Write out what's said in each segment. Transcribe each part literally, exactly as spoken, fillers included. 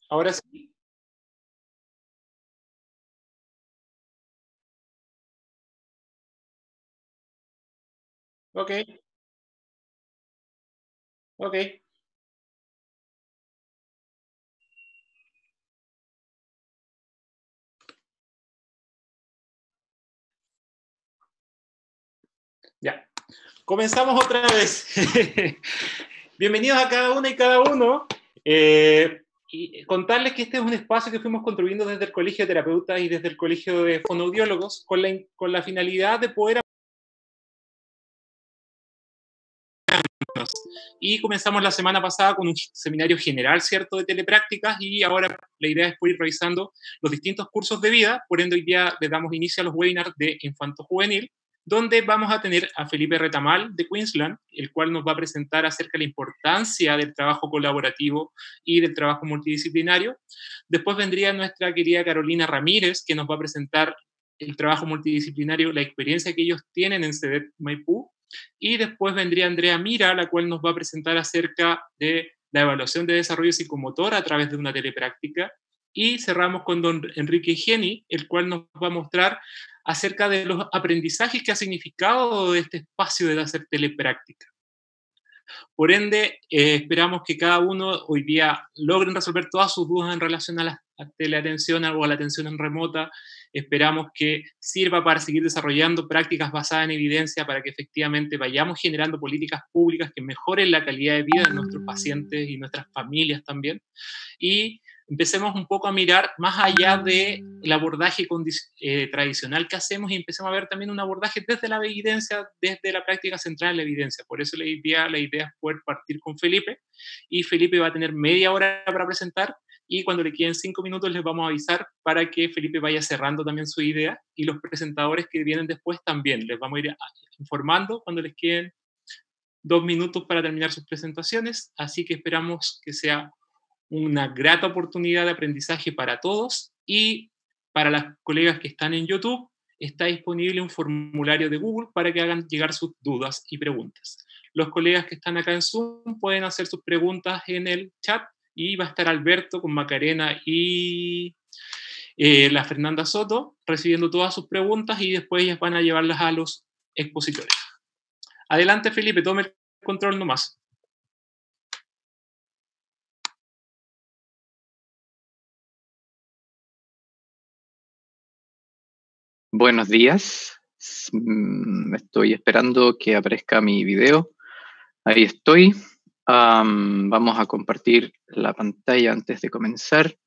Ahora sí. Ok, ok. Ya. Comenzamos otra vez. Bienvenidos a cada una y cada uno. Eh, y contarles que este es un espacio que fuimos construyendo desde el Colegio de Terapeutas y desde el Colegio de Fonoaudiólogos con la, con la finalidad de poder. Y comenzamos la semana pasada con un seminario general, ¿cierto?, de teleprácticas, y ahora la idea es poder ir revisando los distintos cursos de vida. Por ende, hoy día le damos inicio a los webinars de Infanto Juvenil, donde vamos a tener a Felipe Retamal de Queensland, el cual nos va a presentar acerca de la importancia del trabajo colaborativo y del trabajo multidisciplinario. Después vendría nuestra querida Carolina Ramírez, que nos va a presentar el trabajo multidisciplinario, la experiencia que ellos tienen en C E D E T Maipú. Y después vendría Andrea Mira, la cual nos va a presentar acerca de la evaluación de desarrollo psicomotor a través de una telepráctica. Y cerramos con don Enrique Geni, el cual nos va a mostrar acerca de los aprendizajes que ha significado este espacio de hacer telepráctica. Por ende, eh, esperamos que cada uno hoy día logren resolver todas sus dudas en relación a la a teleatención o a la atención en remota. Esperamos que sirva para seguir desarrollando prácticas basadas en evidencia para que efectivamente vayamos generando políticas públicas que mejoren la calidad de vida de nuestros pacientes y nuestras familias también. Y empecemos un poco a mirar más allá del abordaje eh, tradicional que hacemos y empecemos a ver también un abordaje desde la evidencia, desde la práctica central en la evidencia. Por eso la idea, la idea es poder partir con Felipe, y Felipe va a tener media hora para presentar, y cuando le queden cinco minutos les vamos a avisar para que Felipe vaya cerrando también su idea, y los presentadores que vienen después también les vamos a ir informando cuando les queden dos minutos para terminar sus presentaciones. Así que esperamos que sea una grata oportunidad de aprendizaje para todos. Y para las colegas que están en YouTube, está disponible un formulario de Google para que hagan llegar sus dudas y preguntas. Los colegas que están acá en Zoom pueden hacer sus preguntas en el chat, y va a estar Alberto con Macarena y eh, la Fernanda Soto recibiendo todas sus preguntas, y después ellas van a llevarlas a los expositores. Adelante, Felipe, tome el control nomás. Buenos días. Estoy esperando que aparezca mi video. Ahí estoy. Um, vamos a compartir la pantalla antes de comenzar.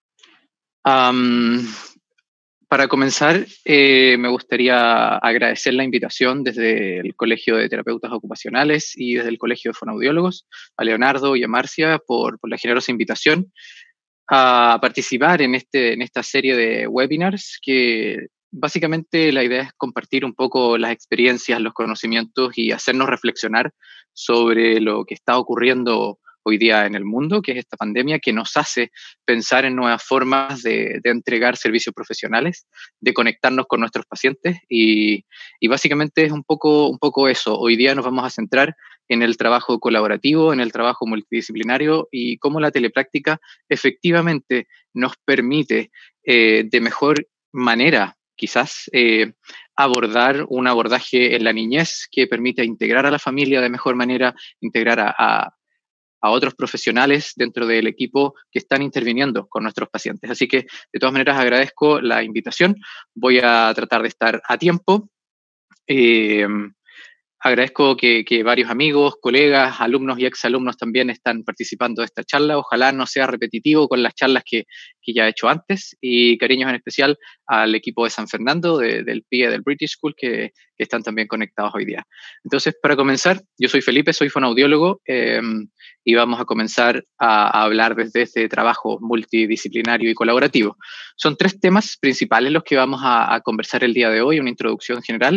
Um, para comenzar, eh, me gustaría agradecer la invitación desde el Colegio de Terapeutas Ocupacionales y desde el Colegio de Fonoaudiólogos, a Leonardo y a Marcia por, por la generosa invitación a participar en, este, en esta serie de webinars que básicamente la idea es compartir un poco las experiencias, los conocimientos y hacernos reflexionar sobre lo que está ocurriendo hoy día en el mundo, que es esta pandemia que nos hace pensar en nuevas formas de, de entregar servicios profesionales, de conectarnos con nuestros pacientes y, y básicamente es un poco, un poco eso. Hoy día nos vamos a centrar en el trabajo colaborativo, en el trabajo multidisciplinario y cómo la telepráctica efectivamente nos permite eh, de mejor manera quizás eh, abordar un abordaje en la niñez que permite integrar a la familia de mejor manera, integrar a, a, a otros profesionales dentro del equipo que están interviniendo con nuestros pacientes. Así que, de todas maneras, agradezco la invitación. Voy a tratar de estar a tiempo. Eh, Agradezco que, que varios amigos, colegas, alumnos y exalumnos también están participando de esta charla. Ojalá no sea repetitivo con las charlas que, que ya he hecho antes. Y cariños en especial al equipo de San Fernando, de, del P I E del British School, que, que están también conectados hoy día. Entonces, para comenzar, yo soy Felipe, soy fonoaudiólogo, eh, y vamos a comenzar a, a hablar desde este trabajo multidisciplinario y colaborativo. Son tres temas principales los que vamos a, a conversar el día de hoy, una introducción general,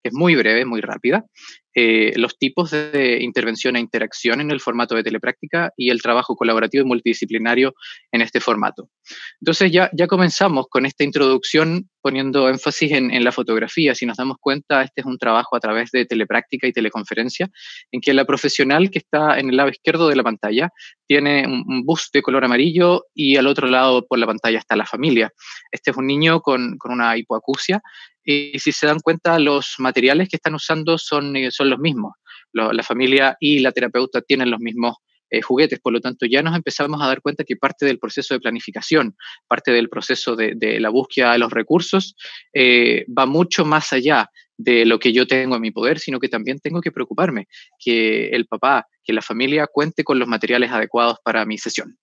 que es muy breve, muy rápida, eh, los tipos de intervención e interacción en el formato de telepráctica y el trabajo colaborativo y multidisciplinario en este formato. Entonces ya, ya comenzamos con esta introducción poniendo énfasis en, en la fotografía. Si nos damos cuenta, este es un trabajo a través de telepráctica y teleconferencia, en que la profesional que está en el lado izquierdo de la pantalla tiene un, un bus de color amarillo y al otro lado por la pantalla está la familia. Este es un niño con, con una hipoacusia y si se dan cuenta, los materiales que están usando son, eh, son los mismos. Lo, la familia y la terapeuta tienen los mismos eh, juguetes, por lo tanto ya nos empezamos a dar cuenta que parte del proceso de planificación, parte del proceso de, de la búsqueda de los recursos, eh, va mucho más allá de lo que yo tengo en mi poder, sino que también tengo que preocuparme que el papá, que la familia cuente con los materiales adecuados para mi sesión.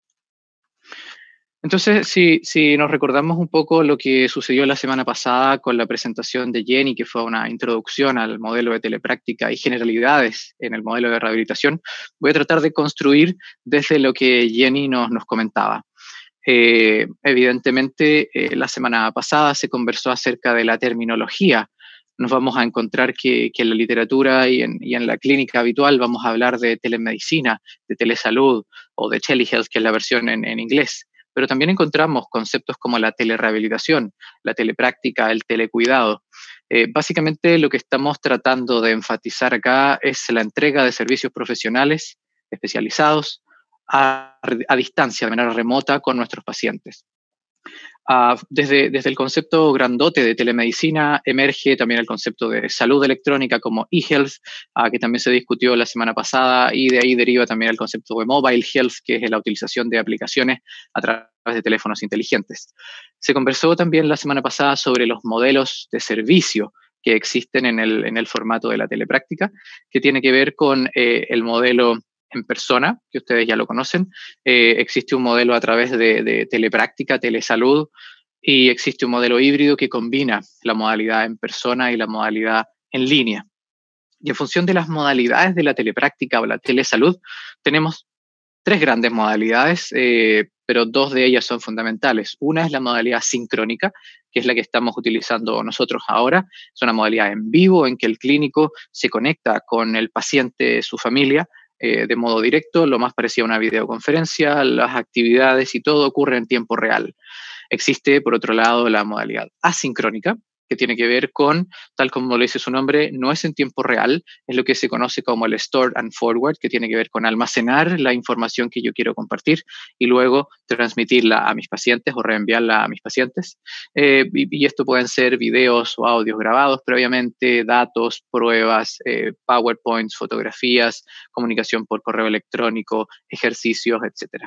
Entonces, si, si nos recordamos un poco lo que sucedió la semana pasada con la presentación de Jenny, que fue una introducción al modelo de telepráctica y generalidades en el modelo de rehabilitación, voy a tratar de construir desde lo que Jenny nos, nos comentaba. Eh, evidentemente, eh, la semana pasada se conversó acerca de la terminología. Nos vamos a encontrar que, que en la literatura y en, y en la clínica habitual vamos a hablar de telemedicina, de telesalud o de telehealth, que es la versión en, en inglés. Pero también encontramos conceptos como la telerehabilitación, la telepráctica, el telecuidado. Eh, básicamente lo que estamos tratando de enfatizar acá es la entrega de servicios profesionales especializados a, a distancia, de manera remota, con nuestros pacientes. Uh, desde, desde el concepto grandote de telemedicina emerge también el concepto de salud electrónica como e-health, uh, que también se discutió la semana pasada, y de ahí deriva también el concepto de mobile health, que es la utilización de aplicaciones a través de teléfonos inteligentes. Se conversó también la semana pasada sobre los modelos de servicio que existen en el, en el formato de la telepráctica, que tiene que ver con eh, el modelo en persona, que ustedes ya lo conocen. Eh, existe un modelo a través de, de telepráctica, telesalud, y existe un modelo híbrido que combina la modalidad en persona y la modalidad en línea. Y en función de las modalidades de la telepráctica o la telesalud, tenemos tres grandes modalidades, eh, pero dos de ellas son fundamentales. Una es la modalidad sincrónica, que es la que estamos utilizando nosotros ahora. Es una modalidad en vivo en que el clínico se conecta con el paciente, su familia, Eh, de modo directo, lo más parecido a una videoconferencia, las actividades y todo ocurre en tiempo real. Existe, por otro lado, la modalidad asincrónica, que tiene que ver con, tal como lo dice su nombre, no es en tiempo real, es lo que se conoce como el store and forward, que tiene que ver con almacenar la información que yo quiero compartir y luego transmitirla a mis pacientes o reenviarla a mis pacientes. Eh, y, y esto pueden ser videos o audios grabados previamente, datos, pruebas, eh, PowerPoints, fotografías, comunicación por correo electrónico, ejercicios, etcétera.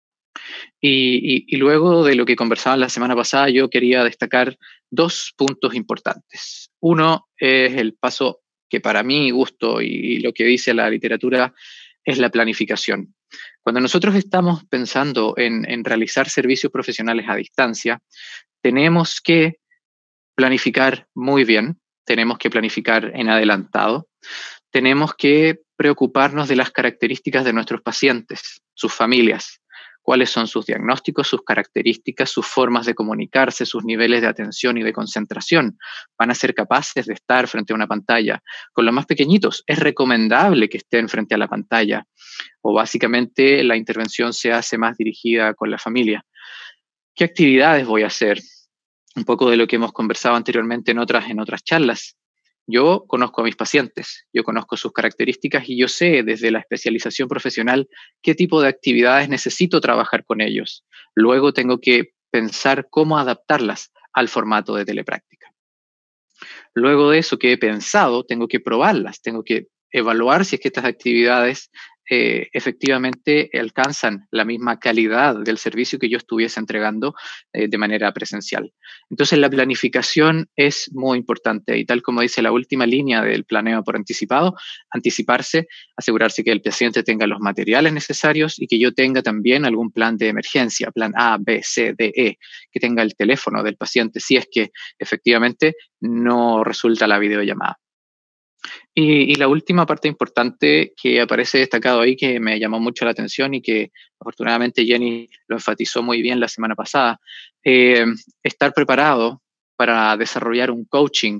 Y, y, y luego de lo que conversaban la semana pasada, yo quería destacar dos puntos importantes. Uno es el paso que para mi gusto y lo que dice la literatura es la planificación. Cuando nosotros estamos pensando en, en realizar servicios profesionales a distancia, tenemos que planificar muy bien, tenemos que planificar en adelantado, tenemos que preocuparnos de las características de nuestros pacientes, sus familias, cuáles son sus diagnósticos, sus características, sus formas de comunicarse, sus niveles de atención y de concentración. Van a ser capaces de estar frente a una pantalla. Con los más pequeñitos, es recomendable que estén frente a la pantalla, o básicamente la intervención se hace más dirigida con la familia. ¿Qué actividades voy a hacer? Un poco de lo que hemos conversado anteriormente en otras, en otras charlas. Yo conozco a mis pacientes, yo conozco sus características y yo sé desde la especialización profesional qué tipo de actividades necesito trabajar con ellos. Luego tengo que pensar cómo adaptarlas al formato de telepráctica. Luego de eso que he pensado, tengo que probarlas, tengo que evaluar si es que estas actividades eh, efectivamente alcanzan la misma calidad del servicio que yo estuviese entregando eh, de manera presencial. Entonces la planificación es muy importante y tal como dice la última línea del planeo por anticipado, anticiparse, asegurarse que el paciente tenga los materiales necesarios y que yo tenga también algún plan de emergencia, plan A, B, C, D, E, que tenga el teléfono del paciente si es que efectivamente no resulta la videollamada. Y, y la última parte importante que aparece destacado ahí, que me llamó mucho la atención y que afortunadamente Jenny lo enfatizó muy bien la semana pasada, eh, estar preparado para desarrollar un coaching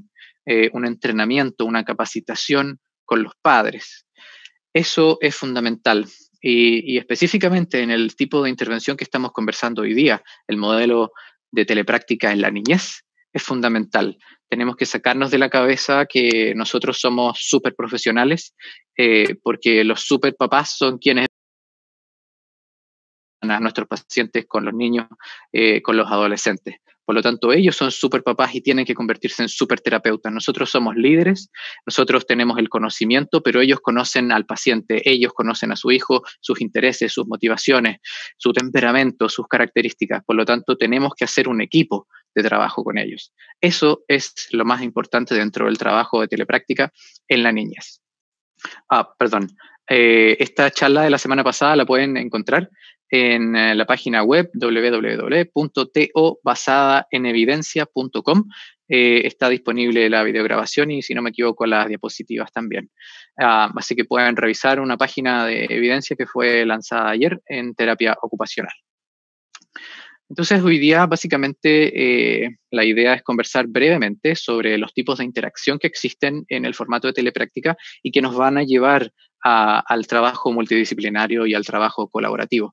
eh, un entrenamiento, una capacitación con los padres. Eso es fundamental. Y, y específicamente en el tipo de intervención que estamos conversando hoy día, el modelo de telepráctica en la niñez, es fundamental. Tenemos que sacarnos de la cabeza que nosotros somos súper profesionales, eh, porque los súper papás son quienes a nuestros pacientes, con los niños, eh, con los adolescentes. Por lo tanto, ellos son súper papás y tienen que convertirse en súper terapeutas. Nosotros somos líderes, nosotros tenemos el conocimiento, pero ellos conocen al paciente, ellos conocen a su hijo, sus intereses, sus motivaciones, su temperamento, sus características. Por lo tanto, tenemos que hacer un equipo de trabajo con ellos. Eso es lo más importante dentro del trabajo de telepráctica en la niñez. Ah, perdón. Eh, esta charla de la semana pasada la pueden encontrar en eh, la página web w w w punto to basada en evidencia punto com. Eh, está disponible la videograbación y, si no me equivoco, las diapositivas también. Uh, así que pueden revisar una página de evidencia que fue lanzada ayer en terapia ocupacional. Entonces, hoy día, básicamente, eh, la idea es conversar brevemente sobre los tipos de interacción que existen en el formato de telepráctica y que nos van a llevar a, al trabajo multidisciplinario y al trabajo colaborativo.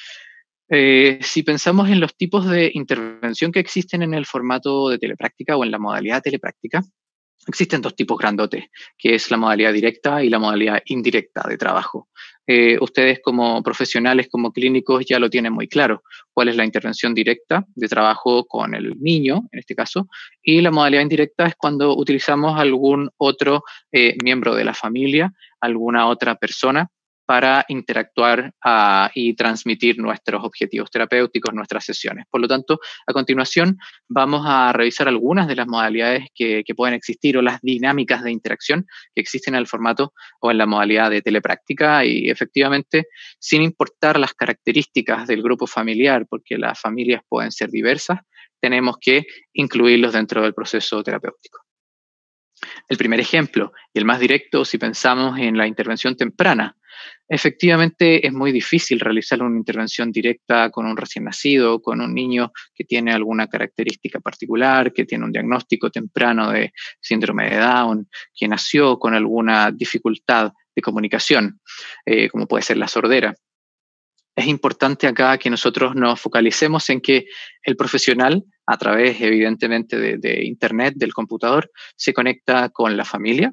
Eh, si pensamos en los tipos de intervención que existen en el formato de telepráctica o en la modalidad telepráctica, existen dos tipos grandotes, que es la modalidad directa y la modalidad indirecta de trabajo. Eh, ustedes como profesionales, como clínicos, ya lo tienen muy claro. ¿Cuál es la intervención directa de trabajo con el niño, en este caso? Y la modalidad indirecta es cuando utilizamos algún otro eh, miembro de la familia, alguna otra persona, para interactuar uh, y transmitir nuestros objetivos terapéuticos, nuestras sesiones. Por lo tanto, a continuación vamos a revisar algunas de las modalidades que, que pueden existir o las dinámicas de interacción que existen en el formato o en la modalidad de telepráctica y efectivamente, sin importar las características del grupo familiar, porque las familias pueden ser diversas, tenemos que incluirlos dentro del proceso terapéutico. El primer ejemplo, y el más directo, si pensamos en la intervención temprana, efectivamente es muy difícil realizar una intervención directa con un recién nacido, con un niño que tiene alguna característica particular, que tiene un diagnóstico temprano de síndrome de Down, que nació con alguna dificultad de comunicación, eh, como puede ser la sordera. Es importante acá que nosotros nos focalicemos en que el profesional, a través evidentemente de, de Internet, del computador, se conecta con la familia,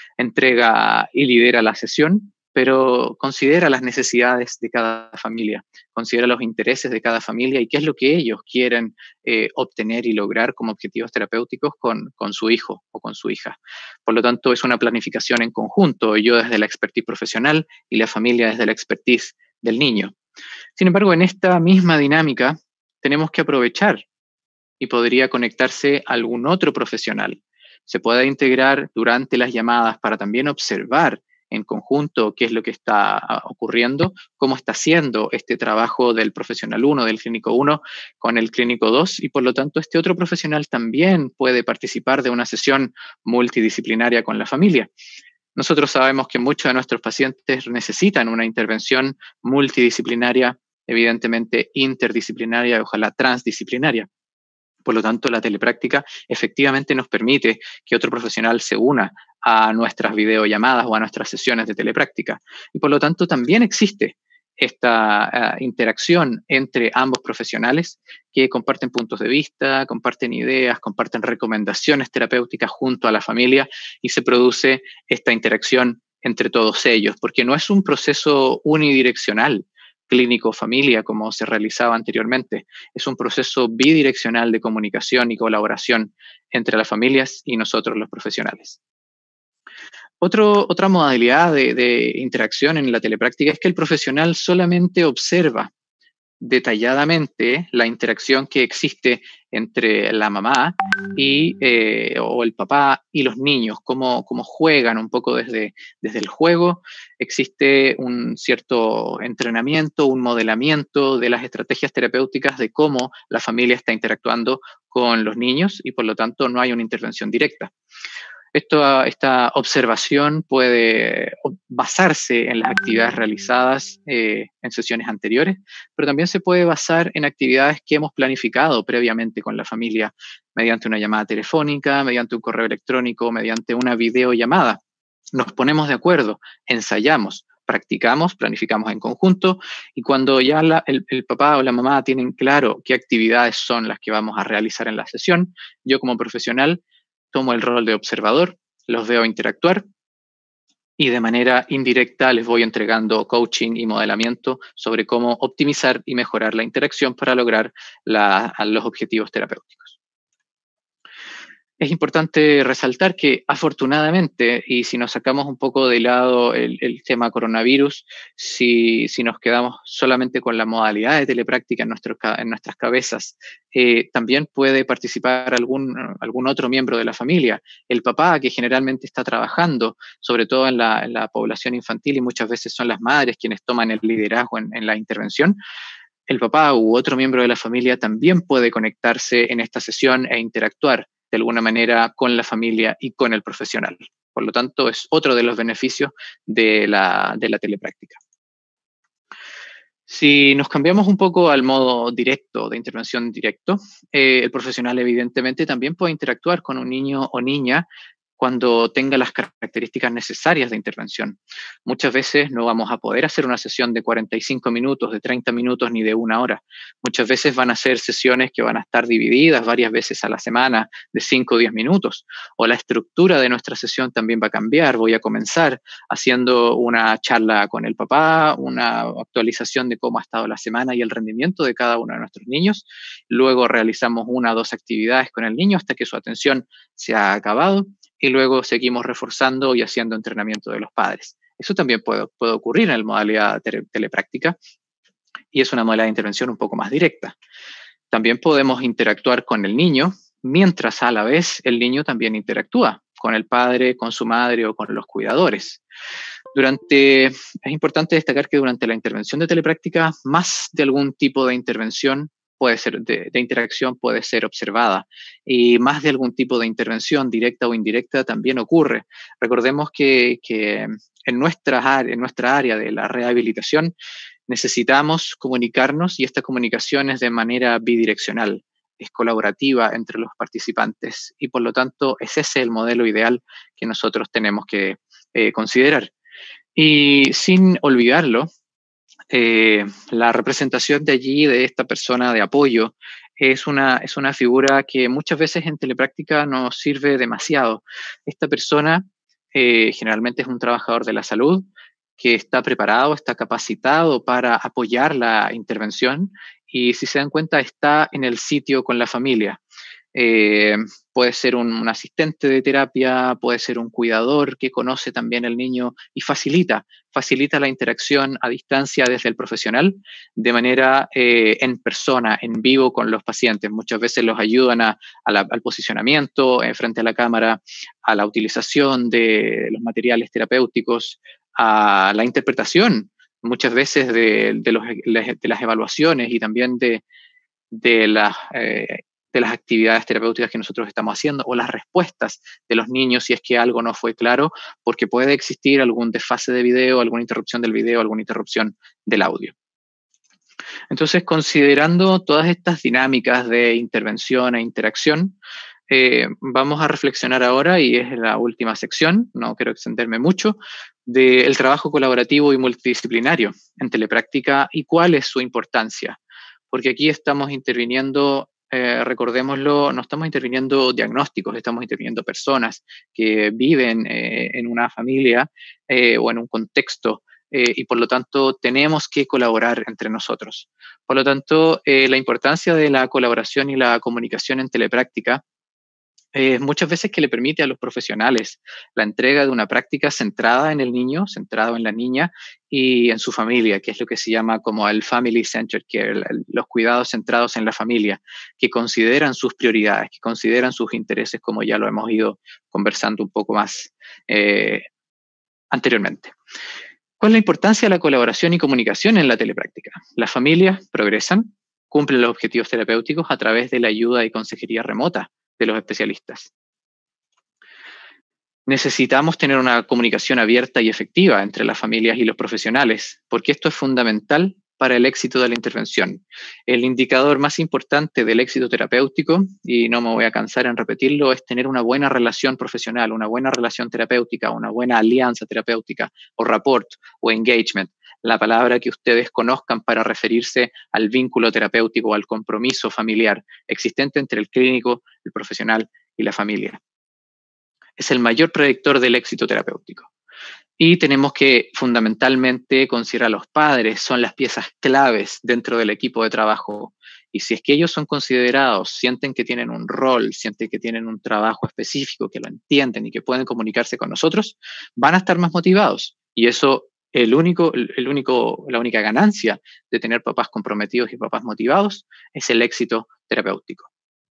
entrega y lidera la sesión, pero considera las necesidades de cada familia, considera los intereses de cada familia y qué es lo que ellos quieren eh, obtener y lograr como objetivos terapéuticos con, con su hijo o con su hija. Por lo tanto, es una planificación en conjunto, yo desde la expertise profesional y la familia desde la expertise del niño. Sin embargo, en esta misma dinámica tenemos que aprovechar y podría conectarse algún otro profesional. Se puede integrar durante las llamadas para también observar en conjunto qué es lo que está ocurriendo, cómo está haciendo este trabajo del profesional uno, del clínico uno, con el clínico dos, y por lo tanto este otro profesional también puede participar de una sesión multidisciplinaria con la familia. Nosotros sabemos que muchos de nuestros pacientes necesitan una intervención multidisciplinaria, evidentemente interdisciplinaria y ojalá transdisciplinaria. Por lo tanto, la telepráctica efectivamente nos permite que otro profesional se una a nuestras videollamadas o a nuestras sesiones de telepráctica. Y por lo tanto, también existe esta uh, interacción entre ambos profesionales que comparten puntos de vista, comparten ideas, comparten recomendaciones terapéuticas junto a la familia y se produce esta interacción entre todos ellos, porque no es un proceso unidireccional clínico-familia como se realizaba anteriormente, es un proceso bidireccional de comunicación y colaboración entre las familias y nosotros los profesionales. Otro, otra modalidad de, de interacción en la telepráctica es que el profesional solamente observa detalladamente la interacción que existe entre la mamá y, eh, o el papá y los niños, cómo, cómo juegan un poco desde, desde el juego. Existe un cierto entrenamiento, un modelamiento de las estrategias terapéuticas de cómo la familia está interactuando con los niños y por lo tanto no hay una intervención directa. Esto, esta observación puede basarse en las actividades realizadas eh, en sesiones anteriores, pero también se puede basar en actividades que hemos planificado previamente con la familia. mediante una llamada telefónica, mediante un correo electrónico, mediante una videollamada. Nos ponemos de acuerdo, ensayamos, practicamos, planificamos en conjunto, y cuando ya la, el, el papá o la mamá tienen claro qué actividades son las que vamos a realizar en la sesión, yo como profesional tomo el rol de observador, los veo interactuar y de manera indirecta les voy entregando coaching y modelamiento sobre cómo optimizar y mejorar la interacción para lograr la, los objetivos terapéuticos. Es importante resaltar que afortunadamente, y si nos sacamos un poco de lado el, el tema coronavirus, si, si nos quedamos solamente con la modalidad de telepráctica en, nuestro, en nuestras cabezas, eh, también puede participar algún, algún otro miembro de la familia. El papá, que generalmente está trabajando, sobre todo en la, en la población infantil, y muchas veces son las madres quienes toman el liderazgo en, en la intervención. El papá u otro miembro de la familia también puede conectarse en esta sesión e interactuar de alguna manera con la familia y con el profesional. Por lo tanto, es otro de los beneficios de la, de la telepráctica. Si nos cambiamos un poco al modo directo, de intervención directo, eh, el profesional evidentemente también puede interactuar con un niño o niña cuando tenga las características necesarias de intervención. Muchas veces no vamos a poder hacer una sesión de cuarenta y cinco minutos, de treinta minutos, ni de una hora. Muchas veces van a ser sesiones que van a estar divididas varias veces a la semana, de cinco o diez minutos. O la estructura de nuestra sesión también va a cambiar. Voy a comenzar haciendo una charla con el papá, una actualización de cómo ha estado la semana y el rendimiento de cada uno de nuestros niños. Luego realizamos una o dos actividades con el niño hasta que su atención se ha acabado. Y luego seguimos reforzando y haciendo entrenamiento de los padres. Eso también puede, puede ocurrir en la modalidad tele, telepráctica y es una modalidad de intervención un poco más directa. También podemos interactuar con el niño, mientras a la vez el niño también interactúa con el padre, con su madre o con los cuidadores. Durante, es importante destacar que durante la intervención de telepráctica, más de algún tipo de intervención puede ser de, de interacción puede ser observada, y más de algún tipo de intervención directa o indirecta también ocurre. Recordemos que, que en, nuestra, en nuestra área de la rehabilitación necesitamos comunicarnos, y esta comunicación es de manera bidireccional, es colaborativa entre los participantes, y por lo tanto es ese el modelo ideal que nosotros tenemos que eh, considerar. Y sin olvidarlo, Eh, la representación de allí, de esta persona de apoyo, es una, es una figura que muchas veces en telepráctica nos sirve demasiado. Esta persona eh, generalmente es un trabajador de la salud que está preparado, está capacitado para apoyar la intervención, y si se dan cuenta está en el sitio con la familia. Eh, puede ser un, un asistente de terapia, puede ser un cuidador que conoce también al niño y facilita, facilita la interacción a distancia desde el profesional de manera eh, en persona, en vivo con los pacientes. Muchas veces los ayudan a, a la, al posicionamiento eh, frente a la cámara, a la utilización de los materiales terapéuticos, a la interpretación muchas veces de, de, los, de las evaluaciones y también de, de las... Eh, de las actividades terapéuticas que nosotros estamos haciendo, o las respuestas de los niños si es que algo no fue claro, porque puede existir algún desfase de video, alguna interrupción del video, alguna interrupción del audio. Entonces, considerando todas estas dinámicas de intervención e interacción, eh, vamos a reflexionar ahora, y es la última sección, no quiero extenderme mucho, del trabajo colaborativo y multidisciplinario en telepráctica y cuál es su importancia. Porque aquí estamos interviniendo, eh, recordémoslo, no estamos interviniendo diagnósticos, estamos interviniendo personas que viven eh, en una familia eh, o en un contexto, eh, y por lo tanto tenemos que colaborar entre nosotros. Por lo tanto, eh, la importancia de la colaboración y la comunicación en telepráctica Eh, muchas veces que le permite a los profesionales la entrega de una práctica centrada en el niño, centrado en la niña y en su familia, que es lo que se llama como el Family Centered Care, el, el, los cuidados centrados en la familia, que consideran sus prioridades, que consideran sus intereses, como ya lo hemos ido conversando un poco más eh, anteriormente. ¿Cuál es la importancia de la colaboración y comunicación en la telepráctica? Las familias progresan, cumplen los objetivos terapéuticos a través de la ayuda y consejería remota de los especialistas. Necesitamos tener una comunicación abierta y efectiva entre las familias y los profesionales, porque esto es fundamental para el éxito de la intervención. El indicador más importante del éxito terapéutico, y no me voy a cansar en repetirlo, es tener una buena relación profesional, una buena relación terapéutica, una buena alianza terapéutica, o rapport, o engagement, la palabra que ustedes conozcan para referirse al vínculo terapéutico, al compromiso familiar existente entre el clínico, el profesional y la familia. Es el mayor predictor del éxito terapéutico. Y tenemos que fundamentalmente considerar a los padres, son las piezas claves dentro del equipo de trabajo. Y si es que ellos son considerados, sienten que tienen un rol, sienten que tienen un trabajo específico, que lo entienden y que pueden comunicarse con nosotros, van a estar más motivados. Y eso, el único, el único, la única ganancia de tener papás comprometidos y papás motivados es el éxito terapéutico.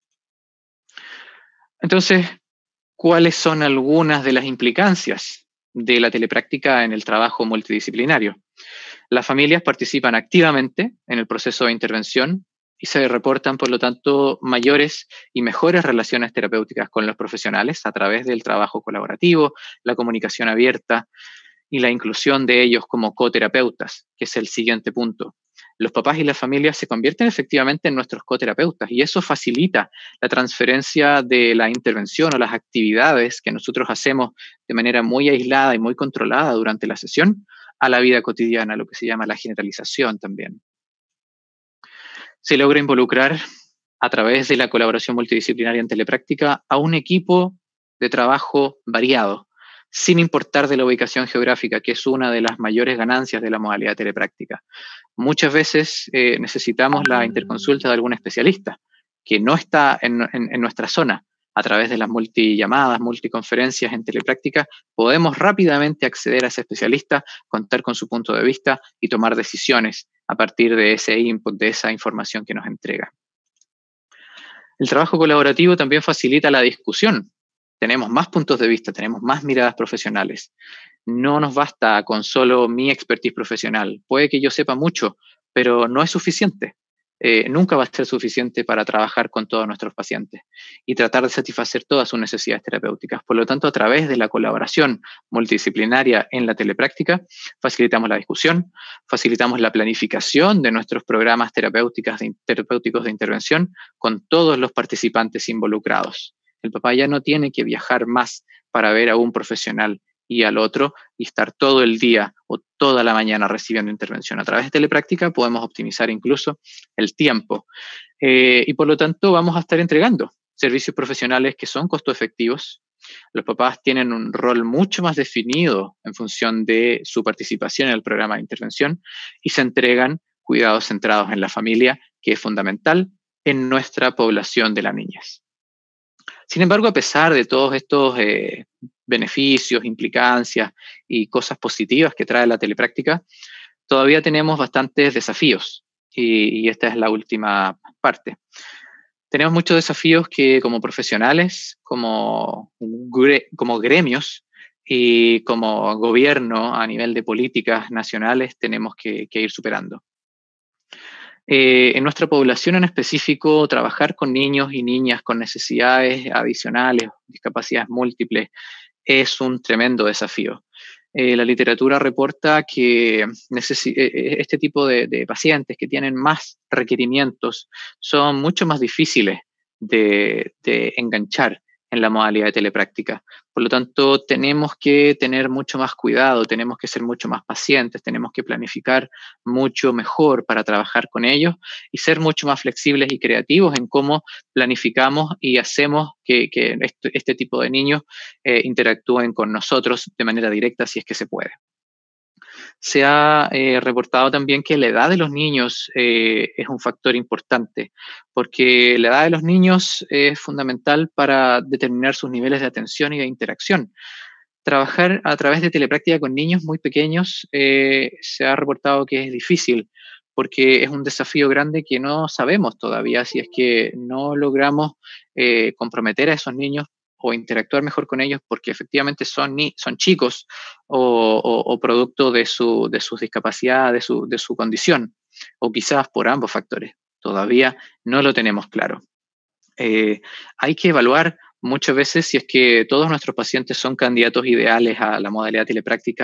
Entonces, ¿cuáles son algunas de las implicancias de la telepráctica en el trabajo multidisciplinario? Las familias participan activamente en el proceso de intervención y se reportan, por lo tanto, mayores y mejores relaciones terapéuticas con los profesionales a través del trabajo colaborativo, la comunicación abierta y la inclusión de ellos como coterapeutas, que es el siguiente punto. Los papás y las familias se convierten efectivamente en nuestros coterapeutas y eso facilita la transferencia de la intervención o las actividades que nosotros hacemos de manera muy aislada y muy controlada durante la sesión a la vida cotidiana, lo que se llama la generalización también. Se logra involucrar a través de la colaboración multidisciplinaria en telepráctica a un equipo de trabajo variado, sin importar de la ubicación geográfica, que es una de las mayores ganancias de la modalidad telepráctica. Muchas veces eh, necesitamos la interconsulta de algún especialista que no está en, en, en nuestra zona. A través de las multillamadas, multiconferencias en telepráctica, podemos rápidamente acceder a ese especialista, contar con su punto de vista y tomar decisiones a partir de ese input, de esa información que nos entrega. El trabajo colaborativo también facilita la discusión. Tenemos más puntos de vista, tenemos más miradas profesionales. No nos basta con solo mi expertise profesional. Puede que yo sepa mucho, pero no es suficiente. Eh, nunca va a ser suficiente para trabajar con todos nuestros pacientes y tratar de satisfacer todas sus necesidades terapéuticas. Por lo tanto, a través de la colaboración multidisciplinaria en la telepráctica, facilitamos la discusión, facilitamos la planificación de nuestros programas terapéuticos de, terapéuticos de intervención con todos los participantes involucrados. El papá ya no tiene que viajar más para ver a un profesional y al otro y estar todo el día o toda la mañana recibiendo intervención. A través de telepráctica podemos optimizar incluso el tiempo eh, y por lo tanto vamos a estar entregando servicios profesionales que son costo efectivos. Los papás tienen un rol mucho más definido en función de su participación en el programa de intervención y se entregan cuidados centrados en la familia, que es fundamental en nuestra población de la niñez. Sin embargo, a pesar de todos estos eh, beneficios, implicancias y cosas positivas que trae la telepráctica, todavía tenemos bastantes desafíos y, y esta es la última parte. Tenemos muchos desafíos que como profesionales, como, gre como gremios y como gobierno a nivel de políticas nacionales tenemos que, que ir superando. Eh, en nuestra población en específico, trabajar con niños y niñas con necesidades adicionales, discapacidades múltiples, es un tremendo desafío. Eh, la literatura reporta que este tipo de, de pacientes que tienen más requerimientos son mucho más difíciles de, de enganchar en la modalidad de telepráctica. Por lo tanto, tenemos que tener mucho más cuidado, tenemos que ser mucho más pacientes, tenemos que planificar mucho mejor para trabajar con ellos y ser mucho más flexibles y creativos en cómo planificamos y hacemos que, que este, este tipo de niños eh, interactúen con nosotros de manera directa si es que se puede. Se ha eh, reportado también que la edad de los niños eh, es un factor importante, porque la edad de los niños es fundamental para determinar sus niveles de atención y de interacción. Trabajar a través de telepráctica con niños muy pequeños eh, se ha reportado que es difícil, porque es un desafío grande que no sabemos todavía si es que no logramos eh, comprometer a esos niños o interactuar mejor con ellos porque efectivamente son, ni, son chicos o, o, o producto de su, de sus discapacidades, de su, de su condición, o quizás por ambos factores. Todavía no lo tenemos claro. Eh, hay que evaluar muchas veces si es que todos nuestros pacientes son candidatos ideales a la modalidad telepráctica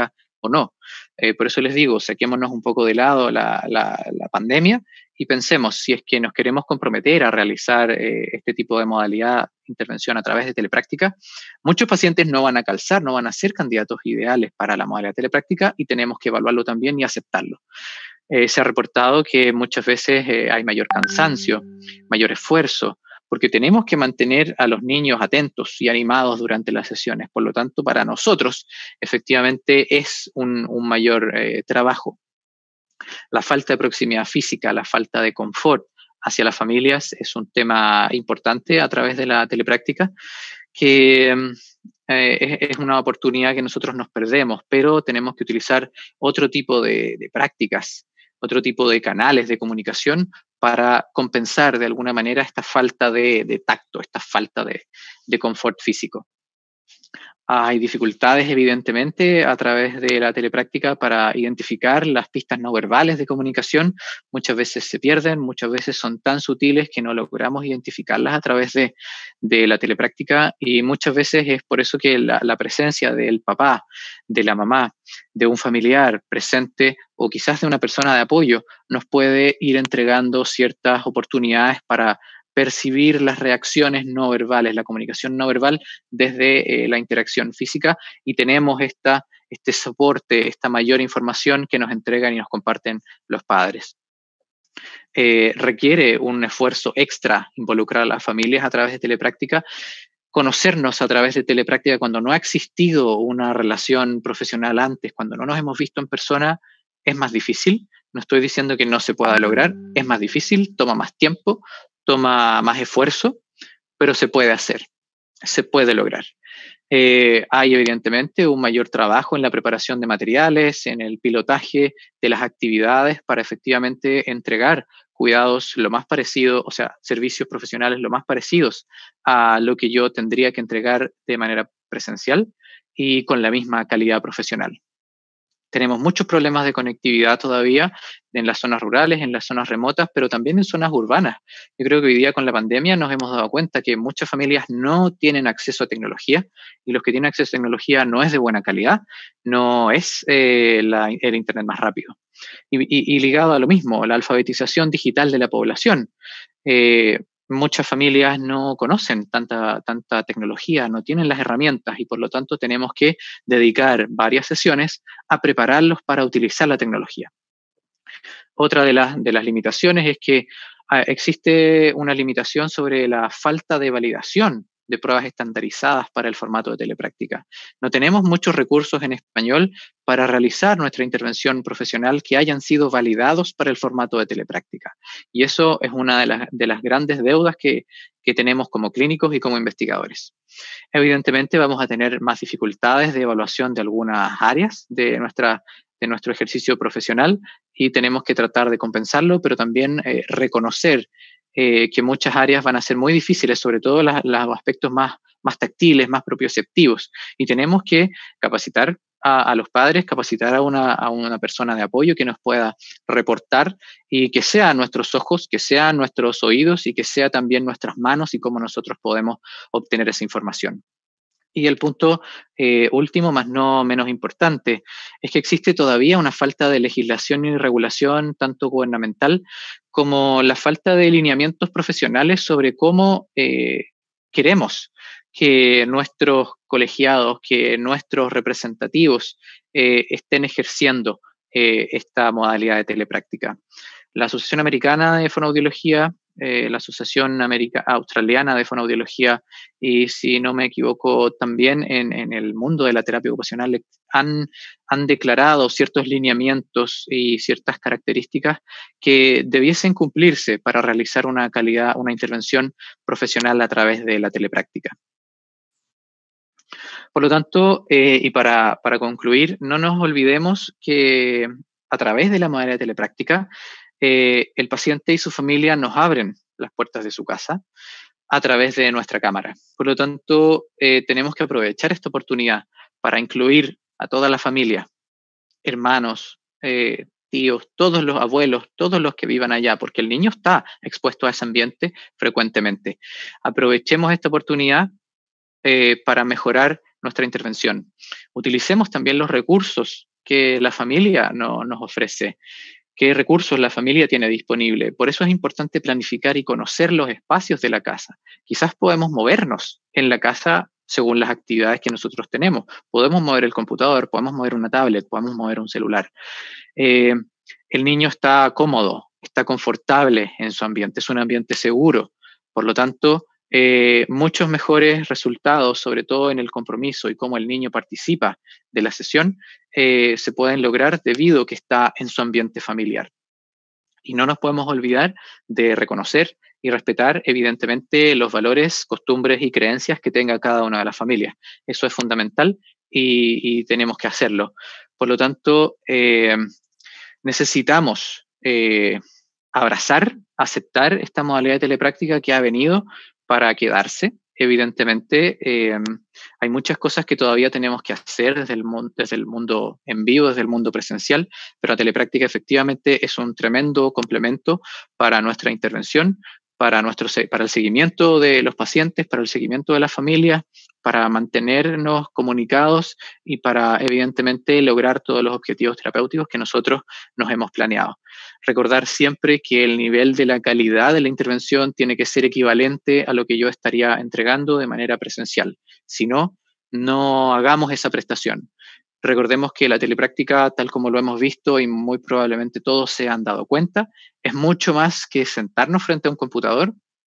o no. Eh, por eso les digo, saquémonos un poco de lado la, la, la pandemia y pensemos si es que nos queremos comprometer a realizar eh, este tipo de modalidad de intervención a través de telepráctica. Muchos pacientes no van a calzar, no van a ser candidatos ideales para la modalidad telepráctica y tenemos que evaluarlo también y aceptarlo. Eh, se ha reportado que muchas veces eh, hay mayor cansancio, mayor esfuerzo, porque tenemos que mantener a los niños atentos y animados durante las sesiones. Por lo tanto, para nosotros, efectivamente, es un, un mayor eh, trabajo. La falta de proximidad física, la falta de confort hacia las familias es un tema importante a través de la telepráctica, que eh, es, es una oportunidad que nosotros nos perdemos, pero tenemos que utilizar otro tipo de, de prácticas, otro tipo de canales de comunicación para compensar de alguna manera esta falta de, de tacto, esta falta de, de confort físico. Hay dificultades, evidentemente, a través de la telepráctica para identificar las pistas no verbales de comunicación. Muchas veces se pierden, muchas veces son tan sutiles que no logramos identificarlas a través de, de la telepráctica y muchas veces es por eso que la, la presencia del papá, de la mamá, de un familiar presente o quizás de una persona de apoyo nos puede ir entregando ciertas oportunidades para percibir las reacciones no verbales, la comunicación no verbal desde eh, la interacción física y tenemos esta, este soporte, esta mayor información que nos entregan y nos comparten los padres. Eh, requiere un esfuerzo extra involucrar a las familias a través de telepráctica, conocernos a través de telepráctica cuando no ha existido una relación profesional antes, cuando no nos hemos visto en persona, es más difícil. No estoy diciendo que no se pueda lograr, es más difícil, toma más tiempo, toma más esfuerzo, pero se puede hacer, se puede lograr. Eh, hay evidentemente un mayor trabajo en la preparación de materiales, en el pilotaje de las actividades para efectivamente entregar cuidados lo más parecido, o sea, servicios profesionales lo más parecidos a lo que yo tendría que entregar de manera presencial y con la misma calidad profesional. Tenemos muchos problemas de conectividad todavía en las zonas rurales, en las zonas remotas, pero también en zonas urbanas. Yo creo que hoy día con la pandemia nos hemos dado cuenta que muchas familias no tienen acceso a tecnología y los que tienen acceso a tecnología no es de buena calidad, no es eh, la, el Internet más rápido. Y, y, y ligado a lo mismo, la alfabetización digital de la población. Eh, Muchas familias no conocen tanta, tanta tecnología, no tienen las herramientas y por lo tanto tenemos que dedicar varias sesiones a prepararlos para utilizar la tecnología. Otra de las, de las limitaciones es que ah, existe una limitación sobre la falta de validación de pruebas estandarizadas para el formato de telepráctica. No tenemos muchos recursos en español para realizar nuestra intervención profesional que hayan sido validados para el formato de telepráctica. Y eso es una de las, de las grandes deudas que, que tenemos como clínicos y como investigadores. Evidentemente vamos a tener más dificultades de evaluación de algunas áreas de, nuestra, de nuestro ejercicio profesional y tenemos que tratar de compensarlo, pero también eh, reconocer Eh, que muchas áreas van a ser muy difíciles, sobre todo las, los aspectos más, más táctiles, más propioceptivos. Y tenemos que capacitar a, a los padres, capacitar a una, a una persona de apoyo que nos pueda reportar y que sea nuestros ojos, que sean nuestros oídos y que sea también nuestras manos y cómo nosotros podemos obtener esa información. Y el punto eh, último, más no menos importante, es que existe todavía una falta de legislación y regulación, tanto gubernamental como la falta de lineamientos profesionales sobre cómo eh, queremos que nuestros colegiados, que nuestros representativos eh, estén ejerciendo eh, esta modalidad de telepráctica. La Asociación Americana de Fonoaudiología, eh, la Asociación America Australiana de Fonoaudiología y, si no me equivoco, también en, en el mundo de la terapia ocupacional han, han declarado ciertos lineamientos y ciertas características que debiesen cumplirse para realizar una calidad, una intervención profesional a través de la telepráctica. Por lo tanto, eh, y para, para concluir, no nos olvidemos que a través de la modalidad telepráctica, eh, el paciente y su familia nos abren las puertas de su casa a través de nuestra cámara. Por lo tanto, eh, tenemos que aprovechar esta oportunidad para incluir a toda la familia, hermanos, eh, tíos, todos los abuelos, todos los que vivan allá, porque el niño está expuesto a ese ambiente frecuentemente. Aprovechemos esta oportunidad eh, para mejorar nuestra intervención. Utilicemos también los recursos que la familia no, nos ofrece, qué recursos la familia tiene disponible. Por eso es importante planificar y conocer los espacios de la casa. Quizás podemos movernos en la casa según las actividades que nosotros tenemos. Podemos mover el computador, podemos mover una tablet, podemos mover un celular. Eh, el niño está cómodo, está confortable en su ambiente, es un ambiente seguro. Por lo tanto, eh, muchos mejores resultados, sobre todo en el compromiso y cómo el niño participa de la sesión, eh, se pueden lograr debido a que está en su ambiente familiar. Y no nos podemos olvidar de reconocer y respetar, evidentemente, los valores, costumbres y creencias que tenga cada una de las familias. Eso es fundamental y, y tenemos que hacerlo. Por lo tanto, eh, necesitamos eh, abrazar, aceptar esta modalidad de telepráctica que ha venido para quedarse. Evidentemente, eh, hay muchas cosas que todavía tenemos que hacer desde el, desde el mundo en vivo, desde el mundo presencial, pero la telepráctica efectivamente es un tremendo complemento para nuestra intervención, para, nuestro, para el seguimiento de los pacientes, para el seguimiento de las familias, para mantenernos comunicados y para, evidentemente, lograr todos los objetivos terapéuticos que nosotros nos hemos planeado. Recordar siempre que el nivel de la calidad de la intervención tiene que ser equivalente a lo que yo estaría entregando de manera presencial. Si no, no hagamos esa prestación. Recordemos que la telepráctica, tal como lo hemos visto y muy probablemente todos se han dado cuenta, es mucho más que sentarnos frente a un computador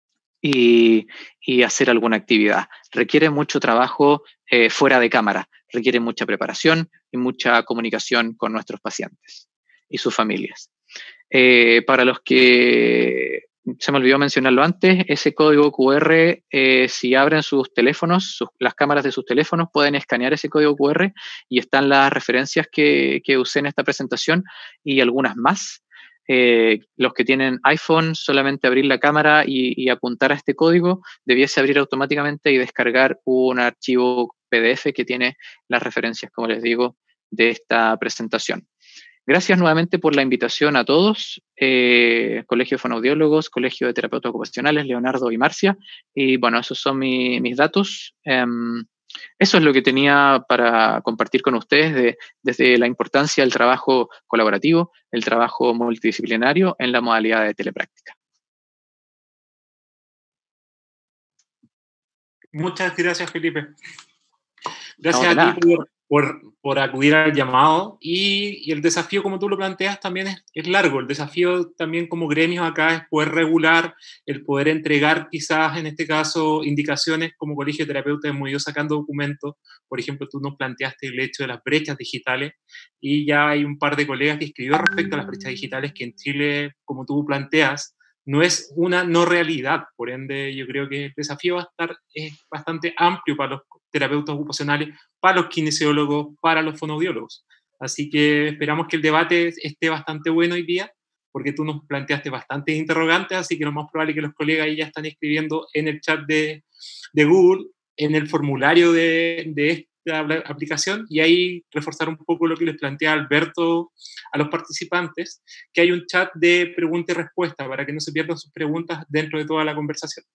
y, y hacer alguna actividad. Requiere mucho trabajo eh, fuera de cámara, requiere mucha preparación y mucha comunicación con nuestros pacientes y sus familias. Eh, para los que se me olvidó mencionarlo antes, ese código cu erre, eh, si abren sus teléfonos, sus, las cámaras de sus teléfonos, pueden escanear ese código cu erre y están las referencias que, que usé en esta presentación y algunas más. Eh, los que tienen iPhone, solamente abrir la cámara y, y apuntar a este código, debiese abrir automáticamente y descargar un archivo pe de efe que tiene las referencias, como les digo, de esta presentación. Gracias nuevamente por la invitación a todos, eh, Colegio de Fonoaudiólogos, Colegio de Terapeutas Ocupacionales, Leonardo y Marcia. Y bueno, esos son mi, mis datos. Um, eso es lo que tenía para compartir con ustedes de, desde la importancia del trabajo colaborativo, el trabajo multidisciplinario en la modalidad de telepráctica. Muchas gracias, Felipe. Gracias no, a ti por, por, por acudir al llamado y, y el desafío, como tú lo planteas, también es, es largo. El desafío también como gremios acá es poder regular, el poder entregar quizás en este caso indicaciones como colegio de terapeutas. Hemos ido sacando documentos. Por ejemplo, tú nos planteaste el hecho de las brechas digitales y ya hay un par de colegas que escribió respecto a las brechas digitales que en Chile, como tú planteas, no es una no realidad. Por ende, yo creo que el desafío va a estar es bastante amplio para los terapeutas ocupacionales, para los kinesiólogos, para los fonoaudiólogos. Así que esperamos que el debate esté bastante bueno hoy día, porque tú nos planteaste bastantes interrogantes, así que lo más probable es que los colegas ahí ya están escribiendo en el chat de, de Google, en el formulario de, de esta aplicación, y ahí reforzar un poco lo que les plantea Alberto a los participantes, que hay un chat de pregunta y respuesta para que no se pierdan sus preguntas dentro de toda la conversación.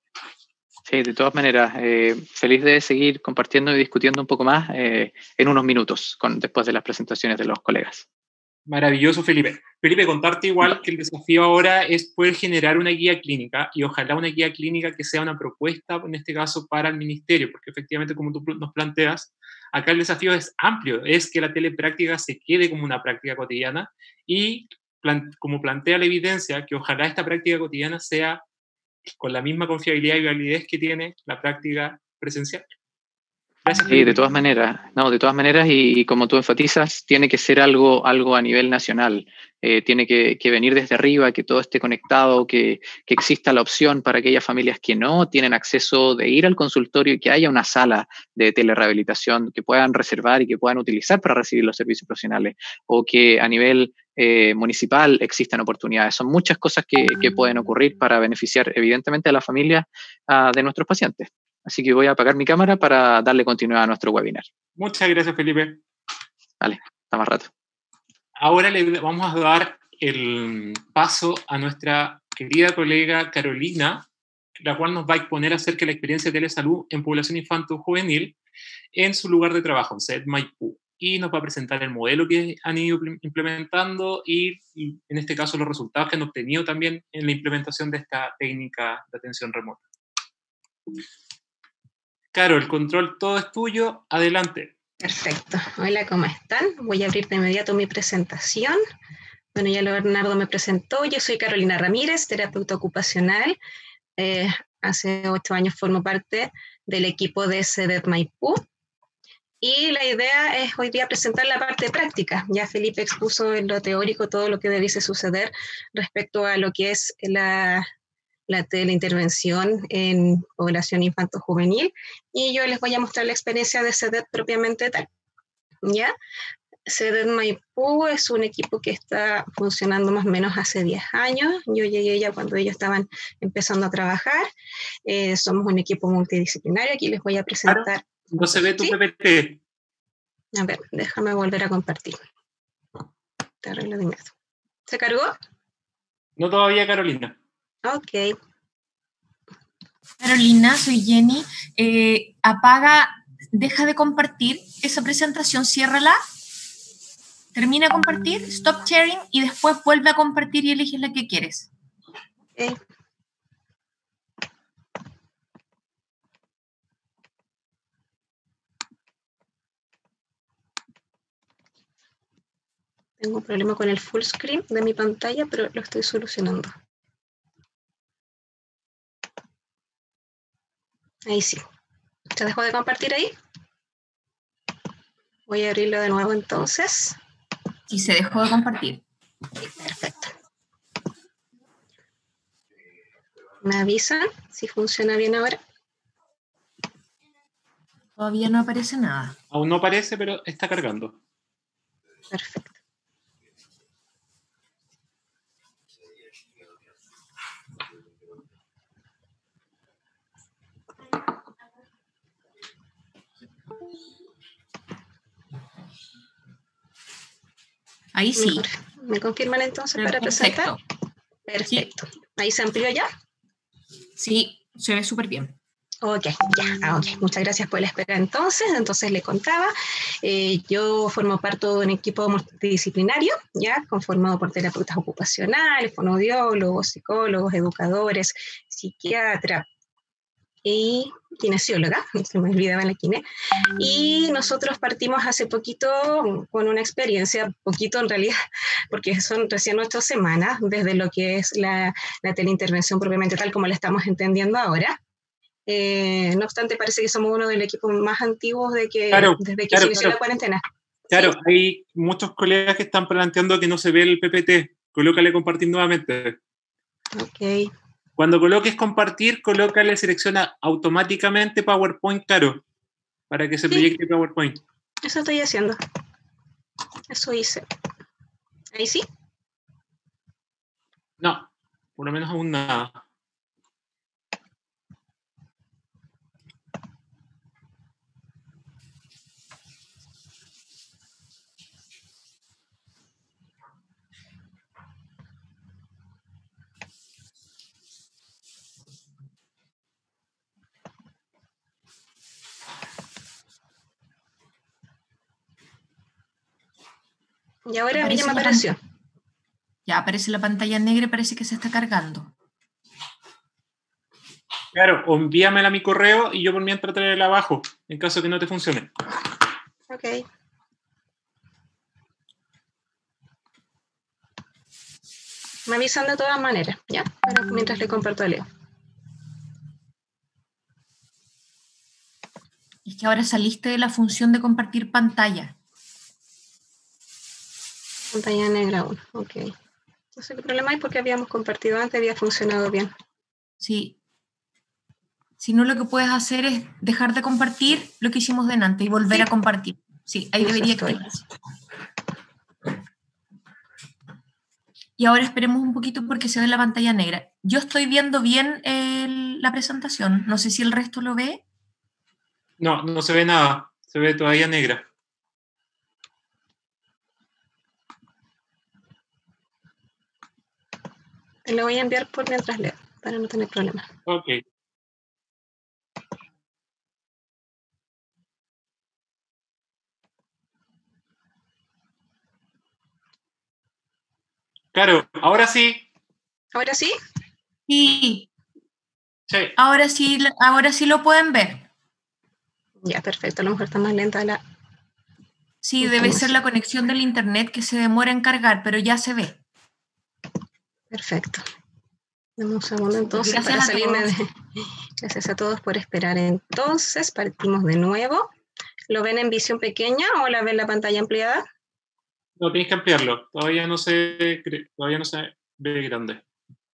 Sí, de todas maneras, eh, feliz de seguir compartiendo y discutiendo un poco más eh, en unos minutos, con, después de las presentaciones de los colegas. Maravilloso, Felipe. Felipe, contarte igual que el desafío ahora es poder generar una guía clínica y ojalá una guía clínica que sea una propuesta, en este caso, para el ministerio, porque efectivamente, como tú nos planteas, acá el desafío es amplio, es que la telepráctica se quede como una práctica cotidiana y, plan, como plantea la evidencia, que ojalá esta práctica cotidiana sea con la misma confiabilidad y validez que tiene la práctica presencial. Gracias, sí, de todas maneras, no, de todas maneras, y, y como tú enfatizas, tiene que ser algo, algo a nivel nacional, eh, tiene que, que venir desde arriba, que todo esté conectado, que, que exista la opción para aquellas familias que no tienen acceso de ir al consultorio y que haya una sala de telerehabilitación que puedan reservar y que puedan utilizar para recibir los servicios profesionales, o que a nivel eh, municipal existan oportunidades. Son muchas cosas que, que pueden ocurrir para beneficiar evidentemente a la familia uh, de nuestros pacientes. Así que voy a apagar mi cámara para darle continuidad a nuestro webinar. Muchas gracias, Felipe. Vale, hasta más rato. Ahora le vamos a dar el paso a nuestra querida colega Carolina, la cual nos va a exponer acerca de la experiencia de telesalud en población infanto-juvenil en su lugar de trabajo, en S E D Maipú. y nos va a presentar el modelo que han ido implementando y, y en este caso los resultados que han obtenido también en la implementación de esta técnica de atención remota. Caro, el control todo es tuyo, adelante. Perfecto. Hola, ¿cómo están? Voy a abrir de inmediato mi presentación. Bueno, ya Leonardo me presentó. Yo soy Carolina Ramírez, terapeuta ocupacional. Eh, hace ocho años formo parte del equipo de CEDET Maipú. Y la idea es hoy día presentar la parte práctica. Ya Felipe expuso en lo teórico todo lo que debiese suceder respecto a lo que es la, la teleintervención en población infanto-juvenil. Y yo les voy a mostrar la experiencia de CEDET propiamente tal. ¿Ya? CEDET Maipú es un equipo que está funcionando más o menos hace diez años. Yo llegué ya cuando ellos estaban empezando a trabajar. Eh, somos un equipo multidisciplinario. Aquí les voy a presentar. Claro, no se ve tu ¿Sí? P P T. A ver, déjame volver a compartir. Te arreglo de inmediato. ¿Se cargó? No todavía, Carolina. Ok. Carolina, soy Jenny. Eh, apaga, deja de compartir esa presentación, ciérrala. Termina de compartir, stop sharing y después vuelve a compartir y eliges la que quieres. Okay. Tengo un problema con el full screen de mi pantalla, pero lo estoy solucionando. Ahí sí. ¿Se dejó de compartir ahí? Voy a abrirlo de nuevo entonces. Sí, se dejó de compartir. Perfecto. ¿Me avisan si funciona bien ahora? Todavía no aparece nada. Aún no aparece, pero está cargando. Perfecto. Ahí sí. ¿Me confirman entonces para Perfecto. presentar? Perfecto. Sí. ¿Ahí se amplió ya? Sí, se ve súper bien. Ok, ya, ah, ok. Muchas gracias por la espera entonces. Entonces le contaba, eh, yo formo parte de un equipo multidisciplinario, ya, conformado por terapeutas ocupacionales, fonoaudiólogos, psicólogos, educadores, psiquiatras y kinesióloga, se me olvidaba la kine. Y nosotros partimos hace poquito con una experiencia, poquito en realidad, porque son recién ocho semanas desde lo que es la, la teleintervención propiamente tal como la estamos entendiendo ahora. Eh, no obstante, parece que somos uno del equipo más antiguos de que, claro, desde que claro, se inició claro. la cuarentena. Claro, ¿sí? Hay muchos colegas que están planteando que no se ve el P P T. Colócale compartir nuevamente. Ok. Cuando coloques compartir, colócale, selecciona automáticamente PowerPoint, Caro, para que se Sí. proyecte PowerPoint. Eso estoy haciendo. Eso hice. ¿Ahí sí? No, por lo menos aún nada. Y ahora a mí ya Aparece me la apareció. pan- Ya aparece la pantalla negra y parece que se está cargando. Claro, o envíamela a mi correo y yo por mientras traerla abajo, en caso que no te funcione. Ok. Me avisan de todas maneras, ¿ya? Ahora mientras le comparto a Leo. Es que ahora saliste de la función de compartir pantalla. Pantalla negra uno, ok. No sé qué problema hay porque habíamos compartido antes, había funcionado bien. Sí. Si no, lo que puedes hacer es dejar de compartir lo que hicimos delante y volver Sí. a compartir. Sí, ahí Eso debería estoy. activarse. Y ahora esperemos un poquito porque se ve la pantalla negra. Yo estoy viendo bien el- la presentación. No sé si el resto lo ve. No, no se ve nada. Se ve todavía negra. Te lo voy a enviar por mientras leo, para no tener problemas. Ok. Claro, ahora sí. ¿Ahora sí? Sí. Sí. Ahora sí, ahora sí lo pueden ver. Ya, perfecto. A lo mejor está más lenta la... Sí, debe ser la conexión del internet que se demora en cargar, pero ya se ve. Perfecto. Dame un segundo entonces Gracias para a salirme todos. de... Gracias a todos por esperar. Entonces, partimos de nuevo. ¿Lo ven en visión pequeña o la ven la pantalla ampliada? No, tienes que ampliarlo. Todavía no se, todavía no se ve grande.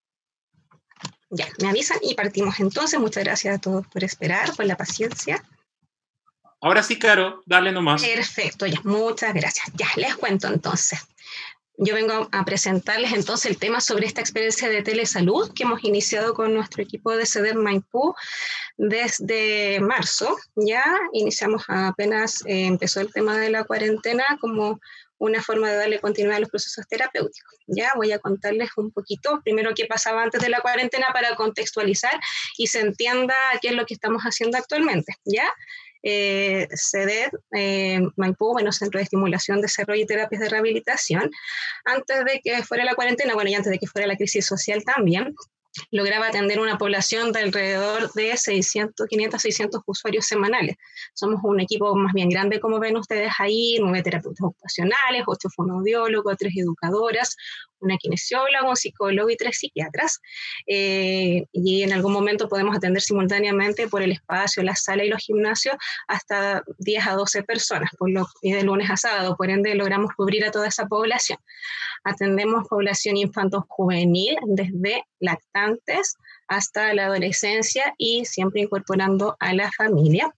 Ya, me avisan y partimos entonces. Muchas gracias a todos por esperar, por la paciencia. Ahora sí, Caro, dale nomás. Perfecto, ya, muchas gracias. Ya, les cuento entonces. Yo vengo a presentarles entonces el tema sobre esta experiencia de telesalud que hemos iniciado con nuestro equipo de C E D E T Maipú desde marzo. Ya iniciamos apenas, eh, empezó el tema de la cuarentena como una forma de darle continuidad a los procesos terapéuticos. Ya voy a contarles un poquito, primero qué pasaba antes de la cuarentena para contextualizar y se entienda qué es lo que estamos haciendo actualmente. Ya. Eh, C E D E T, eh, Maipú, bueno, Centro de Estimulación, Desarrollo y Terapias de Rehabilitación, antes de que fuera la cuarentena, bueno, y antes de que fuera la crisis social también, lograba atender una población de alrededor de seiscientos, quinientos, seiscientos usuarios semanales. Somos un equipo más bien grande, como ven ustedes ahí, nueve terapeutas ocupacionales, ocho fonoaudiólogos, tres educadoras, una kinesióloga, un psicólogo y tres psiquiatras. Eh, y en algún momento podemos atender simultáneamente por el espacio, la sala y los gimnasios hasta diez a doce personas, por lo, y de lunes a sábado. Por ende, logramos cubrir a toda esa población. Atendemos población infanto-juvenil desde lactantes hasta la adolescencia y siempre incorporando a la familia.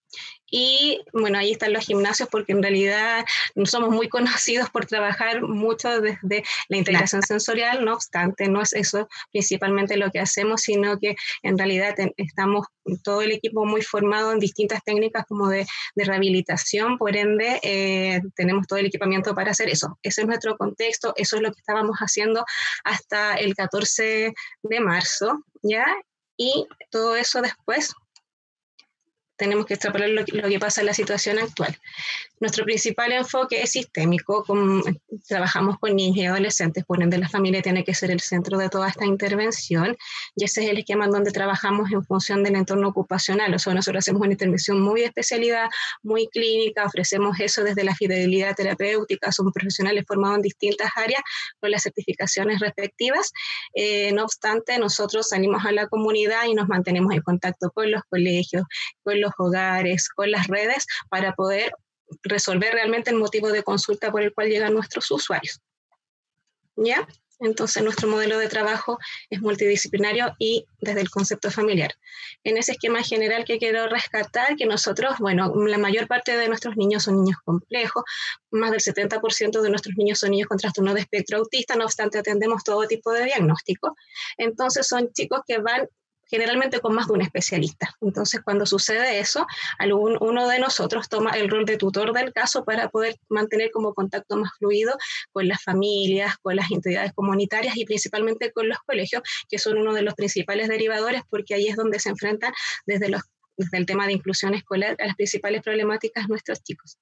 Y bueno, ahí están los gimnasios porque en realidad no somos muy conocidos por trabajar mucho desde la integración sensorial, no obstante, no es eso principalmente lo que hacemos, sino que en realidad ten, estamos todo el equipo muy formado en distintas técnicas como de, de rehabilitación, por ende eh, tenemos todo el equipamiento para hacer eso. Ese es nuestro contexto, eso es lo que estábamos haciendo hasta el catorce de marzo, ¿ya? Y todo eso después tenemos que extrapolar lo que, lo que pasa en la situación actual. Nuestro principal enfoque es sistémico, con, trabajamos con niños y adolescentes, por ende la familia tiene que ser el centro de toda esta intervención, y ese es el esquema en donde trabajamos en función del entorno ocupacional. O sea, nosotros hacemos una intervención muy de especialidad, muy clínica, ofrecemos eso desde la fidelidad terapéutica, somos profesionales formados en distintas áreas con las certificaciones respectivas. Eh, no obstante, nosotros salimos a la comunidad y nos mantenemos en contacto con los colegios, con los hogares, con las redes, para poder resolver realmente el motivo de consulta por el cual llegan nuestros usuarios. ¿Ya? Entonces, nuestro modelo de trabajo es multidisciplinario y desde el concepto familiar. En ese esquema general que quiero rescatar, que nosotros, bueno, la mayor parte de nuestros niños son niños complejos, más del setenta por ciento de nuestros niños son niños con trastorno de espectro autista, no obstante atendemos todo tipo de diagnóstico. Entonces, son chicos que van generalmente con más de un especialista. Entonces, cuando sucede eso, algún, uno de nosotros toma el rol de tutor del caso para poder mantener como contacto más fluido con las familias, con las entidades comunitarias y principalmente con los colegios, que son uno de los principales derivadores, porque ahí es donde se enfrentan desde, los, desde el tema de inclusión escolar a las principales problemáticas nuestros chicos.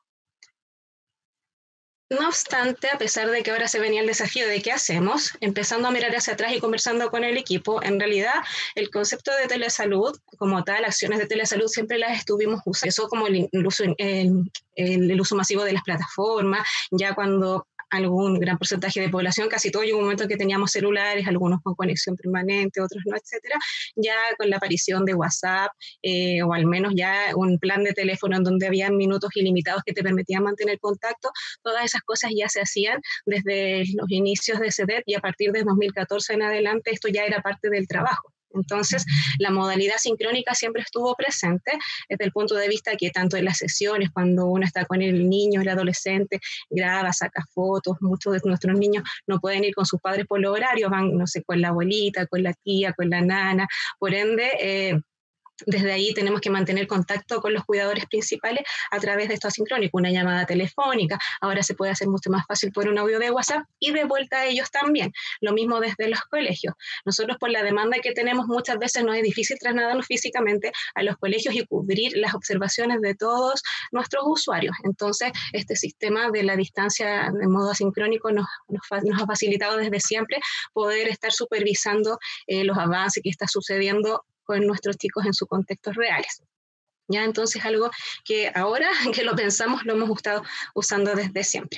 No obstante, a pesar de que ahora se venía el desafío de qué hacemos, empezando a mirar hacia atrás y conversando con el equipo, en realidad el concepto de telesalud, como tal, acciones de telesalud, siempre las estuvimos usando. Eso como el, el, uso, el, el, el uso masivo de las plataformas, ya cuando algún gran porcentaje de población, casi todo llegó un momento que teníamos celulares, algunos con conexión permanente, otros no, etcétera, ya con la aparición de WhatsApp, eh, o al menos ya un plan de teléfono en donde había minutos ilimitados que te permitían mantener contacto, todas esas cosas ya se hacían desde los inicios de C E D E T y a partir de dos mil catorce en adelante esto ya era parte del trabajo. Entonces, la modalidad sincrónica siempre estuvo presente desde el punto de vista que tanto en las sesiones, cuando uno está con el niño, el adolescente, graba, saca fotos, muchos de nuestros niños no pueden ir con sus padres por los horarios, van, no sé, con la abuelita, con la tía, con la nana, por ende, eh, Desde ahí tenemos que mantener contacto con los cuidadores principales a través de esto asincrónico, una llamada telefónica. Ahora se puede hacer mucho más fácil por un audio de WhatsApp y de vuelta a ellos también. Lo mismo desde los colegios. Nosotros, por la demanda que tenemos, muchas veces nos es difícil trasladarnos físicamente a los colegios y cubrir las observaciones de todos nuestros usuarios. Entonces, este sistema de la distancia de modo asincrónico nos, nos, nos ha facilitado desde siempre poder estar supervisando eh, los avances que está sucediendo con nuestros chicos en sus contextos reales. ¿Ya? Entonces, algo que ahora que lo pensamos, lo hemos estado usando desde siempre.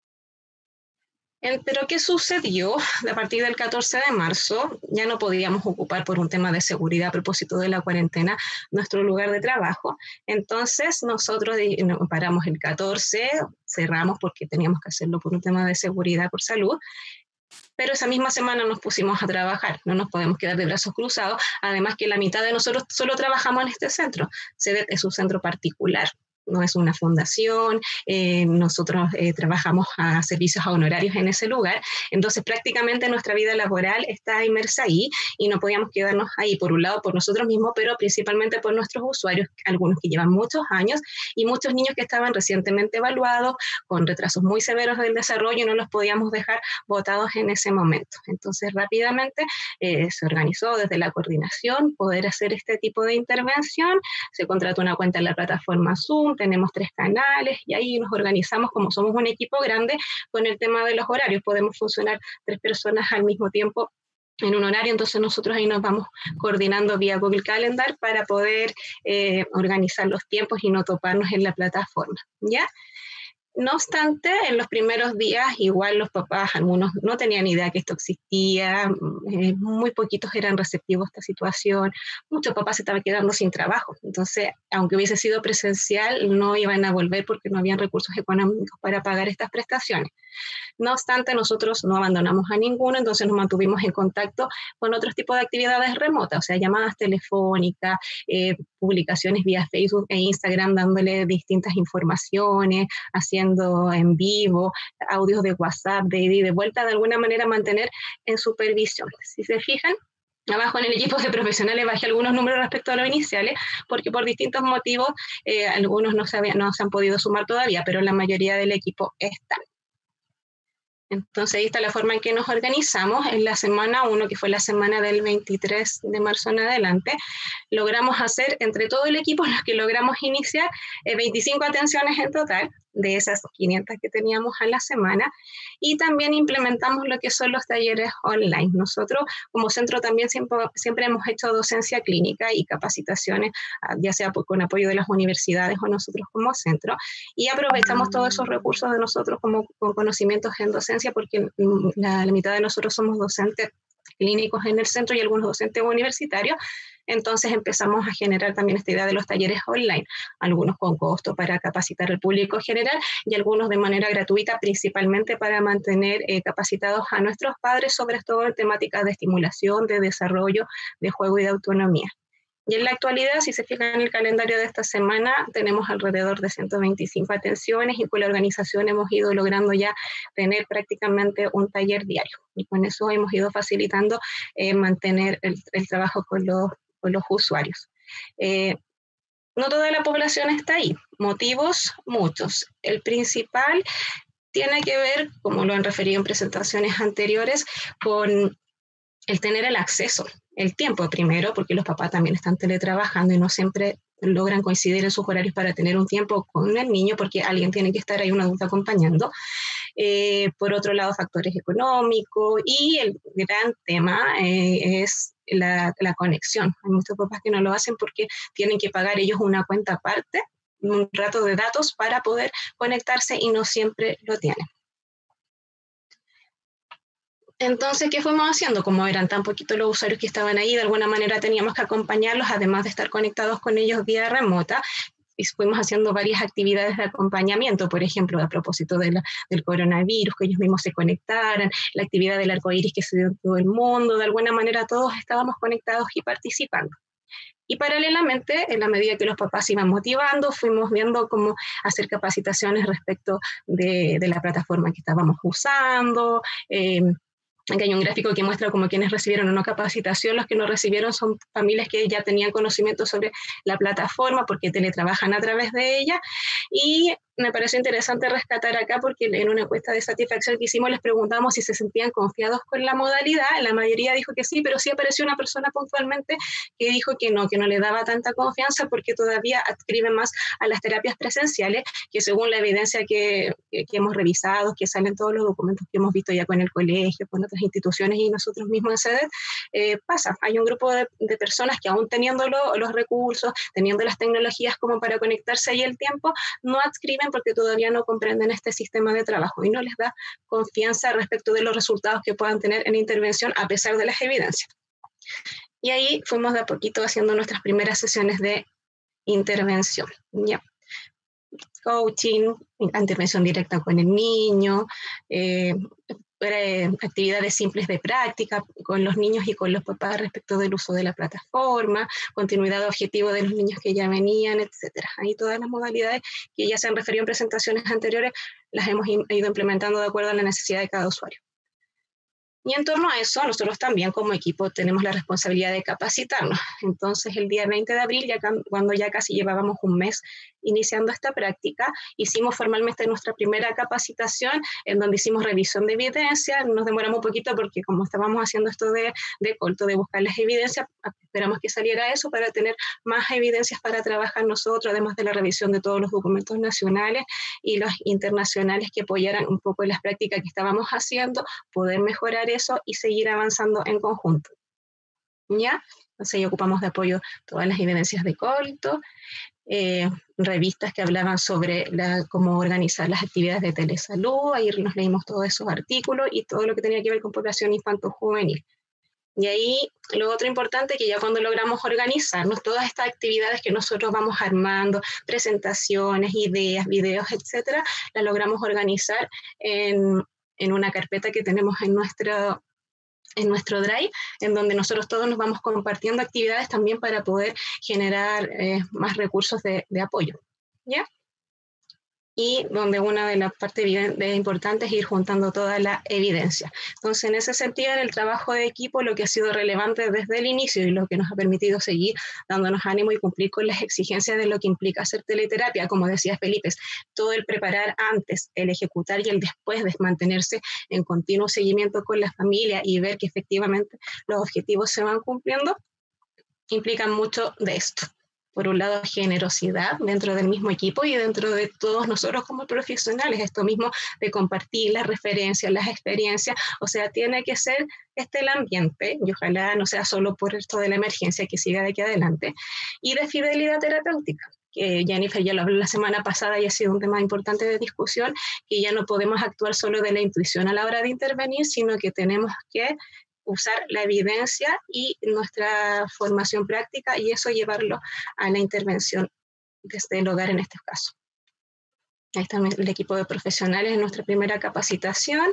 Pero, ¿qué sucedió? A partir del catorce de marzo, ya no podíamos ocupar por un tema de seguridad a propósito de la cuarentena nuestro lugar de trabajo. Entonces, nosotros paramos el catorce, cerramos porque teníamos que hacerlo por un tema de seguridad, por salud. Pero esa misma semana nos pusimos a trabajar, no nos podemos quedar de brazos cruzados, además que la mitad de nosotros solo trabajamos en este centro. C E D E T es un centro particular, no es una fundación, eh, nosotros eh, trabajamos a servicios a honorarios en ese lugar, entonces prácticamente nuestra vida laboral está inmersa ahí y no podíamos quedarnos ahí, por un lado por nosotros mismos, pero principalmente por nuestros usuarios, algunos que llevan muchos años y muchos niños que estaban recientemente evaluados, con retrasos muy severos del desarrollo y no los podíamos dejar botados en ese momento. Entonces rápidamente eh, se organizó desde la coordinación poder hacer este tipo de intervención, se contrató una cuenta en la plataforma Zoom, tenemos tres canales y ahí nos organizamos como somos un equipo grande con el tema de los horarios. Podemos funcionar tres personas al mismo tiempo en un horario, entonces nosotros ahí nos vamos coordinando vía Google Calendar para poder eh, organizar los tiempos y no toparnos en la plataforma, ¿ya? No obstante, en los primeros días, igual los papás, algunos no tenían idea que esto existía, eh, muy poquitos eran receptivos a esta situación, muchos papás se estaban quedando sin trabajo, entonces, aunque hubiese sido presencial, no iban a volver porque no habían recursos económicos para pagar estas prestaciones. No obstante, nosotros no abandonamos a ninguno, entonces nos mantuvimos en contacto con otros tipos de actividades remotas, o sea, llamadas telefónicas, eh, publicaciones vía Facebook e Instagram dándole distintas informaciones, haciendo en vivo, audios de WhatsApp, de ida y de vuelta, de alguna manera mantener en supervisión. Si se fijan, abajo en el equipo de profesionales bajé algunos números respecto a los iniciales, porque por distintos motivos eh, algunos no se, habían, no se han podido sumar todavía, pero la mayoría del equipo están. Entonces ahí está la forma en que nos organizamos. En la semana uno, que fue la semana del veintitrés de marzo en adelante, logramos hacer entre todo el equipo, los que logramos iniciar, eh, veinticinco atenciones en total, de esas quinientas que teníamos a la semana, y también implementamos lo que son los talleres online. Nosotros como centro también siempre, siempre hemos hecho docencia clínica y capacitaciones, ya sea con apoyo de las universidades o nosotros como centro, y aprovechamos todos esos recursos de nosotros como con conocimientos en docencia, porque la, la mitad de nosotros somos docentes clínicos en el centro y algunos docentes universitarios. Entonces empezamos a generar también esta idea de los talleres online, algunos con costo para capacitar al público general y algunos de manera gratuita, principalmente para mantener eh, capacitados a nuestros padres, sobre todo en temáticas de estimulación, de desarrollo, de juego y de autonomía. Y en la actualidad, si se fijan en el calendario de esta semana, tenemos alrededor de ciento veinticinco atenciones y con la organización hemos ido logrando ya tener prácticamente un taller diario. Y con eso hemos ido facilitando eh, mantener el, el trabajo con los, con los usuarios. Eh, no toda la población está ahí, motivos muchos. El principal tiene que ver, como lo han referido en presentaciones anteriores, con el tener el acceso, el tiempo primero, porque los papás también están teletrabajando y no siempre logran coincidir en sus horarios para tener un tiempo con el niño, porque alguien tiene que estar ahí, un adulto acompañando. Eh, por otro lado, factores económicos, y el gran tema eh, es la, la conexión. Hay muchos papás que no lo hacen porque tienen que pagar ellos una cuenta aparte, un rato de datos para poder conectarse y no siempre lo tienen. Entonces, ¿qué fuimos haciendo? Como eran tan poquitos los usuarios que estaban ahí, de alguna manera teníamos que acompañarlos, además de estar conectados con ellos vía remota, y fuimos haciendo varias actividades de acompañamiento, por ejemplo, a propósito de la, del coronavirus, que ellos mismos se conectaran, la actividad del arco iris que se dio en todo el mundo, de alguna manera todos estábamos conectados y participando. Y paralelamente, en la medida que los papás se iban motivando, fuimos viendo cómo hacer capacitaciones respecto de, de la plataforma que estábamos usando, eh, Aquí hay un gráfico que muestra como quienes recibieron una capacitación, los que no recibieron son familias que ya tenían conocimiento sobre la plataforma porque teletrabajan a través de ella, y me pareció interesante rescatar acá porque en una encuesta de satisfacción que hicimos les preguntamos si se sentían confiados con la modalidad. La mayoría dijo que sí, pero sí apareció una persona puntualmente que dijo que no, que no le daba tanta confianza porque todavía adscriben más a las terapias presenciales, que según la evidencia que, que, que hemos revisado, que salen todos los documentos que hemos visto ya con el colegio, con otras instituciones y nosotros mismos en SEDET, eh, pasa. Hay un grupo de, de personas que aún teniendo lo, los recursos, teniendo las tecnologías como para conectarse y el tiempo, no adscriben porque todavía no comprenden este sistema de trabajo y no les da confianza respecto de los resultados que puedan tener en intervención a pesar de las evidencias. Y ahí fuimos de a poquito haciendo nuestras primeras sesiones de intervención. ¿Ya? Coaching, intervención directa con el niño, eh, actividades simples de práctica con los niños y con los papás respecto del uso de la plataforma, continuidad de objetivo de los niños que ya venían, etcétera. Ahí todas las modalidades que ya se han referido en presentaciones anteriores las hemos ido implementando de acuerdo a la necesidad de cada usuario. Y en torno a eso, nosotros también como equipo tenemos la responsabilidad de capacitarnos. Entonces, el día veinte de abril, ya cuando ya casi llevábamos un mes iniciando esta práctica, hicimos formalmente nuestra primera capacitación en donde hicimos revisión de evidencia. Nos demoramos un poquito porque como estábamos haciendo esto de, de colto, de buscar las evidencias, esperamos que saliera eso para tener más evidencias para trabajar nosotros, además de la revisión de todos los documentos nacionales y los internacionales que apoyaran un poco en las prácticas que estábamos haciendo, poder mejorar eso y seguir avanzando en conjunto. ¿Ya? Entonces ahí ocupamos de apoyo todas las evidencias de colto, eh, revistas que hablaban sobre la, cómo organizar las actividades de telesalud, ahí nos leímos todos esos artículos y todo lo que tenía que ver con población infanto-juvenil. Y ahí lo otro importante que ya cuando logramos organizarnos, todas estas actividades que nosotros vamos armando, presentaciones, ideas, videos, etcétera, las logramos organizar en, en una carpeta que tenemos en nuestro, en nuestro Drive, en donde nosotros todos nos vamos compartiendo actividades también para poder generar eh, más recursos de, de apoyo. ¿Ya? Y donde una de las partes importantes es ir juntando toda la evidencia. Entonces, en ese sentido, en el trabajo de equipo, lo que ha sido relevante desde el inicio y lo que nos ha permitido seguir dándonos ánimo y cumplir con las exigencias de lo que implica hacer teleterapia, como decía Felipe, todo el preparar antes, el ejecutar y el después de mantenerse en continuo seguimiento con la familia y ver que efectivamente los objetivos se van cumpliendo, implican mucho de esto. Por un lado, generosidad dentro del mismo equipo y dentro de todos nosotros como profesionales, esto mismo de compartir las referencias, las experiencias, o sea, tiene que ser este el ambiente, y ojalá no sea solo por esto de la emergencia, que siga de aquí adelante, y de fidelidad terapéutica, que Jennifer ya lo habló la semana pasada y ha sido un tema importante de discusión, que ya no podemos actuar solo de la intuición a la hora de intervenir, sino que tenemos que usar la evidencia y nuestra formación práctica y eso llevarlo a la intervención desde el hogar en este caso. Ahí está el equipo de profesionales en nuestra primera capacitación.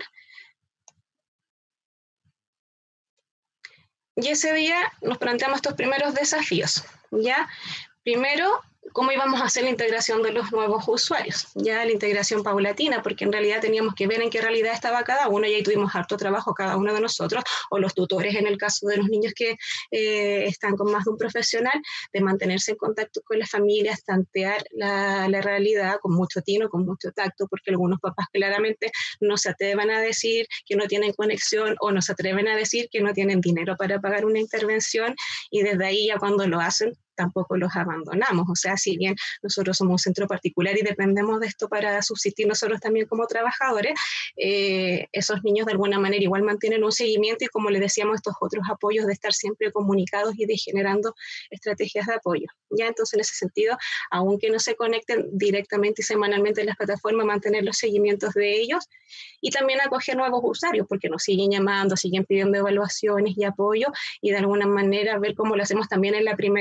Y ese día nos planteamos estos primeros desafíos, ¿ya? Primero, cómo íbamos a hacer la integración de los nuevos usuarios, ya la integración paulatina, porque en realidad teníamos que ver en qué realidad estaba cada uno y ahí tuvimos harto trabajo cada uno de nosotros, o los tutores en el caso de los niños que eh, están con más de un profesional, de mantenerse en contacto con las familias, tantear la, la realidad con mucho tino, con mucho tacto, porque algunos papás claramente no se atreven a decir que no tienen conexión o no se atreven a decir que no tienen dinero para pagar una intervención y desde ahí ya cuando lo hacen, tampoco los abandonamos. O sea, si bien nosotros somos un centro particular y dependemos de esto para subsistir nosotros también como trabajadores, eh, esos niños de alguna manera igual mantienen un seguimiento y como les decíamos, estos otros apoyos de estar siempre comunicados y de generando estrategias de apoyo. Ya entonces en ese sentido, aunque no se conecten directamente y semanalmente en las plataformas, mantener los seguimientos de ellos y también acoger nuevos usuarios porque nos siguen llamando, siguen pidiendo evaluaciones y apoyo y de alguna manera ver cómo lo hacemos también en la primera vez y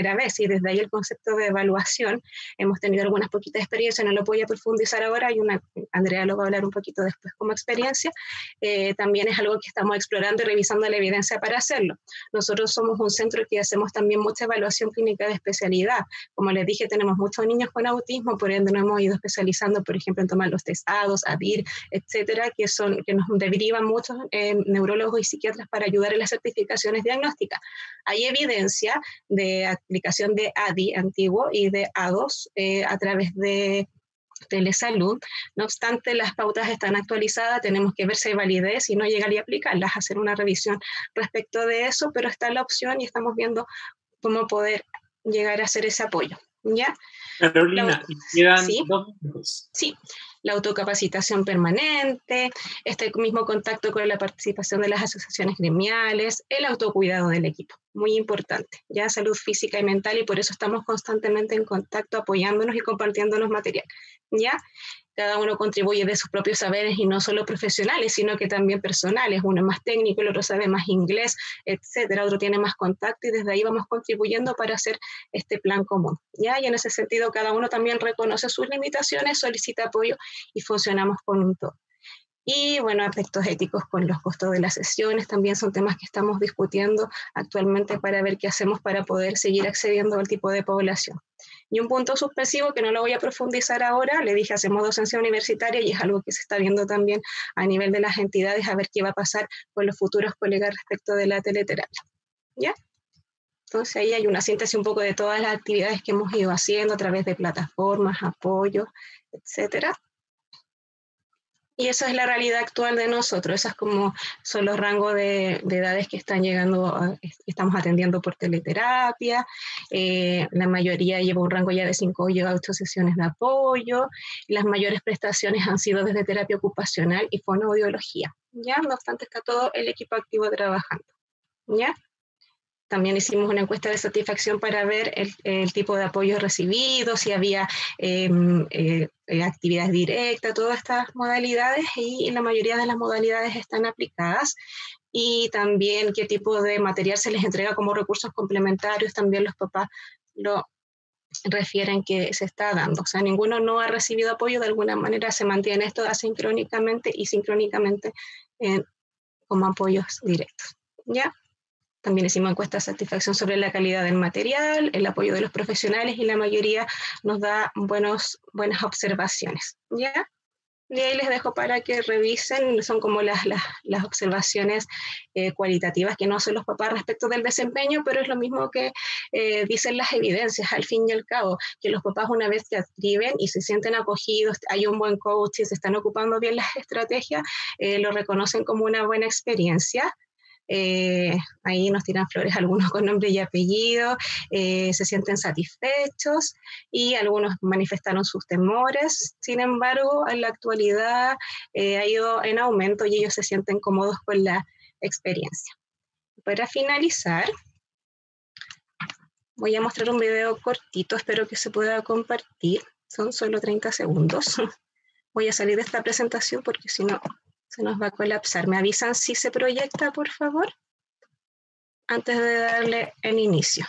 desde ahí el concepto de evaluación. Hemos tenido algunas poquitas experiencias, no lo voy a profundizar ahora, hay una, Andrea lo va a hablar un poquito después como experiencia. Eh, también es algo que estamos explorando y revisando la evidencia para hacerlo. Nosotros somos un centro que hacemos también mucha evaluación clínica de especialidad. Como les dije, tenemos muchos niños con autismo, por ende nos hemos ido especializando, por ejemplo, en tomar los test A D O S, A D I R, etcétera, que, son, que nos derivan muchos eh, neurólogos y psiquiatras para ayudar en las certificaciones diagnósticas. Hay evidencia de aplicación de A D I antiguo y de A D O S eh, a través de telesalud. No obstante, las pautas están actualizadas, tenemos que ver si hay validez y no llegar y aplicarlas, hacer una revisión respecto de eso, pero está la opción y estamos viendo cómo poder llegar a hacer ese apoyo. ¿Ya? Carolina, y quedan ¿sí? dos minutos. Sí, la autocapacitación permanente, este mismo contacto con la participación de las asociaciones gremiales, el autocuidado del equipo, muy importante, ya salud física y mental, y por eso estamos constantemente en contacto, apoyándonos y compartiéndonos material, ¿ya? Cada uno contribuye de sus propios saberes y no solo profesionales, sino que también personales. Uno es más técnico, el otro sabe más inglés, etcétera. Otro tiene más contacto y desde ahí vamos contribuyendo para hacer este plan común. ¿Ya? Y en ese sentido, cada uno también reconoce sus limitaciones, solicita apoyo y funcionamos con un todo. Y bueno, aspectos éticos con los costos de las sesiones también son temas que estamos discutiendo actualmente para ver qué hacemos para poder seguir accediendo al tipo de población. Y un punto suspensivo que no lo voy a profundizar ahora, le dije, hacemos docencia universitaria y es algo que se está viendo también a nivel de las entidades, a ver qué va a pasar con los futuros colegas respecto de la teleterapia. ¿Ya? Entonces ahí hay una síntesis un poco de todas las actividades que hemos ido haciendo a través de plataformas, apoyos, etcétera. Y esa es la realidad actual de nosotros, esas como son los rangos de, de edades que están llegando, a, estamos atendiendo por teleterapia, eh, la mayoría lleva un rango ya de cinco a ocho sesiones de apoyo, las mayores prestaciones han sido desde terapia ocupacional y fonoaudiología, ¿ya? No obstante está todo el equipo activo trabajando, ¿ya? También hicimos una encuesta de satisfacción para ver el, el tipo de apoyo recibido, si había eh, eh, actividades directas, todas estas modalidades, y la mayoría de las modalidades están aplicadas. Y también qué tipo de material se les entrega como recursos complementarios, también los papás lo refieren que se está dando. O sea, ninguno no ha recibido apoyo, de alguna manera se mantiene esto asincrónicamente y sincrónicamente eh, como apoyos directos. ¿Ya? También hicimos encuestas de satisfacción sobre la calidad del material, el apoyo de los profesionales y la mayoría nos da buenos, buenas observaciones. ¿Ya? Y ahí les dejo para que revisen, son como las, las, las observaciones eh, cualitativas que no hacen los papás respecto del desempeño, pero es lo mismo que eh, dicen las evidencias al fin y al cabo, que los papás una vez que escriben y se sienten acogidos, hay un buen coaching, se están ocupando bien las estrategias, eh, lo reconocen como una buena experiencia. Eh, ahí nos tiran flores algunos con nombre y apellido, eh, se sienten satisfechos y algunos manifestaron sus temores. Sin embargo, en la actualidad eh, ha ido en aumento y ellos se sienten cómodos con la experiencia. Para finalizar, voy a mostrar un video cortito, espero que se pueda compartir, son solo treinta segundos. Voy a salir de esta presentación porque si no se nos va a colapsar. ¿Me avisan si se proyecta, por favor? Antes de darle el inicio.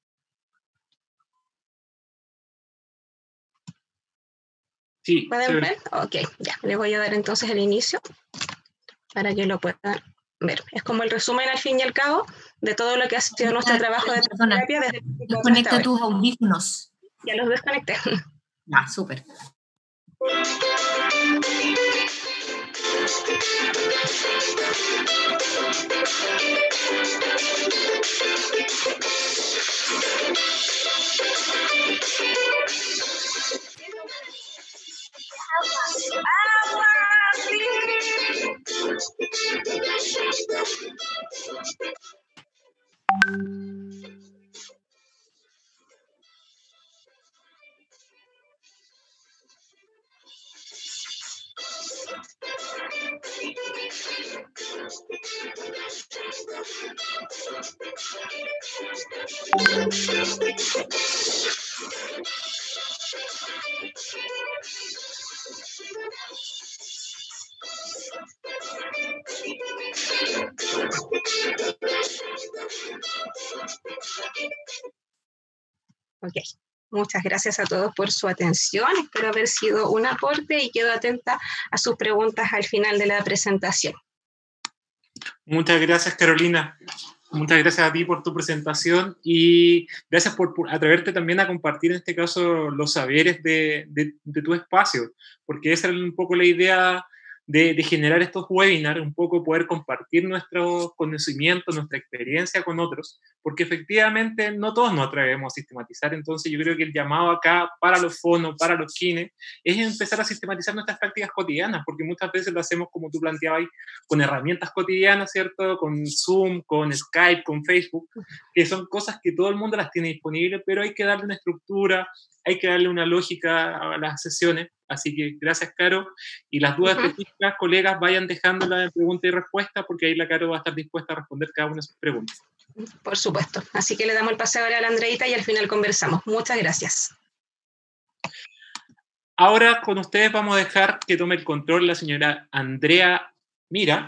Sí. ¿Pueden sí. ver? Ok, ya. Le voy a dar entonces el inicio para que lo puedan ver. Es como el resumen al fin y al cabo de todo lo que ha sido nuestro trabajo de terapia desde el Desconecta tus audífonos. Ya los desconecté. Ah, súper. Ok. Muchas gracias a todos por su atención. Espero haber sido un aporte y quedo atenta a sus preguntas al final de la presentación. Muchas gracias, Carolina. Muchas gracias a ti por tu presentación y gracias por, por atreverte también a compartir, en este caso, los saberes de, de, de tu espacio, porque esa es un poco la idea de, de generar estos webinars, un poco poder compartir nuestros conocimientos, nuestra experiencia con otros, porque efectivamente no todos nos atrevemos a sistematizar. Entonces yo creo que el llamado acá para los fonos, para los kines, es empezar a sistematizar nuestras prácticas cotidianas, porque muchas veces lo hacemos como tú planteabas, con herramientas cotidianas, ¿cierto? Con Zoom, con Skype, con Facebook, que son cosas que todo el mundo las tiene disponibles, pero hay que darle una estructura, hay que darle una lógica a las sesiones. Así que gracias, Caro. Y las dudas uh-huh. específicas, colegas, vayan dejándolas en pregunta y respuesta, porque ahí la Caro va a estar dispuesta a responder cada una de sus preguntas. Por supuesto. Así que le damos el pase ahora a la Andreita y al final conversamos. Muchas gracias. Ahora con ustedes vamos a dejar que tome el control la señora Andrea Mira,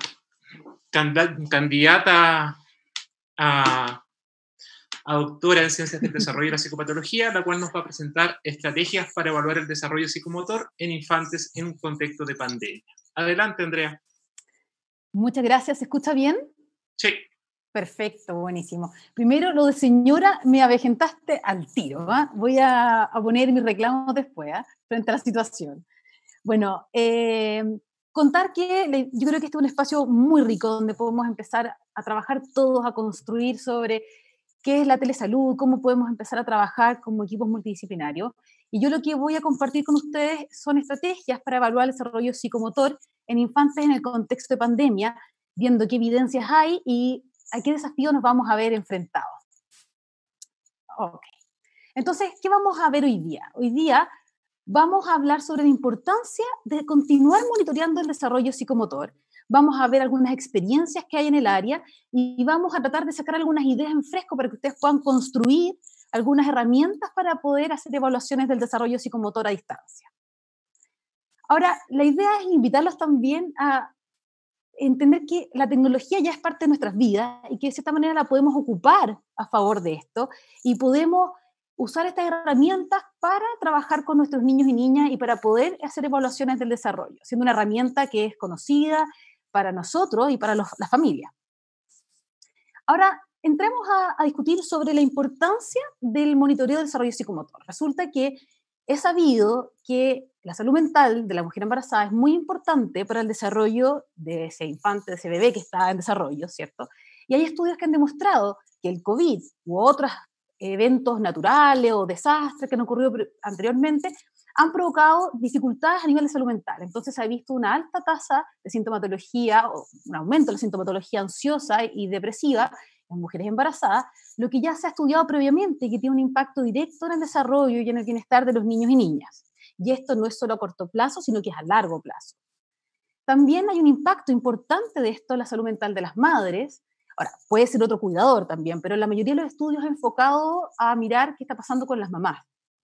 candidata a, a doctora en Ciencias del Desarrollo y la Psicopatología, la cual nos va a presentar estrategias para evaluar el desarrollo psicomotor en infantes en un contexto de pandemia. Adelante, Andrea. Muchas gracias. ¿Se escucha bien? Sí. Perfecto, buenísimo. Primero, lo de señora, me avejentaste al tiro. ¿eh? Voy a, a poner mis reclamos después, ¿eh? frente a la situación. Bueno, eh, contar que yo creo que este es un espacio muy rico donde podemos empezar a trabajar todos, a construir sobre qué es la telesalud, cómo podemos empezar a trabajar como equipos multidisciplinarios. Y yo lo que voy a compartir con ustedes son estrategias para evaluar el desarrollo psicomotor en infantes en el contexto de pandemia, viendo qué evidencias hay y a qué desafíos nos vamos a ver enfrentados. Ok. Entonces, ¿qué vamos a ver hoy día? Hoy día vamos a hablar sobre la importancia de continuar monitoreando el desarrollo psicomotor. Vamos a ver algunas experiencias que hay en el área y vamos a tratar de sacar algunas ideas en fresco para que ustedes puedan construir algunas herramientas para poder hacer evaluaciones del desarrollo psicomotor a distancia. Ahora, la idea es invitarlos también a entender que la tecnología ya es parte de nuestras vidas y que de cierta manera la podemos ocupar a favor de esto y podemos usar estas herramientas para trabajar con nuestros niños y niñas y para poder hacer evaluaciones del desarrollo, siendo una herramienta que es conocida para nosotros y para los, la familia. Ahora, entremos a, a discutir sobre la importancia del monitoreo del desarrollo psicomotor. Resulta que es sabido que la salud mental de la mujer embarazada es muy importante para el desarrollo de ese infante, de ese bebé que está en desarrollo, ¿cierto? Y hay estudios que han demostrado que el COVID u otros eventos naturales o desastres que han ocurrido anteriormente han provocado dificultades a nivel de salud mental. Entonces se ha visto una alta tasa de sintomatología, o un aumento de la sintomatología ansiosa y depresiva en mujeres embarazadas, lo que ya se ha estudiado previamente y que tiene un impacto directo en el desarrollo y en el bienestar de los niños y niñas. Y esto no es solo a corto plazo, sino que es a largo plazo. También hay un impacto importante de esto en la salud mental de las madres. Ahora, puede ser otro cuidador también, pero la mayoría de los estudios han enfocado a mirar qué está pasando con las mamás.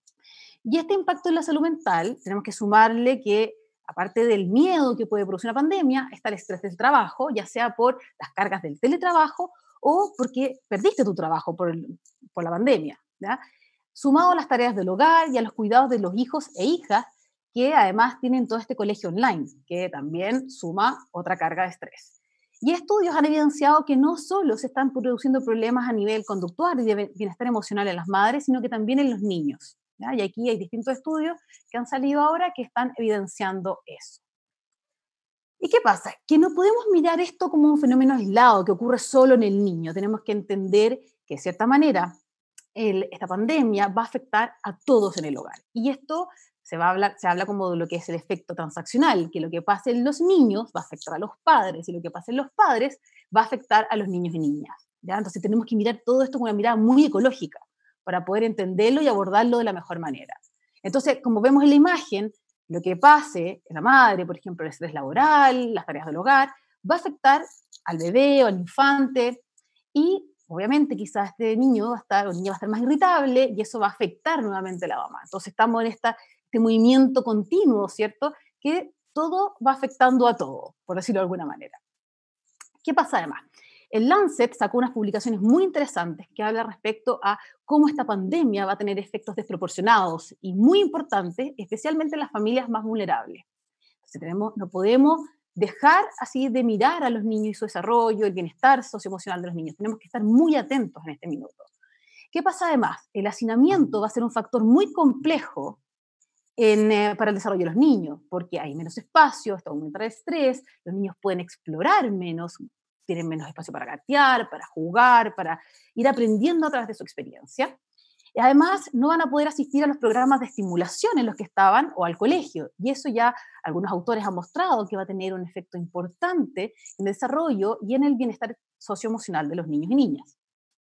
Y este impacto en la salud mental, tenemos que sumarle que, aparte del miedo que puede producir una pandemia, está el estrés del trabajo, ya sea por las cargas del teletrabajo o porque perdiste tu trabajo por, el, por la pandemia, ¿ya? Sumado a las tareas del hogar y a los cuidados de los hijos e hijas, que además tienen todo este colegio online, que también suma otra carga de estrés. Y estudios han evidenciado que no solo se están produciendo problemas a nivel conductual y de bienestar emocional en las madres, sino que también en los niños, ¿ya? Y aquí hay distintos estudios que han salido ahora que están evidenciando eso. ¿Y qué pasa? Que no podemos mirar esto como un fenómeno aislado que ocurre solo en el niño. Tenemos que entender que, de cierta manera, el, esta pandemia va a afectar a todos en el hogar. Y esto se, va a hablar, se habla como de lo que es el efecto transaccional, que lo que pasa en los niños va a afectar a los padres, y lo que pasa en los padres va a afectar a los niños y niñas, ¿ya? Entonces tenemos que mirar todo esto con una mirada muy ecológica para poder entenderlo y abordarlo de la mejor manera. Entonces, como vemos en la imagen, lo que pase en la madre, por ejemplo, el estrés laboral, las tareas del hogar, va a afectar al bebé o al infante y obviamente quizás este niño va a estar, o niña va a estar más irritable y eso va a afectar nuevamente a la mamá. Entonces estamos en esta, este movimiento continuo, ¿cierto? Que todo va afectando a todo, por decirlo de alguna manera. ¿Qué pasa además? El Lancet sacó unas publicaciones muy interesantes que hablan respecto a cómo esta pandemia va a tener efectos desproporcionados y muy importantes, especialmente en las familias más vulnerables. Entonces tenemos, no podemos dejar así de mirar a los niños y su desarrollo, el bienestar socioemocional de los niños. Tenemos que estar muy atentos en este minuto. ¿Qué pasa además? El hacinamiento va a ser un factor muy complejo en, eh, para el desarrollo de los niños, porque hay menos espacio, esto aumenta el estrés, los niños pueden explorar menos, tienen menos espacio para gatear, para jugar, para ir aprendiendo a través de su experiencia. Y además no van a poder asistir a los programas de estimulación en los que estaban o al colegio. Y eso ya algunos autores han mostrado que va a tener un efecto importante en el desarrollo y en el bienestar socioemocional de los niños y niñas.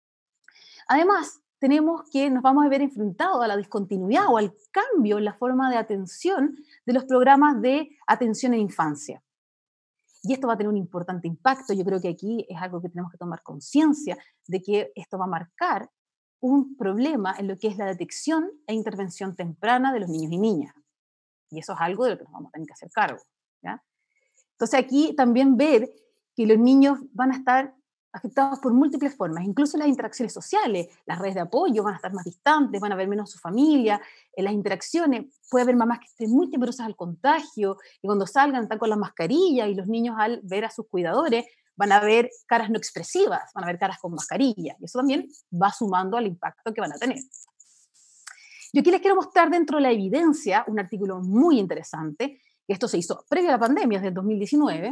Además, tenemos que nos vamos a ver enfrentados a la discontinuidad o al cambio en la forma de atención de los programas de atención en infancia. Y esto va a tener un importante impacto. Yo creo que aquí es algo que tenemos que tomar conciencia de que esto va a marcar un problema en lo que es la detección e intervención temprana de los niños y niñas. Y eso es algo de lo que nos vamos a tener que hacer cargo, ¿ya? Entonces aquí también ver que los niños van a estar afectados por múltiples formas, incluso las interacciones sociales, las redes de apoyo van a estar más distantes, van a ver menos su familia, en las interacciones puede haber mamás que estén muy temerosas al contagio y cuando salgan están con la mascarilla y los niños al ver a sus cuidadores van a ver caras no expresivas, van a ver caras con mascarilla y eso también va sumando al impacto que van a tener. Yo aquí les quiero mostrar dentro de la evidencia un artículo muy interesante, que esto se hizo previo a la pandemia, desde el dos mil diecinueve,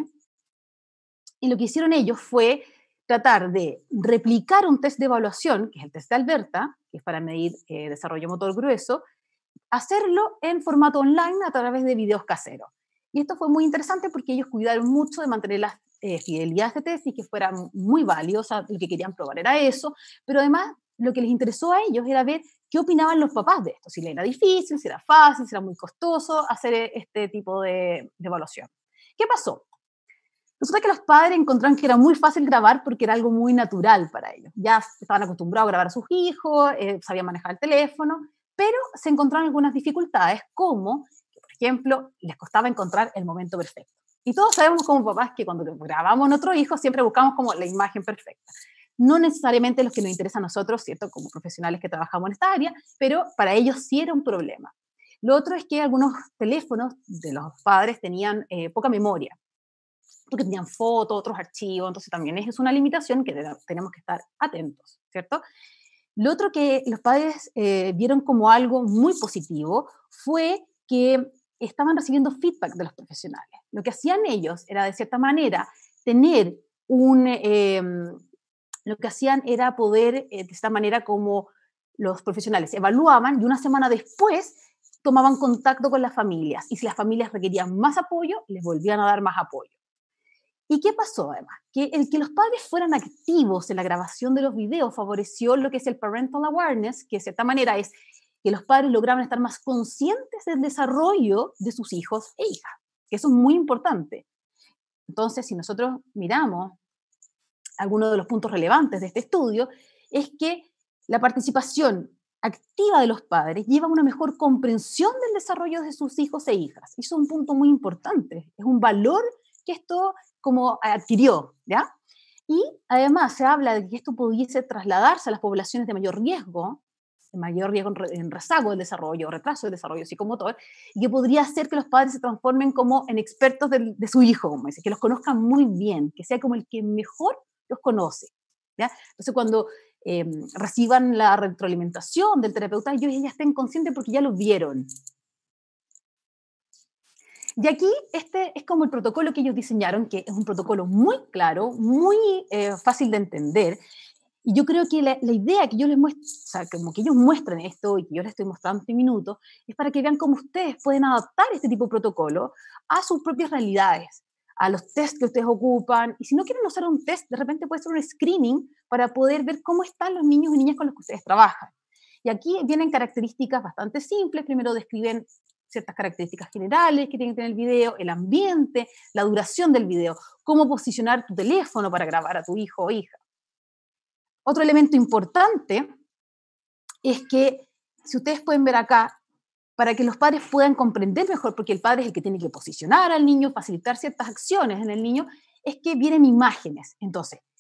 y lo que hicieron ellos fue tratar de replicar un test de evaluación, que es el test de Alberta, que es para medir eh, desarrollo motor grueso, hacerlo en formato online a través de videos caseros. Y esto fue muy interesante porque ellos cuidaron mucho de mantener la eh, fidelidad de este test y que fuera muy valiosa, lo que querían probar era eso, pero además lo que les interesó a ellos era ver qué opinaban los papás de esto, si era difícil, si era fácil, si era muy costoso hacer este tipo de, de evaluación. ¿Qué pasó? Resulta que los padres encontraron que era muy fácil grabar porque era algo muy natural para ellos. Ya estaban acostumbrados a grabar a sus hijos, eh, sabían manejar el teléfono, pero se encontraron algunas dificultades como, que, por ejemplo, les costaba encontrar el momento perfecto. Y todos sabemos como papás que cuando grabamos a nuestro hijo siempre buscamos como la imagen perfecta. No necesariamente los que nos interesa a nosotros, ¿cierto? Como profesionales que trabajamos en esta área, pero para ellos sí era un problema. Lo otro es que algunos teléfonos de los padres tenían eh, poca memoria, porque tenían fotos, otros archivos, entonces también es una limitación que tenemos que estar atentos, ¿cierto? Lo otro que los padres eh, vieron como algo muy positivo fue que estaban recibiendo feedback de los profesionales. Lo que hacían ellos era, de cierta manera, tener un... Eh, lo que hacían era poder, eh, de esta manera como los profesionales evaluaban y una semana después tomaban contacto con las familias y si las familias requerían más apoyo, les volvían a dar más apoyo. ¿Y qué pasó además? Que el que los padres fueran activos en la grabación de los videos favoreció lo que es el parental awareness, que de cierta manera es que los padres lograban estar más conscientes del desarrollo de sus hijos e hijas, que eso es muy importante. Entonces, si nosotros miramos algunos de los puntos relevantes de este estudio, es que la participación activa de los padres lleva a una mejor comprensión del desarrollo de sus hijos e hijas. Y eso es un punto muy importante, es un valor que esto como adquirió, ¿ya? Y además se habla de que esto pudiese trasladarse a las poblaciones de mayor riesgo, de mayor riesgo en rezago del desarrollo, retraso del desarrollo psicomotor, y que podría hacer que los padres se transformen como en expertos de, de su hijo, como dice, que los conozcan muy bien, que sea como el que mejor los conoce, ¿ya? Entonces cuando eh, reciban la retroalimentación del terapeuta, ellos ya estén conscientes porque ya lo vieron. Y aquí este es como el protocolo que ellos diseñaron, que es un protocolo muy claro, muy eh, fácil de entender. Y yo creo que la, la idea que yo les muestro, o sea, como que ellos muestren esto y que yo les estoy mostrando este minuto, es para que vean cómo ustedes pueden adaptar este tipo de protocolo a sus propias realidades, a los test que ustedes ocupan. Y si no quieren usar un test, de repente puede ser un screening para poder ver cómo están los niños y niñas con los que ustedes trabajan. Y aquí vienen características bastante simples. Primero describen ciertas características generales que tiene que tener el video, el ambiente, la duración del video, cómo posicionar tu teléfono para grabar a tu hijo o hija. Otro elemento importante es que, si ustedes pueden ver acá, para que los padres puedan comprender mejor, porque el padre es el que tiene que posicionar al niño, facilitar ciertas acciones en el niño, es que vienen imágenes. Entonces,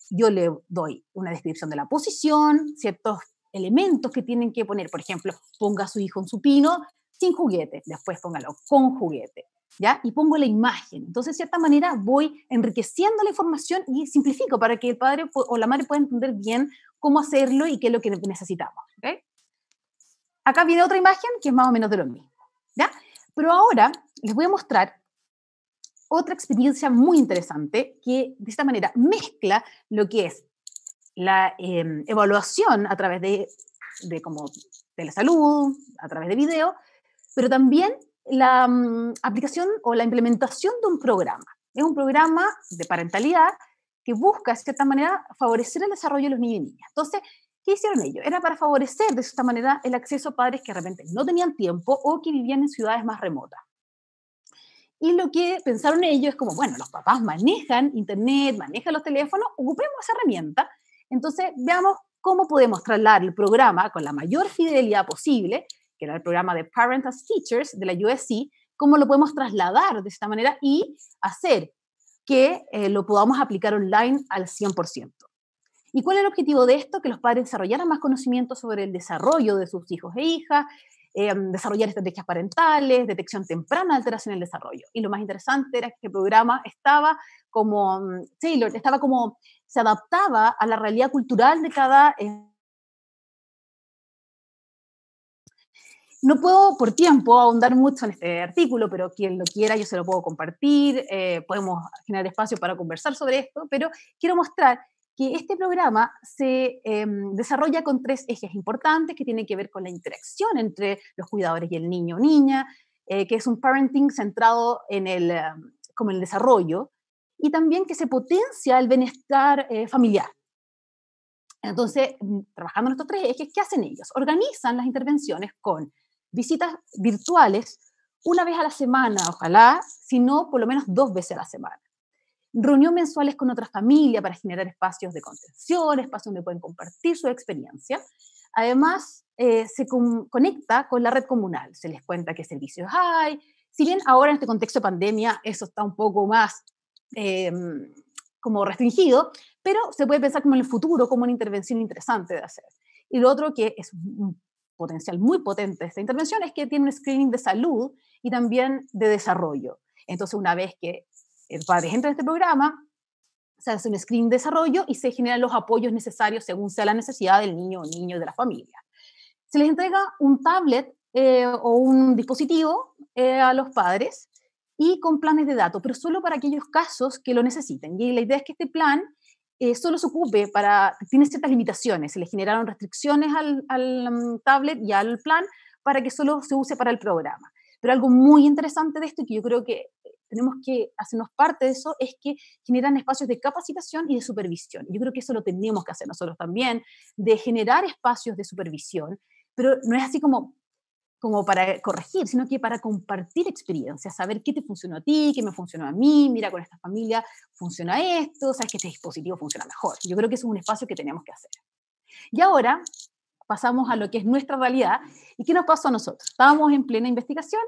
yo le doy una descripción de la posición, ciertos elementos que tienen que poner. Por ejemplo, ponga a su hijo en supino sin juguete, después póngalo con juguete, ¿ya? Y pongo la imagen. Entonces, de cierta manera, voy enriqueciendo la información y simplifico para que el padre o la madre pueda entender bien cómo hacerlo y qué es lo que necesitamos, ¿okay? Acá viene otra imagen que es más o menos de lo mismo, ¿ya? Pero ahora les voy a mostrar otra experiencia muy interesante que de esta manera mezcla lo que es la eh, evaluación a través de, de, como, de la salud, a través de video, pero también la um, aplicación o la implementación de un programa. Es un programa de parentalidad que busca, de cierta manera, favorecer el desarrollo de los niños y niñas. Entonces, ¿qué hicieron ellos? Era para favorecer, de esta manera, el acceso a padres que de repente no tenían tiempo o que vivían en ciudades más remotas. Y lo que pensaron ellos es como, bueno, los papás manejan internet, manejan los teléfonos, ocupemos esa herramienta. Entonces, veamos cómo podemos trasladar el programa con la mayor fidelidad posible, que era el programa de Parents as Teachers de la U S C, cómo lo podemos trasladar de esta manera y hacer que eh, lo podamos aplicar online al cien por ciento. ¿Y cuál es el objetivo de esto? Que los padres desarrollaran más conocimiento sobre el desarrollo de sus hijos e hijas, eh, desarrollar estrategias parentales, detección temprana de alteración en el desarrollo. Y lo más interesante era que el programa estaba como, Taylor, estaba como, se adaptaba a la realidad cultural de cada... Eh, No puedo, por tiempo, ahondar mucho en este artículo, pero quien lo quiera yo se lo puedo compartir, eh, podemos generar espacio para conversar sobre esto, pero quiero mostrar que este programa se eh, desarrolla con tres ejes importantes que tienen que ver con la interacción entre los cuidadores y el niño o niña, eh, que es un parenting centrado en el, eh, como el desarrollo, y también que se potencia el bienestar eh, familiar. Entonces, trabajando en estos tres ejes, ¿qué hacen ellos? Organizan las intervenciones con visitas virtuales una vez a la semana, ojalá, si no, por lo menos dos veces a la semana. Reuniones mensuales con otras familias para generar espacios de contención, espacios donde pueden compartir su experiencia. Además, eh, se con, conecta con la red comunal, se les cuenta qué servicios hay. Si bien ahora en este contexto de pandemia eso está un poco más eh, como restringido, pero se puede pensar como en el futuro, como una intervención interesante de hacer. Y lo otro que es un potencial muy potente de esta intervención es que tiene un screening de salud y también de desarrollo. Entonces, una vez que el padre entra en este programa, se hace un screening de desarrollo y se generan los apoyos necesarios según sea la necesidad del niño o niño de la familia. Se les entrega un tablet eh, o un dispositivo eh, a los padres y con planes de datos, pero solo para aquellos casos que lo necesiten. Y la idea es que este plan eh, solo se ocupe para, tiene ciertas limitaciones, se le generaron restricciones al, al um, tablet y al plan para que solo se use para el programa. Pero algo muy interesante de esto, y que yo creo que tenemos que hacernos parte de eso, es que generan espacios de capacitación y de supervisión. Yo creo que eso lo tenemos que hacer nosotros también, de generar espacios de supervisión, pero no es así como, como para corregir, sino que para compartir experiencias, saber qué te funcionó a ti, qué me funcionó a mí, mira, con esta familia funciona esto, sabes que este dispositivo funciona mejor. Yo creo que eso es un espacio que tenemos que hacer. Y ahora pasamos a lo que es nuestra realidad. ¿Y qué nos pasó a nosotros? Estábamos en plena investigación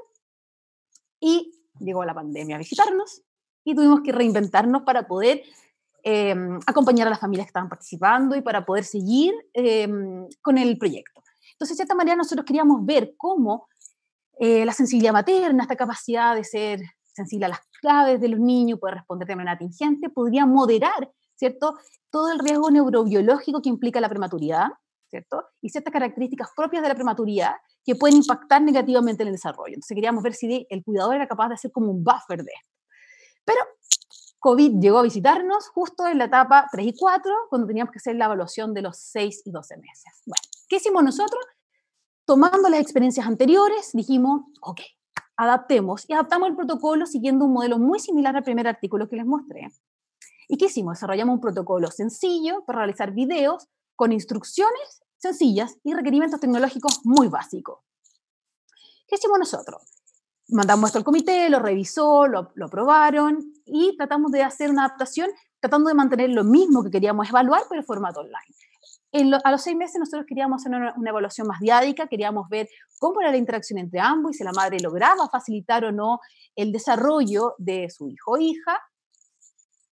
y llegó la pandemia a visitarnos y tuvimos que reinventarnos para poder eh, acompañar a las familias que estaban participando y para poder seguir eh, con el proyecto. Entonces, de cierta manera, nosotros queríamos ver cómo eh, la sensibilidad materna, esta capacidad de ser sensible a las claves de los niños, poder responder de manera atingente, podría moderar, ¿cierto?, todo el riesgo neurobiológico que implica la prematuridad, ¿cierto?, y ciertas características propias de la prematuridad que pueden impactar negativamente en el desarrollo. Entonces queríamos ver si el cuidador era capaz de hacer como un buffer de esto. Pero COVID llegó a visitarnos justo en la etapa tres y cuatro, cuando teníamos que hacer la evaluación de los seis y doce meses. Bueno, ¿qué hicimos nosotros? Tomando las experiencias anteriores, dijimos, ok, adaptemos, y adaptamos el protocolo siguiendo un modelo muy similar al primer artículo que les mostré. ¿Y qué hicimos? Desarrollamos un protocolo sencillo para realizar videos con instrucciones sencillas y requerimientos tecnológicos muy básicos. ¿Qué hicimos nosotros? Mandamos esto al comité, lo revisó, lo, lo aprobaron y tratamos de hacer una adaptación tratando de mantener lo mismo que queríamos evaluar, pero en formato online. En lo, a los seis meses nosotros queríamos hacer una, una evaluación más diádica, queríamos ver cómo era la interacción entre ambos y si la madre lograba facilitar o no el desarrollo de su hijo o hija.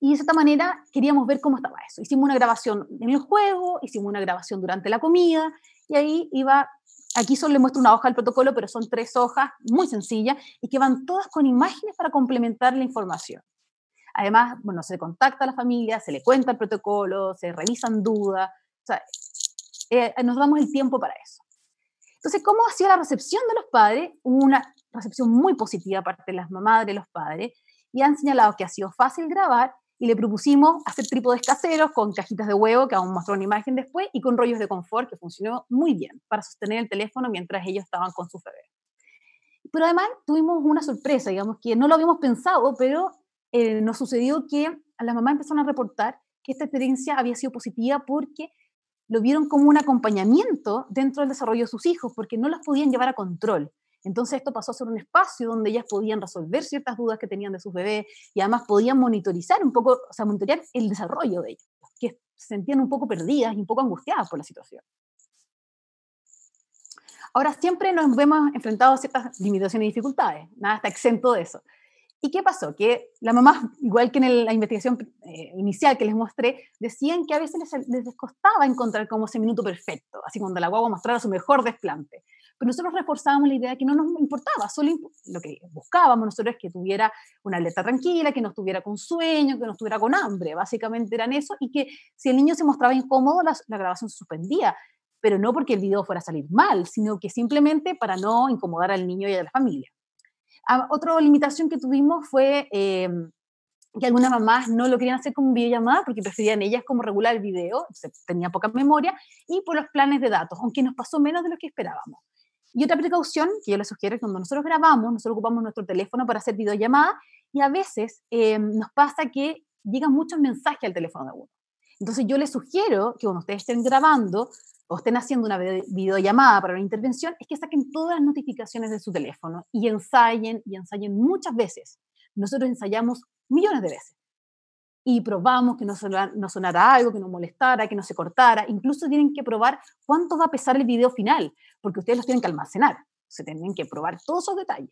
Y de esta manera queríamos ver cómo estaba eso. Hicimos una grabación en el juego, hicimos una grabación durante la comida, y ahí iba, aquí solo les muestro una hoja del protocolo, pero son tres hojas muy sencillas, y que van todas con imágenes para complementar la información. Además, bueno, se contacta a la familia, se le cuenta el protocolo, se revisan dudas, o sea, eh, nos damos el tiempo para eso. Entonces, ¿cómo ha sido la recepción de los padres? Hubo una recepción muy positiva parte de las mamás, de los padres, y han señalado que ha sido fácil grabar, y le propusimos hacer trípodes caseros con cajitas de huevo, que vamos a mostrar una imagen después, y con rollos de confort, que funcionó muy bien para sostener el teléfono mientras ellos estaban con su bebé. Pero además tuvimos una sorpresa, digamos, que no lo habíamos pensado, pero eh, nos sucedió que a las mamás empezaron a reportar que esta experiencia había sido positiva porque lo vieron como un acompañamiento dentro del desarrollo de sus hijos, porque no las podían llevar a control. Entonces esto pasó a ser un espacio donde ellas podían resolver ciertas dudas que tenían de sus bebés, y además podían monitorizar un poco, o sea, monitorear el desarrollo de ellos, que se sentían un poco perdidas y un poco angustiadas por la situación. Ahora siempre nos vemos enfrentados a ciertas limitaciones y dificultades, nada está exento de eso. ¿Y qué pasó? Que las mamás, igual que en el, la investigación eh, inicial que les mostré, decían que a veces les, les costaba encontrar como ese minuto perfecto, así cuando la guagua mostrara su mejor desplante. Pero nosotros reforzábamos la idea de que no nos importaba, solo imp lo que buscábamos nosotros es que tuviera una alerta tranquila, que no estuviera con sueño, que no estuviera con hambre, básicamente eran eso, y que si el niño se mostraba incómodo, la, la grabación se suspendía, pero no porque el video fuera a salir mal, sino que simplemente para no incomodar al niño y a la familia. Ah, otra limitación que tuvimos fue eh, que algunas mamás no lo querían hacer como videollamada porque preferían ellas como regular el video, se tenía poca memoria, y por los planes de datos, aunque nos pasó menos de lo que esperábamos. Y otra precaución que yo les sugiero es que cuando nosotros grabamos, nosotros ocupamos nuestro teléfono para hacer videollamadas, y a veces eh, nos pasa que llegan muchos mensajes al teléfono de uno. Entonces yo les sugiero que cuando ustedes estén grabando o estén haciendo una videollamada para una intervención, es que saquen todas las notificaciones de su teléfono y ensayen, y ensayen muchas veces. Nosotros ensayamos millones de veces. Y probamos que no sonara, no sonara algo, que no molestara, que no se cortara. Incluso tienen que probar cuánto va a pesar el video final, porque ustedes los tienen que almacenar. Se tienen que probar todos esos detalles.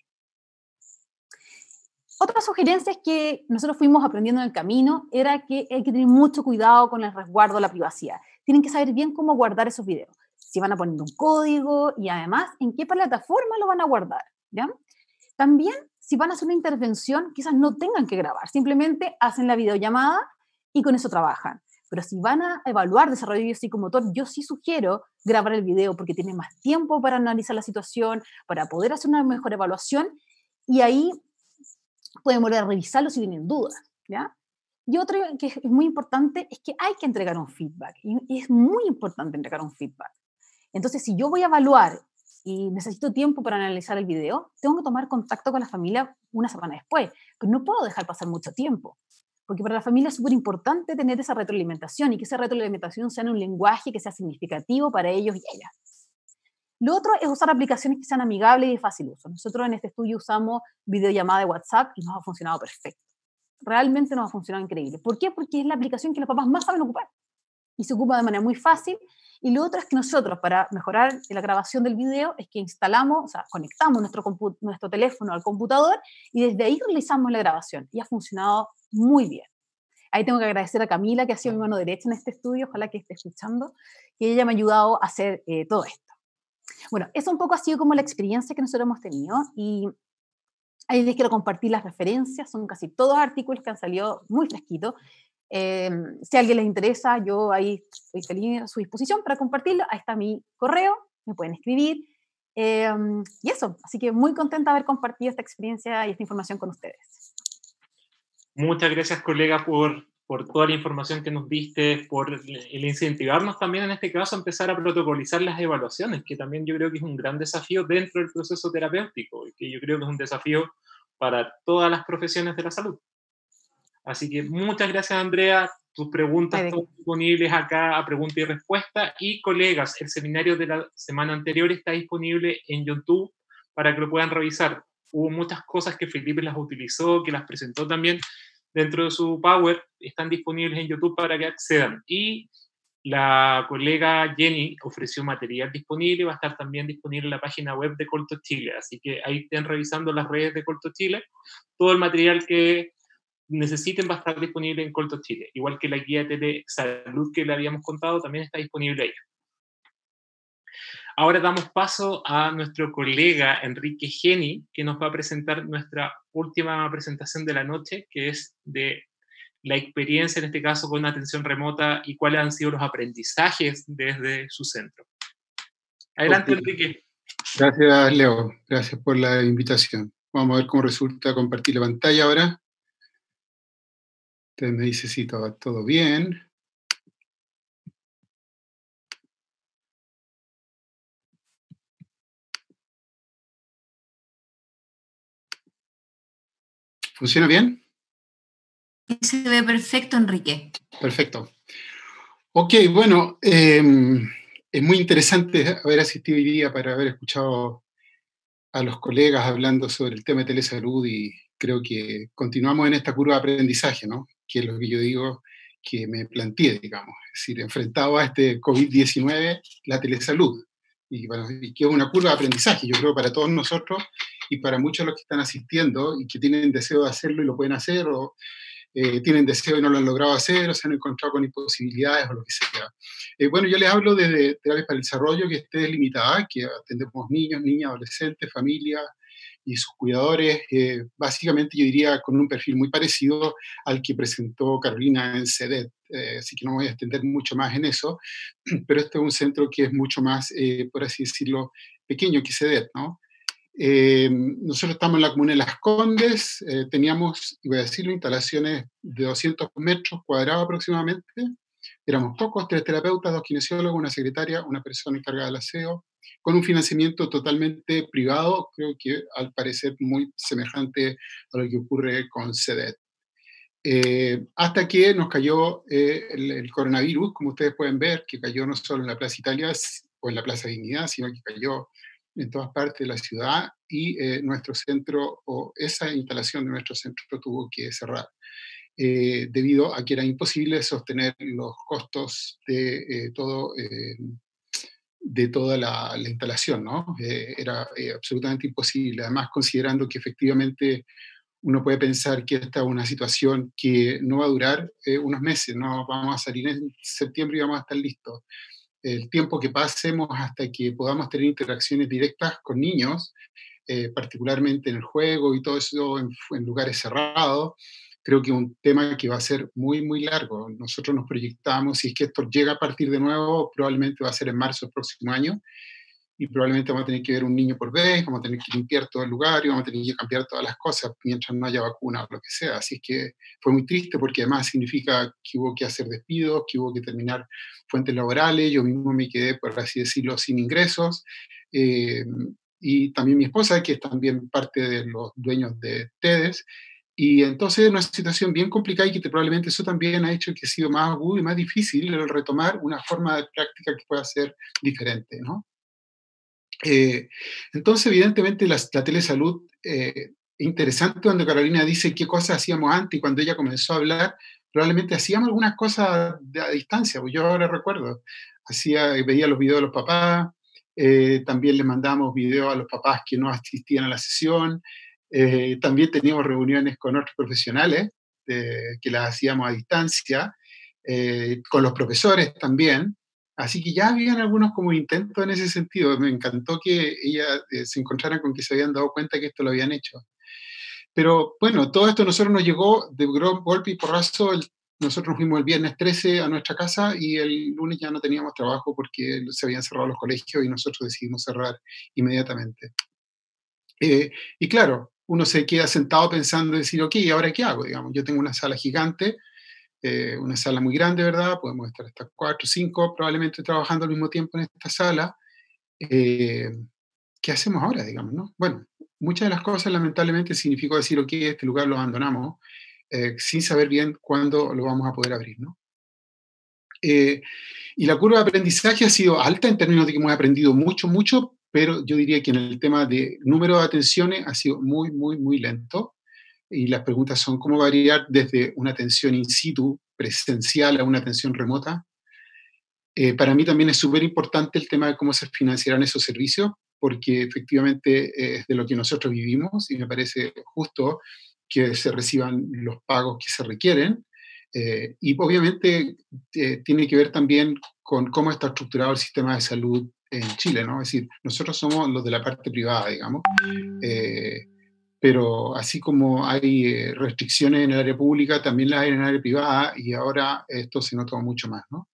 Otra sugerencia es que nosotros fuimos aprendiendo en el camino, era que hay que tener mucho cuidado con el resguardo de la privacidad. Tienen que saber bien cómo guardar esos videos. Si van a poner un código y además en qué plataforma lo van a guardar, ¿ya? También, si van a hacer una intervención, quizás no tengan que grabar, simplemente hacen la videollamada y con eso trabajan. Pero si van a evaluar desarrollo psicomotor, yo sí sugiero grabar el video porque tienen más tiempo para analizar la situación, para poder hacer una mejor evaluación, y ahí pueden volver a revisarlo si tienen dudas, ¿ya? Y otro que es muy importante es que hay que entregar un feedback, y es muy importante entregar un feedback. Entonces, si yo voy a evaluar y necesito tiempo para analizar el video, tengo que tomar contacto con la familia una semana después, pero no puedo dejar pasar mucho tiempo, porque para la familia es súper importante tener esa retroalimentación, y que esa retroalimentación sea en un lenguaje que sea significativo para ellos y ellas. Lo otro es usar aplicaciones que sean amigables y de fácil uso. Nosotros en este estudio usamos videollamada de WhatsApp y nos ha funcionado perfecto. Realmente nos ha funcionado increíble. ¿Por qué? Porque es la aplicación que los papás más saben ocupar y se ocupa de manera muy fácil. Y lo otro es que nosotros, para mejorar la grabación del video, es que instalamos, o sea, conectamos nuestro, nuestro teléfono al computador y desde ahí realizamos la grabación. Y ha funcionado muy bien. Ahí tengo que agradecer a Camila, que ha sido mi mano derecha en este estudio, ojalá que esté escuchando, que ella me ha ayudado a hacer eh, todo esto. Bueno, eso un poco ha sido como la experiencia que nosotros hemos tenido, y ahí les quiero compartir las referencias, son casi todos artículos que han salido muy fresquitos. Eh, si a alguien les interesa, yo ahí estoy feliz a su disposición para compartirlo. Ahí está mi correo, me pueden escribir. Eh, y eso, así que muy contenta de haber compartido esta experiencia y esta información con ustedes. Muchas gracias, colega, por, por toda la información que nos diste, por el incentivarnos también en este caso a empezar a protocolizar las evaluaciones, que también yo creo que es un gran desafío dentro del proceso terapéutico, y que yo creo que es un desafío para todas las profesiones de la salud. Así que muchas gracias, Andrea. Tus preguntas están disponibles acá a pregunta y respuesta. Y colegas, el seminario de la semana anterior está disponible en YouTube para que lo puedan revisar. Hubo muchas cosas que Felipe las utilizó, que las presentó también dentro de su Power, están disponibles en YouTube para que accedan. Y la colega Jenny ofreció material disponible, va a estar también disponible en la página web de Colto Chile. Así que ahí estén revisando las redes de Colto Chile, todo el material que necesiten va a estar disponible en Colto Chile, igual que la guía de telesalud que le habíamos contado, también está disponible ahí. Ahora damos paso a nuestro colega Enrique Geni, que nos va a presentar nuestra última presentación de la noche, que es de la experiencia, en este caso, con atención remota y cuáles han sido los aprendizajes desde su centro. Adelante, okay. Enrique. Gracias, Leo. Gracias por la invitación. Vamos a ver cómo resulta compartir la pantalla ahora. Ustedes me dicen si todo, todo bien. ¿Funciona bien? Se ve perfecto, Enrique. Perfecto. Ok, bueno, eh, es muy interesante haber asistido hoy día para haber escuchado a los colegas hablando sobre el tema de telesalud y creo que continuamos en esta curva de aprendizaje, ¿no? Que es lo que yo digo que me planteé, digamos. Es decir, enfrentado a este COVID diecinueve, la telesalud. Y, bueno, y que es una curva de aprendizaje, yo creo, para todos nosotros y para muchos de los que están asistiendo y que tienen deseo de hacerlo y lo pueden hacer, o eh, tienen deseo y no lo han logrado hacer, o se han encontrado con imposibilidades o lo que sea. Eh, bueno, yo les hablo desde Terapias para el Desarrollo, que esté delimitada, que atendemos niños, niñas, adolescentes, familias y sus cuidadores, eh, básicamente yo diría con un perfil muy parecido al que presentó Carolina en C E D E T, eh, así que no voy a extender mucho más en eso, pero este es un centro que es mucho más, eh, por así decirlo, pequeño que C E D E T, ¿no? Eh, nosotros estamos en la comuna de Las Condes, eh, teníamos, iba a decirlo, instalaciones de doscientos metros cuadrados aproximadamente, éramos pocos, tres terapeutas, dos kinesiólogos, una secretaria, una persona encargada del aseo, con un financiamiento totalmente privado, creo que al parecer muy semejante a lo que ocurre con C E D E T. Eh, hasta que nos cayó eh, el, el coronavirus, como ustedes pueden ver, que cayó no solo en la Plaza Italia o en la Plaza Dignidad, sino que cayó en todas partes de la ciudad y eh, nuestro centro, o esa instalación de nuestro centro tuvo que cerrar, eh, debido a que era imposible sostener los costos de eh, todo... Eh, de toda la, la instalación, ¿no? Eh, era eh, absolutamente imposible, además considerando que efectivamente uno puede pensar que esta es una situación que no va a durar eh, unos meses, no vamos a salir en septiembre y vamos a estar listos. El tiempo que pasemos hasta que podamos tener interacciones directas con niños, eh, particularmente en el juego y todo eso en, en lugares cerrados, creo que es un tema que va a ser muy, muy largo. Nosotros nos proyectamos, si es que esto llega a partir de nuevo, probablemente va a ser en marzo del próximo año, y probablemente vamos a tener que ver un niño por vez, vamos a tener que limpiar todo el lugar y vamos a tener que cambiar todas las cosas mientras no haya vacuna o lo que sea. Así que fue muy triste porque además significa que hubo que hacer despidos, que hubo que terminar fuentes laborales, yo mismo me quedé, por así decirlo, sin ingresos, eh, y también mi esposa, que es también parte de los dueños de TEDx. Y entonces es una situación bien complicada y que probablemente eso también ha hecho que ha sido más agudo y más difícil el retomar una forma de práctica que pueda ser diferente, ¿no? Eh, entonces, evidentemente, la, la telesalud, eh, interesante cuando Carolina dice qué cosas hacíamos antes, y cuando ella comenzó a hablar, probablemente hacíamos algunas cosas de, a distancia, pues yo ahora recuerdo, hacía, veía los videos de los papás, eh, también le mandábamos videos a los papás que no asistían a la sesión, eh, también teníamos reuniones con otros profesionales eh, que las hacíamos a distancia, eh, con los profesores también. Así que ya habían algunos como intentos en ese sentido. Me encantó que ella eh, se encontrara con que se habían dado cuenta que esto lo habían hecho. Pero bueno, todo esto a nosotros nos llegó de golpe y porrazo. El, nosotros fuimos el viernes trece a nuestra casa y el lunes ya no teníamos trabajo porque se habían cerrado los colegios y nosotros decidimos cerrar inmediatamente. Eh, y claro, uno se queda sentado pensando, decir, ok, ¿y ahora qué hago? Digamos, yo tengo una sala gigante, Eh, una sala muy grande, ¿verdad? Podemos estar hasta cuatro, cinco, probablemente trabajando al mismo tiempo en esta sala. Eh, ¿Qué hacemos ahora, digamos, no? Bueno, muchas de las cosas lamentablemente significó decir, ok, este lugar lo abandonamos, eh, sin saber bien cuándo lo vamos a poder abrir, ¿no? Eh, y la curva de aprendizaje ha sido alta en términos de que hemos aprendido mucho, mucho, pero yo diría que en el tema de número de atenciones ha sido muy, muy, muy lento. Y las preguntas son cómo variar desde una atención in situ, presencial, a una atención remota. Eh, para mí también es súper importante el tema de cómo se financiarán esos servicios, porque efectivamente eh, es de lo que nosotros vivimos y me parece justo que se reciban los pagos que se requieren. Eh, y obviamente eh, tiene que ver también con cómo está estructurado el sistema de salud en Chile, ¿no? Es decir, nosotros somos los de la parte privada, digamos, eh, pero así como hay eh, restricciones en el área pública, también las hay en el área privada, y ahora esto se nota mucho más, ¿no?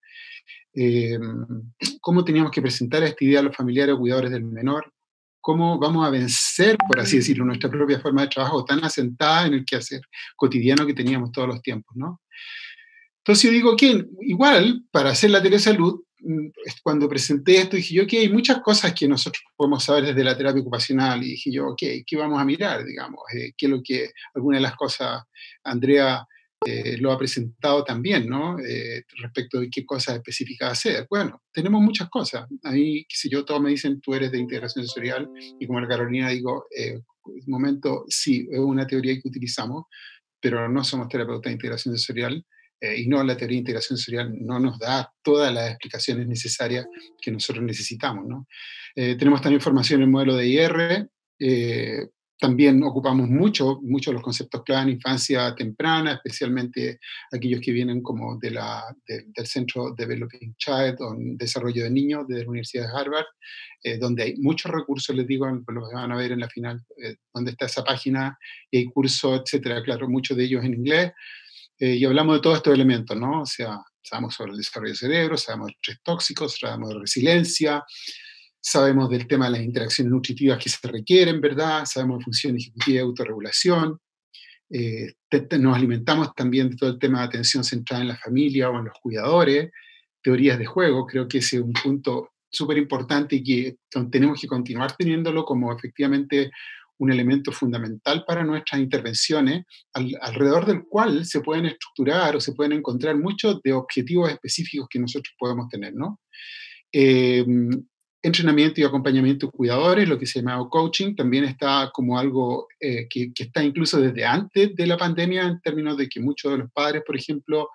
Eh, ¿Cómo teníamos que presentar esta idea a los familiares o cuidadores del menor? ¿Cómo vamos a vencer, por así decirlo, nuestra propia forma de trabajo tan asentada en el quehacer cotidiano que teníamos todos los tiempos, ¿no? Entonces yo digo que igual, para hacer la telesalud, cuando presenté esto, dije yo, ok, hay muchas cosas que nosotros podemos saber desde la terapia ocupacional, y dije yo, ok, ¿qué vamos a mirar, digamos? Eh, ¿Qué es lo que, alguna de las cosas, Andrea eh, lo ha presentado también, ¿no? Eh, respecto de qué cosas específicas hacer. Bueno, tenemos muchas cosas. A mí, qué sé yo, todos me dicen, tú eres de integración sensorial, y como la Carolina digo, eh, de momento, sí, es una teoría que utilizamos, pero no somos terapeutas de integración sensorial. Eh, y no, la teoría de integración sensorial no nos da todas las explicaciones necesarias que nosotros necesitamos, ¿no? Eh, tenemos también formación en el modelo de I R, eh, también ocupamos mucho, mucho los conceptos clave en infancia temprana, especialmente aquellos que vienen como de la, de, del Centro Developing Child, o Desarrollo de Niños, de la Universidad de Harvard, eh, donde hay muchos recursos, les digo, lo van a ver en la final, eh, donde está esa página, y hay cursos, etcétera, claro, muchos de ellos en inglés. Eh, y hablamos de todos estos elementos, ¿no? O sea, sabemos sobre el desarrollo del cerebro, sabemos de estrés tóxicos, sabemos de resiliencia, sabemos del tema de las interacciones nutritivas que se requieren, ¿verdad? Sabemos de función ejecutiva y autorregulación. Eh, te, te, nos alimentamos también de todo el tema de atención centrada en la familia o en los cuidadores, teorías de juego. Creo que ese es un punto súper importante y que tenemos que continuar teniéndolo como efectivamente un elemento fundamental para nuestras intervenciones, al, alrededor del cual se pueden estructurar o se pueden encontrar muchos de objetivos específicos que nosotros podemos tener, ¿no? Eh, entrenamiento y acompañamiento de cuidadores, lo que se llama coaching, también está como algo eh, que, que está incluso desde antes de la pandemia, en términos de que muchos de los padres, por ejemplo,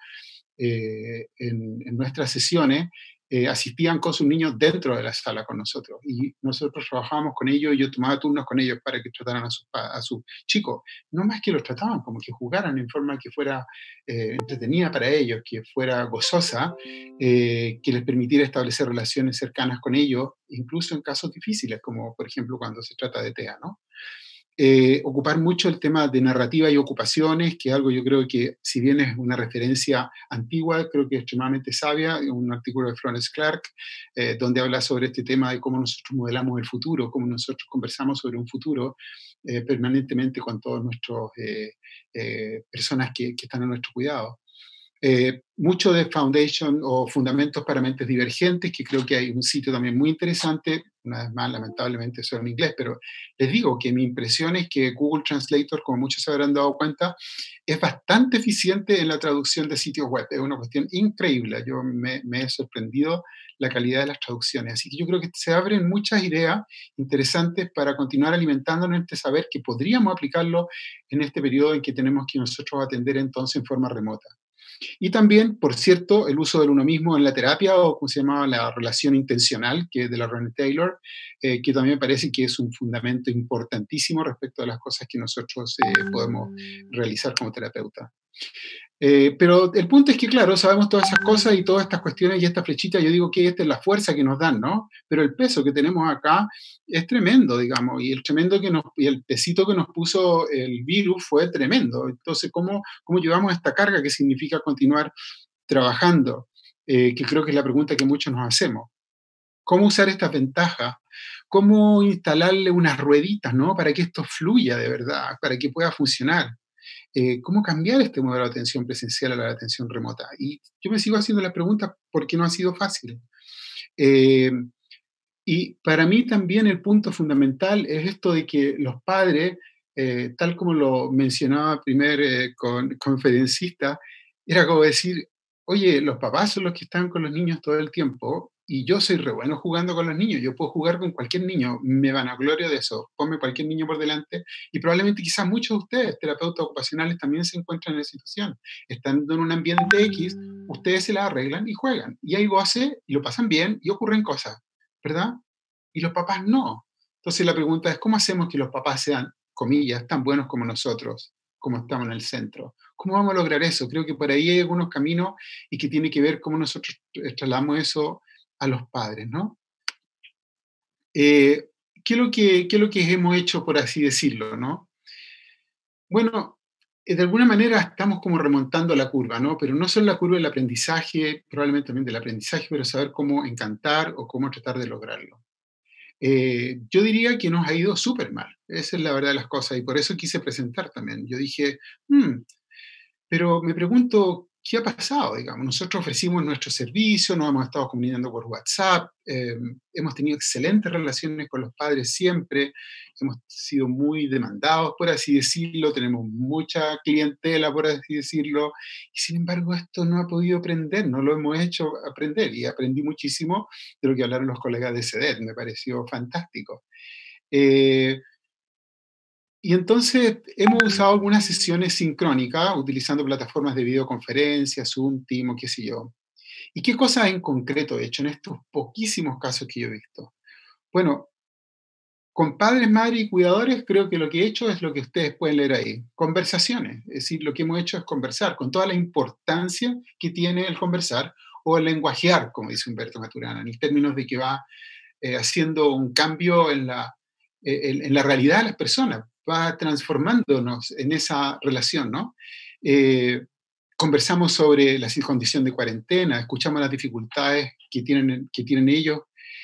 eh, en, en nuestras sesiones, Eh, asistían con sus niños dentro de la sala con nosotros, y nosotros trabajábamos con ellos, y yo tomaba turnos con ellos para que trataran a sus a su chicos, no más que los trataban, como que jugaran en forma que fuera eh, entretenida para ellos, que fuera gozosa, eh, que les permitiera establecer relaciones cercanas con ellos, incluso en casos difíciles, como por ejemplo cuando se trata de T E A, ¿no? Eh, ocupar mucho el tema de narrativa y ocupaciones, que es algo yo creo que, si bien es una referencia antigua, creo que es extremadamente sabia, un artículo de Florence Clark, eh, donde habla sobre este tema de cómo nosotros modelamos el futuro, cómo nosotros conversamos sobre un futuro eh, permanentemente con todas nuestras eh, eh, personas que, que están a nuestro cuidado. Eh, mucho de Foundation o Fundamentos para Mentes Divergentes, que creo que hay un sitio también muy interesante, una vez más, lamentablemente solo en inglés, pero les digo que mi impresión es que Google Translator, como muchos se habrán dado cuenta, es bastante eficiente en la traducción de sitios web. Es una cuestión increíble. Yo me, me he sorprendido la calidad de las traducciones. Así que yo creo que se abren muchas ideas interesantes para continuar alimentándonos este saber, que podríamos aplicarlo en este periodo en que tenemos que nosotros atender entonces en forma remota. Y también, por cierto, el uso del uno mismo en la terapia, o como se llama la relación intencional, que es de la Brené Taylor, eh, que también parece que es un fundamento importantísimo respecto a las cosas que nosotros eh, podemos realizar como terapeuta. Eh, pero el punto es que, claro, sabemos todas esas cosas y todas estas cuestiones y esta flechita, yo digo que esta es la fuerza que nos dan, ¿no? Pero el peso que tenemos acá es tremendo, digamos, y el tremendo que nos, y el pesito que nos puso el virus fue tremendo. Entonces, ¿cómo, cómo llevamos esta carga que significa continuar trabajando? Eh, que creo que es la pregunta que muchos nos hacemos. ¿Cómo usar estas ventajas? ¿Cómo instalarle unas rueditas, ¿no? Para que esto fluya de verdad, para que pueda funcionar. Eh, ¿Cómo cambiar este modelo de atención presencial a la atención remota? Y yo me sigo haciendo la pregunta porque no ha sido fácil. Eh, y para mí también el punto fundamental es esto de que los padres, eh, tal como lo mencionaba primer eh, con, conferencista, era como decir, oye, los papás son los que están con los niños todo el tiempo, y yo soy re bueno jugando con los niños, yo puedo jugar con cualquier niño, me vanaglorio de eso, ponme cualquier niño por delante, y probablemente quizás muchos de ustedes, terapeutas ocupacionales, también se encuentran en esa situación. Estando en un ambiente X, ustedes se la arreglan y juegan, y hay goce, y lo pasan bien, y ocurren cosas, ¿verdad? Y los papás no. Entonces la pregunta es, ¿cómo hacemos que los papás sean, comillas, tan buenos como nosotros, como estamos en el centro. ¿Cómo vamos a lograr eso? Creo que por ahí hay algunos caminos y que tiene que ver cómo nosotros trasladamos eso a los padres, ¿no? Eh, ¿qué, es lo que, ¿Qué es lo que hemos hecho, por así decirlo, ¿no? Bueno, de alguna manera estamos como remontando la curva, ¿no? Pero no solo la curva del aprendizaje, probablemente también del aprendizaje, pero saber cómo encantar o cómo tratar de lograrlo. Eh, yo diría que nos ha ido súper mal, esa es la verdad de las cosas, y por eso quise presentar también. Yo dije, hmm, pero me pregunto, ¿qué ha pasado? Digamos, nosotros ofrecimos nuestro servicio, nos hemos estado comunicando por WhatsApp, eh, hemos tenido excelentes relaciones con los padres siempre, hemos sido muy demandados, por así decirlo, tenemos mucha clientela, por así decirlo, y sin embargo esto no ha podido aprender, no lo hemos hecho aprender, y aprendí muchísimo de lo que hablaron los colegas de C E D E T, me pareció fantástico. Eh, Y entonces hemos usado algunas sesiones sincrónicas utilizando plataformas de videoconferencia, Zoom, Team o qué sé yo. ¿Y qué cosas en concreto he hecho en estos poquísimos casos que yo he visto? Bueno, con padres, madres y cuidadores creo que lo que he hecho es lo que ustedes pueden leer ahí. Conversaciones, es decir, lo que hemos hecho es conversar con toda la importancia que tiene el conversar o el lenguajear, como dice Humberto Maturana, en términos de que va eh, haciendo un cambio en la, eh, en, en la realidad de las personas, va transformándonos en esa relación, ¿no? Eh, conversamos sobre la condición de cuarentena, escuchamos las dificultades que tienen, que tienen ellos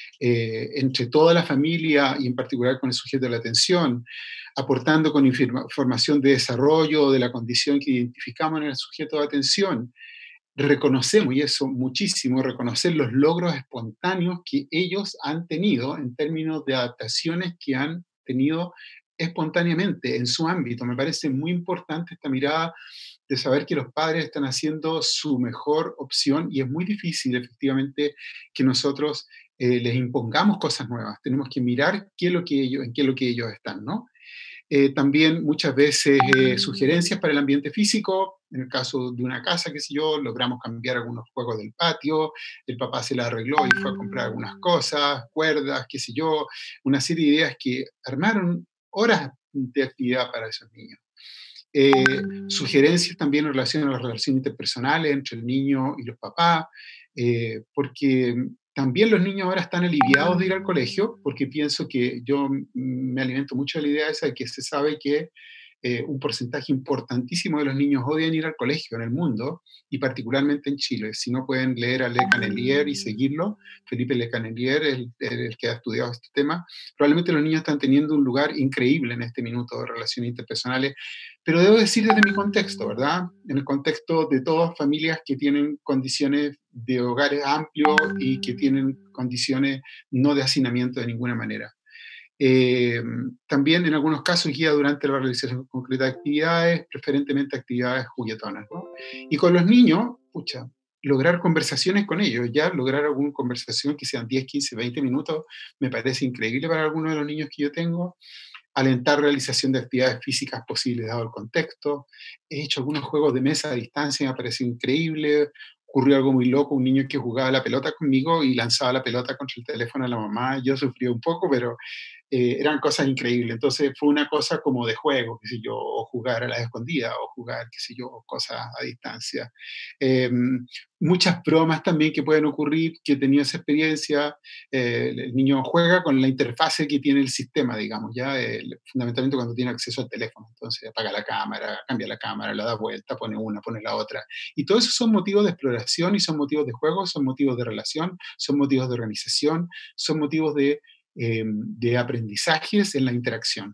eh, entre toda la familia y en particular con el sujeto de la atención, aportando con informa, información de desarrollo de la condición que identificamos en el sujeto de atención. Reconocemos, y eso muchísimo, reconocer los logros espontáneos que ellos han tenido en términos de adaptaciones que han tenido espontáneamente en su ámbito. Me parece muy importante esta mirada de saber que los padres están haciendo su mejor opción y es muy difícil efectivamente que nosotros eh, les impongamos cosas nuevas. Tenemos que mirar qué es lo que ellos, en qué es lo que ellos están, ¿no? Eh, también muchas veces eh, sugerencias para el ambiente físico, en el caso de una casa, qué sé yo, logramos cambiar algunos juegos del patio, el papá se la arregló y fue a comprar algunas cosas, cuerdas, qué sé yo, una serie de ideas que armaron horas de actividad para esos niños. Eh, sugerencias también en relación a las relaciones interpersonales entre el niño y los papás, eh, porque también los niños ahora están aliviados de ir al colegio, porque pienso que yo me alimento mucho de la idea esa de que se sabe que eh, un porcentaje importantísimo de los niños odian ir al colegio en el mundo, y particularmente en Chile. Si no pueden leer a Le Canelier y seguirlo, Felipe Le Canelier, el, el que ha estudiado este tema, probablemente los niños están teniendo un lugar increíble en este minuto de relaciones interpersonales, pero debo decir desde mi contexto, ¿verdad? En el contexto de todas familias que tienen condiciones de hogares amplios y que tienen condiciones no de hacinamiento de ninguna manera. Eh, también en algunos casos guía durante la realización concreta de actividades, preferentemente actividades juguetonas, ¿no? Y con los niños, pucha, lograr conversaciones con ellos, ya lograr alguna conversación que sean diez, quince, veinte minutos, me parece increíble para algunos de los niños que yo tengo. Alentar realización de actividades físicas posibles dado el contexto. He hecho algunos juegos de mesa a distancia, me ha parecido increíble. Ocurrió algo muy loco, un niño que jugaba la pelota conmigo y lanzaba la pelota contra el teléfono de la mamá. Yo sufrí un poco, pero eh, eran cosas increíbles. Entonces fue una cosa como de juego, qué sé yo, o jugar a la escondida, o jugar, qué sé yo, cosas a distancia. Eh, muchas bromas también que pueden ocurrir, que he tenido esa experiencia. Eh, el niño juega con la interfase que tiene el sistema, digamos, ya eh, fundamentalmente cuando tiene acceso al teléfono. Entonces apaga la cámara, cambia la cámara, la da vuelta, pone una, pone la otra. Y todo eso son motivos de exploración y son motivos de juego, son motivos de relación, son motivos de organización, son motivos de, eh, de aprendizajes en la interacción.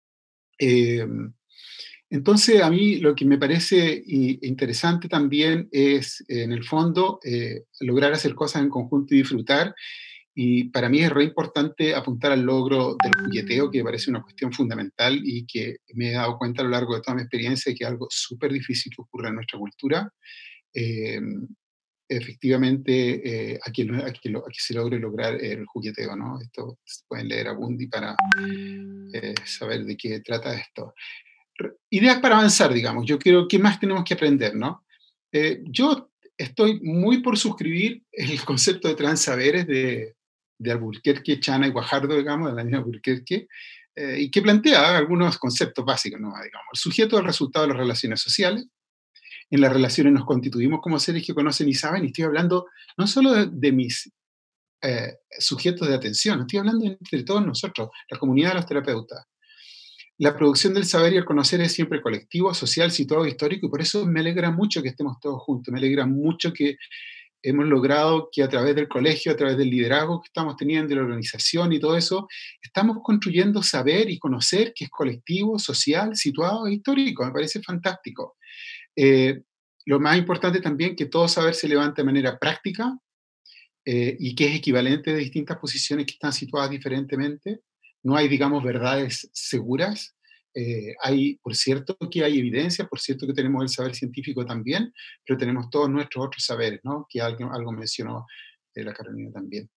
Eh, Entonces, a mí lo que me parece interesante también es, en el fondo, eh, lograr hacer cosas en conjunto y disfrutar. Y para mí es re importante apuntar al logro del jugueteo, que me parece una cuestión fundamental y que me he dado cuenta a lo largo de toda mi experiencia que es algo súper difícil que ocurre en nuestra cultura. Eh, efectivamente, eh, a, que, a, que lo, a que se logre lograr el jugueteo, ¿no? Esto pueden leer a Bundy para eh, saber de qué trata esto. Ideas para avanzar, digamos. Yo creo, ¿qué más tenemos que aprender, no? Eh, yo estoy muy por suscribir el concepto de transsaberes de, de Albuquerque, Chana y Guajardo, digamos, de la misma Albuquerque, eh, y que plantea algunos conceptos básicos, ¿no? Digamos, el sujeto es el resultado de las relaciones sociales. En las relaciones nos constituimos como seres que conocen y saben, y estoy hablando no solo de, de mis eh, sujetos de atención, estoy hablando entre todos nosotros, la comunidad de los terapeutas. La producción del saber y el conocer es siempre colectivo, social, situado, histórico, y por eso me alegra mucho que estemos todos juntos, me alegra mucho que hemos logrado que a través del colegio, a través del liderazgo que estamos teniendo, de la organización y todo eso, estamos construyendo saber y conocer que es colectivo, social, situado e histórico. Me parece fantástico. Eh, lo más importante también, que todo saber se levanta de manera práctica eh, y que es equivalente de distintas posiciones que están situadas diferentemente. No hay, digamos, verdades seguras. Eh, hay, por cierto, que hay evidencia, por cierto que tenemos el saber científico también, pero tenemos todos nuestros otros saberes, ¿no? Que algo, algo mencionó eh, la Carolina también.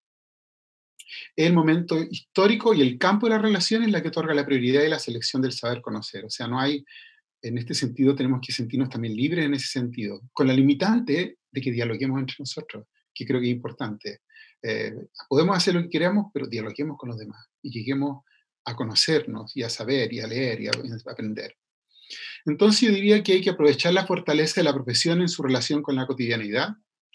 El momento histórico y el campo de la relación es la que otorga la prioridad y la selección del saber conocer. O sea, no hay, en este sentido, tenemos que sentirnos también libres en ese sentido, con la limitante de que dialoguemos entre nosotros, que creo que es importante. Eh, podemos hacer lo que queramos, pero dialoguemos con los demás y lleguemos a conocernos y a saber y a leer y a aprender. Entonces yo diría que hay que aprovechar la fortaleza de la profesión en su relación con la cotidianidad,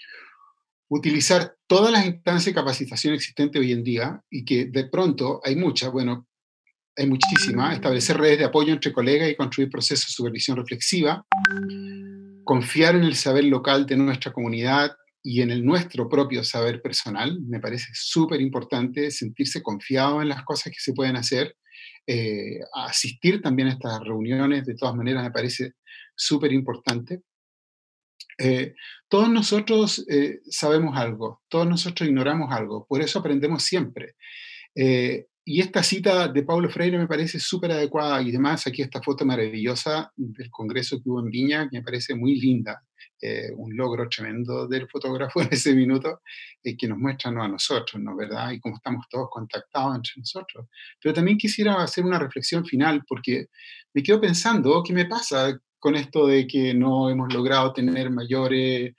utilizar todas las instancias de capacitación existentes hoy en día, y que de pronto hay muchas, bueno, hay muchísimas, establecer redes de apoyo entre colegas y construir procesos de supervisión reflexiva, confiar en el saber local de nuestra comunidad y en el nuestro propio saber personal. Me parece súper importante sentirse confiado en las cosas que se pueden hacer, eh, asistir también a estas reuniones, de todas maneras me parece súper importante. Eh, todos nosotros eh, sabemos algo, todos nosotros ignoramos algo, por eso aprendemos siempre. Eh, y esta cita de Paulo Freire me parece súper adecuada, y además aquí esta foto maravillosa del congreso que hubo en Viña, que me parece muy linda, eh, un logro tremendo del fotógrafo en ese minuto, eh, que nos muestra ¿no? a nosotros, ¿no? ¿verdad? Y cómo estamos todos contactados entre nosotros. Pero también quisiera hacer una reflexión final, porque me quedo pensando, ¿qué me pasa con esto de que no hemos logrado tener mayores,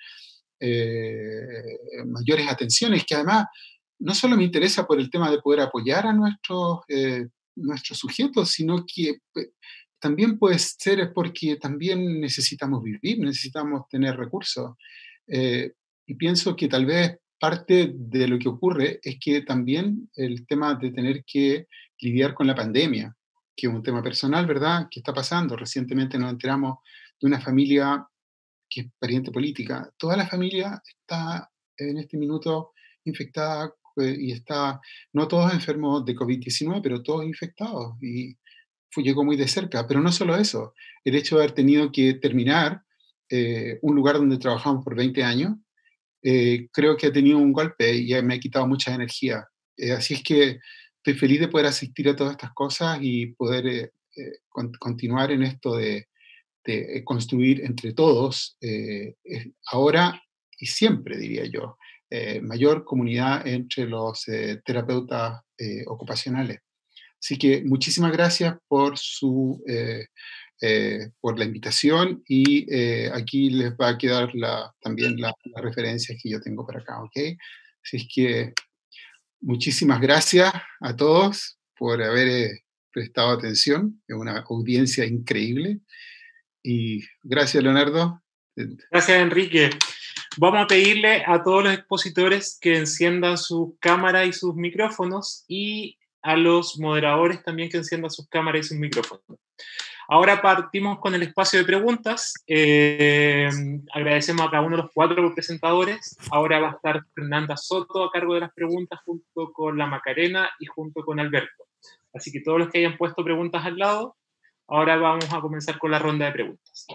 eh, mayores atenciones? Que además no solo me interesa por el tema de poder apoyar a nuestros, eh, nuestros sujetos, sino que eh, también puede ser porque también necesitamos vivir, necesitamos tener recursos. Eh, y pienso que tal vez parte de lo que ocurre es que también el tema de tener que lidiar con la pandemia, que es un tema personal, ¿verdad?, que está pasando. Recientemente nos enteramos de una familia que es pariente política. Toda la familia está en este minuto infectada y está, no todos enfermos de COVID diecinueve, pero todos infectados, y fue, llegó muy de cerca. Pero no solo eso, el hecho de haber tenido que terminar eh, un lugar donde trabajamos por veinte años, eh, creo que ha tenido un golpe y me ha quitado mucha energía. Eh, así es que estoy feliz de poder asistir a todas estas cosas y poder eh, eh, con, continuar en esto de, de construir entre todos, eh, ahora y siempre, diría yo, Eh, mayor comunidad entre los eh, terapeutas eh, ocupacionales. Así que muchísimas gracias por, su, eh, eh, por la invitación, y eh, aquí les va a quedar la, también las la referencias que yo tengo para acá, ¿ok? Así es que muchísimas gracias a todos por haber eh, prestado atención, es una audiencia increíble, y gracias, Leonardo. Gracias, Enrique. Vamos a pedirle a todos los expositores que enciendan sus cámaras y sus micrófonos, y a los moderadores también que enciendan sus cámaras y sus micrófonos. Ahora partimos con el espacio de preguntas. Eh, agradecemos a cada uno de los cuatro presentadores. Ahora va a estar Fernanda Soto a cargo de las preguntas, junto con la Macarena y junto con Alberto. Así que todos los que hayan puesto preguntas al lado, ahora vamos a comenzar con la ronda de preguntas.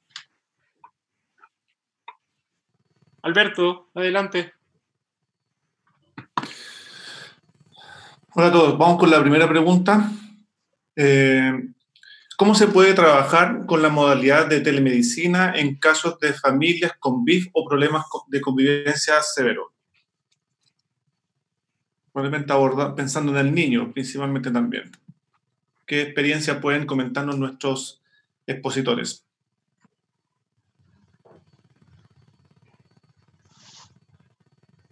Alberto, adelante. Hola a todos, vamos con la primera pregunta. Eh, ¿Cómo se puede trabajar con la modalidad de telemedicina en casos de familias con B I F o problemas de convivencia severos? Probablemente abordar, pensando en el niño principalmente también. ¿Qué experiencia pueden comentarnos nuestros expositores?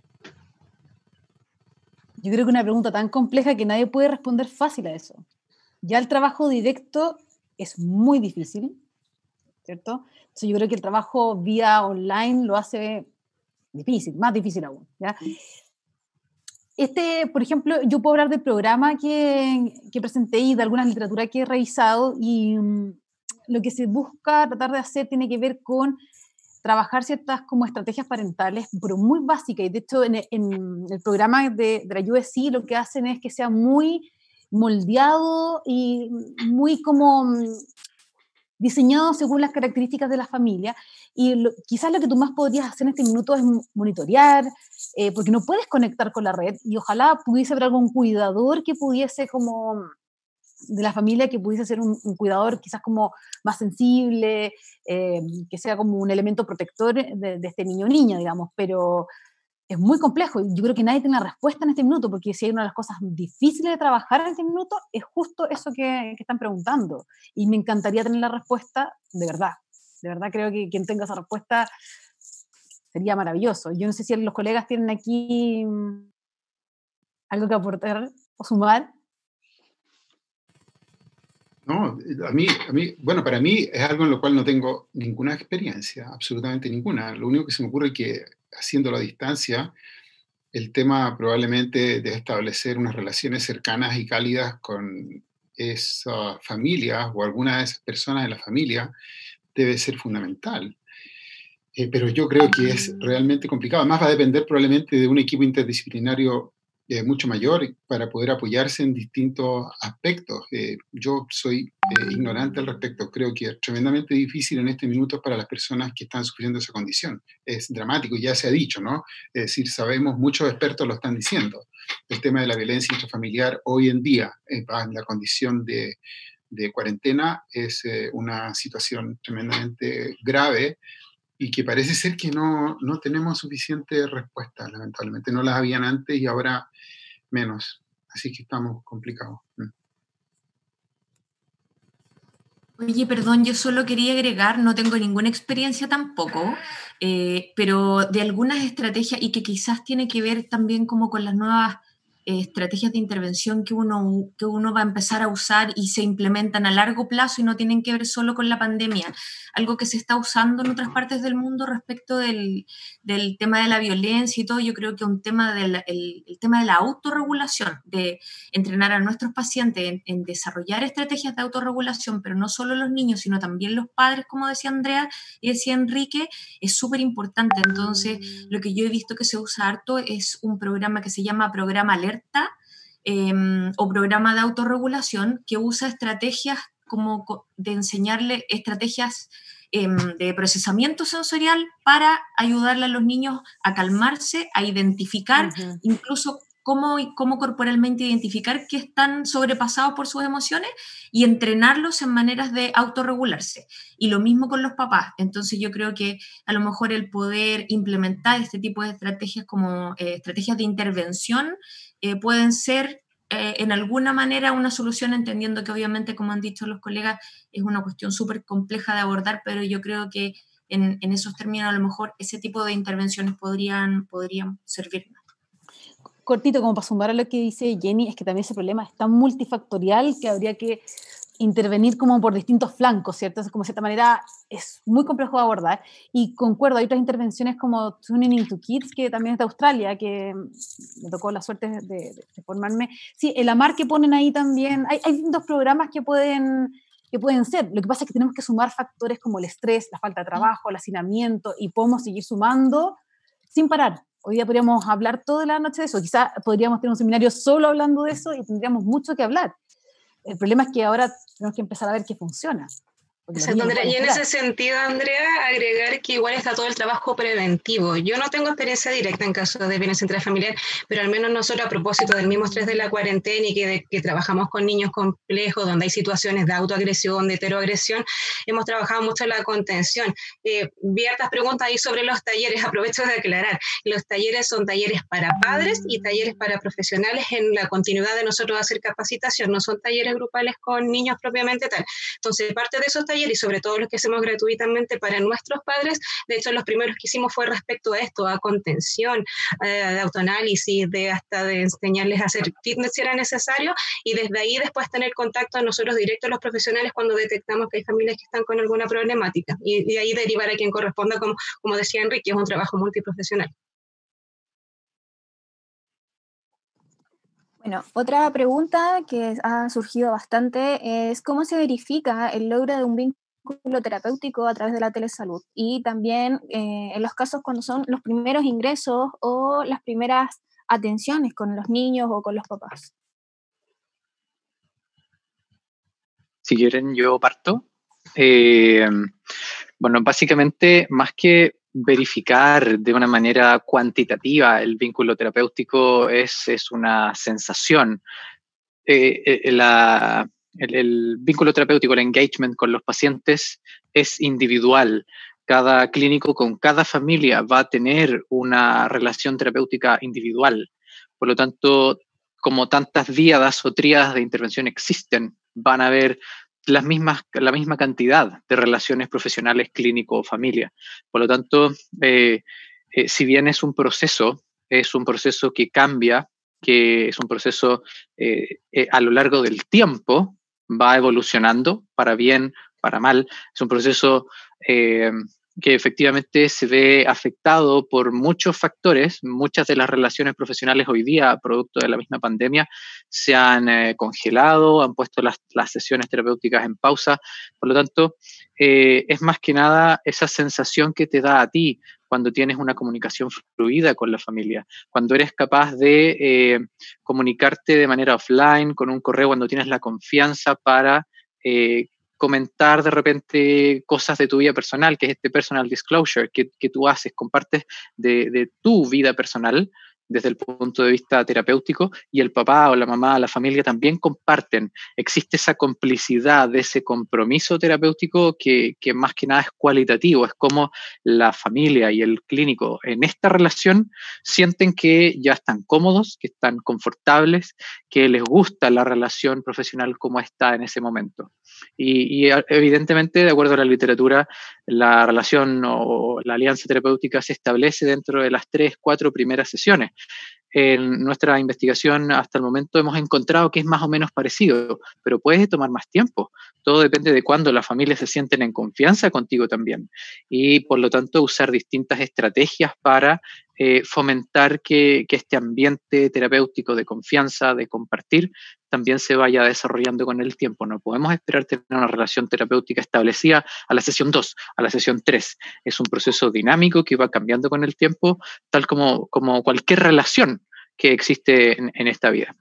Yo creo que una pregunta tan compleja que nadie puede responder fácil a eso. Ya el trabajo directo es muy difícil, ¿cierto? Entonces yo creo que el trabajo vía online lo hace difícil, más difícil aún, ¿ya? Este, por ejemplo, yo puedo hablar del programa que, que presenté y de alguna literatura que he revisado, y um, lo que se busca tratar de hacer tiene que ver con trabajar ciertas como estrategias parentales, pero muy básicas, y de hecho en, en el programa de, de la U S C lo que hacen es que sea muy moldeado y muy como diseñado según las características de la familia, y lo, quizás lo que tú más podrías hacer en este minuto es monitorear, eh, porque no puedes conectar con la red, y ojalá pudiese haber algún cuidador que pudiese como de la familia, que pudiese ser un, un cuidador quizás como más sensible, eh, que sea como un elemento protector de, de este niño o niña, digamos, pero es muy complejo, y yo creo que nadie tiene la respuesta en este minuto, porque si hay una de las cosas difíciles de trabajar en este minuto, es justo eso que, que están preguntando, y me encantaría tener la respuesta, de verdad, de verdad creo que quien tenga esa respuesta sería maravilloso. Yo no sé si los colegas tienen aquí algo que aportar o sumar. No, a mí, a mí, bueno, para mí es algo en lo cual no tengo ninguna experiencia, absolutamente ninguna. Lo único que se me ocurre es que, haciéndolo a distancia, el tema probablemente de establecer unas relaciones cercanas y cálidas con esas familias o alguna de esas personas de la familia debe ser fundamental. Eh, pero yo creo que es realmente complicado. Además va a depender probablemente de un equipo interdisciplinario eh, mucho mayor para poder apoyarse en distintos aspectos. Eh, yo soy eh, ignorante al respecto. Creo que es tremendamente difícil en este minuto para las personas que están sufriendo esa condición. Es dramático, ya se ha dicho, ¿no? Es decir, sabemos, muchos expertos lo están diciendo. El tema de la violencia intrafamiliar hoy en día, eh, en la condición de, de cuarentena, es eh, una situación tremendamente grave, y que parece ser que no, no tenemos suficientes respuestas, lamentablemente. No las habían antes y ahora menos. Así que estamos complicados. Oye, perdón, yo solo quería agregar, no tengo ninguna experiencia tampoco, eh, pero de algunas estrategias, y que quizás tiene que ver también como con las nuevas eh, estrategias de intervención que uno, que uno va a empezar a usar y se implementan a largo plazo y no tienen que ver solo con la pandemia. Algo que se está usando en otras partes del mundo respecto del, del tema de la violencia y todo, yo creo que un tema del, el, el tema de la autorregulación, de entrenar a nuestros pacientes en, en desarrollar estrategias de autorregulación, pero no solo los niños, sino también los padres, como decía Andrea y decía Enrique, es súper importante. Entonces, lo que yo he visto que se usa harto es un programa que se llama Programa Alerta, eh, o Programa de Autorregulación, que usa estrategias como de enseñarle estrategias eh, de procesamiento sensorial para ayudarle a los niños a calmarse, a identificar, uh-huh. incluso Cómo, cómo corporalmente identificar que están sobrepasados por sus emociones, y entrenarlos en maneras de autorregularse. Y lo mismo con los papás. Entonces yo creo que a lo mejor el poder implementar este tipo de estrategias como eh, estrategias de intervención eh, pueden ser eh, en alguna manera una solución, entendiendo que obviamente, como han dicho los colegas, es una cuestión súper compleja de abordar, pero yo creo que en, en esos términos a lo mejor ese tipo de intervenciones podrían, podrían servirnos. Cortito, como para sumar a lo que dice Jenny, es que también ese problema es tan multifactorial que habría que intervenir como por distintos flancos, ¿cierto? Entonces, como de cierta manera es muy complejo de abordar, y concuerdo, hay otras intervenciones como Tuning into Kids, que también es de Australia, que me tocó la suerte de, de, de formarme. Sí, el AMAR que ponen ahí también, hay, hay distintos programas que pueden, que pueden ser. Lo que pasa es que tenemos que sumar factores como el estrés, la falta de trabajo, el hacinamiento, y podemos seguir sumando sin parar. Hoy día podríamos hablar toda la noche de eso, quizás podríamos tener un seminario solo hablando de eso y tendríamos mucho que hablar. El problema es que ahora tenemos que empezar a ver qué funciona. Exacto, Andrea. Y en ese sentido, Andrea, agregar que igual está todo el trabajo preventivo. Yo no tengo experiencia directa en caso de violencia intrafamiliar, pero al menos nosotros, a propósito del mismo estrés de la cuarentena y que, de, que trabajamos con niños complejos, donde hay situaciones de autoagresión, de heteroagresión, hemos trabajado mucho en la contención. Eh, vi hartas preguntas ahí sobre los talleres, aprovecho de aclarar. Los talleres son talleres para padres y talleres para profesionales en la continuidad de nosotros hacer capacitación, no son talleres grupales con niños propiamente tal. Entonces, parte de esos talleres taller y sobre todo los que hacemos gratuitamente para nuestros padres, de hecho los primeros que hicimos fue respecto a esto, a contención, eh, de autoanálisis, de hasta de enseñarles a hacer fitness si era necesario, y desde ahí después tener contacto a nosotros directos a los profesionales cuando detectamos que hay familias que están con alguna problemática, y de ahí derivar a quien corresponda, como, como decía Enrique, es un trabajo multiprofesional. Bueno, otra pregunta que ha surgido bastante es cómo se verifica el logro de un vínculo terapéutico a través de la telesalud, y también eh, en los casos cuando son los primeros ingresos o las primeras atenciones con los niños o con los papás. Si quieren, yo parto. Eh, bueno, básicamente, más que verificar de una manera cuantitativa el vínculo terapéutico, es, es una sensación. Eh, eh, la, el, el vínculo terapéutico, el engagement con los pacientes es individual. Cada clínico con cada familia va a tener una relación terapéutica individual. Por lo tanto, como tantas díadas o tríadas de intervención existen, van a haber las mismas, la misma cantidad de relaciones profesionales, clínico o familia. Por lo tanto, eh, eh, si bien es un proceso, es un proceso que cambia, que es un proceso eh, eh, a lo largo del tiempo, va evolucionando para bien, para mal. Es un proceso eh, que efectivamente se ve afectado por muchos factores. Muchas de las relaciones profesionales hoy día, producto de la misma pandemia, se han eh, congelado, han puesto las, las sesiones terapéuticas en pausa. Por lo tanto, eh, es más que nada esa sensación que te da a ti cuando tienes una comunicación fluida con la familia, cuando eres capaz de eh, comunicarte de manera offline, con un correo, cuando tienes la confianza para eh, comentar de repente cosas de tu vida personal, que es este personal disclosure que, que tú haces, compartes de, de tu vida personal desde el punto de vista terapéutico, y el papá o la mamá, la familia también comparten. Existe esa complicidad de ese compromiso terapéutico que, que más que nada es cualitativo, es como la familia y el clínico en esta relación sienten que ya están cómodos, que están confortables, que les gusta la relación profesional como está en ese momento. Y, y evidentemente, de acuerdo a la literatura, la relación o la alianza terapéutica se establece dentro de las tres, cuatro primeras sesiones. En nuestra investigación hasta el momento hemos encontrado que es más o menos parecido, pero puede tomar más tiempo. Todo depende de cuándo las familias se sienten en confianza contigo también, y por lo tanto usar distintas estrategias para eh, fomentar que, que este ambiente terapéutico de confianza, de compartir, también se vaya desarrollando con el tiempo. No podemos esperar tener una relación terapéutica establecida a la sesión dos, a la sesión tres. Es un proceso dinámico que va cambiando con el tiempo, tal como, como cualquier relación que existe en, en esta vida.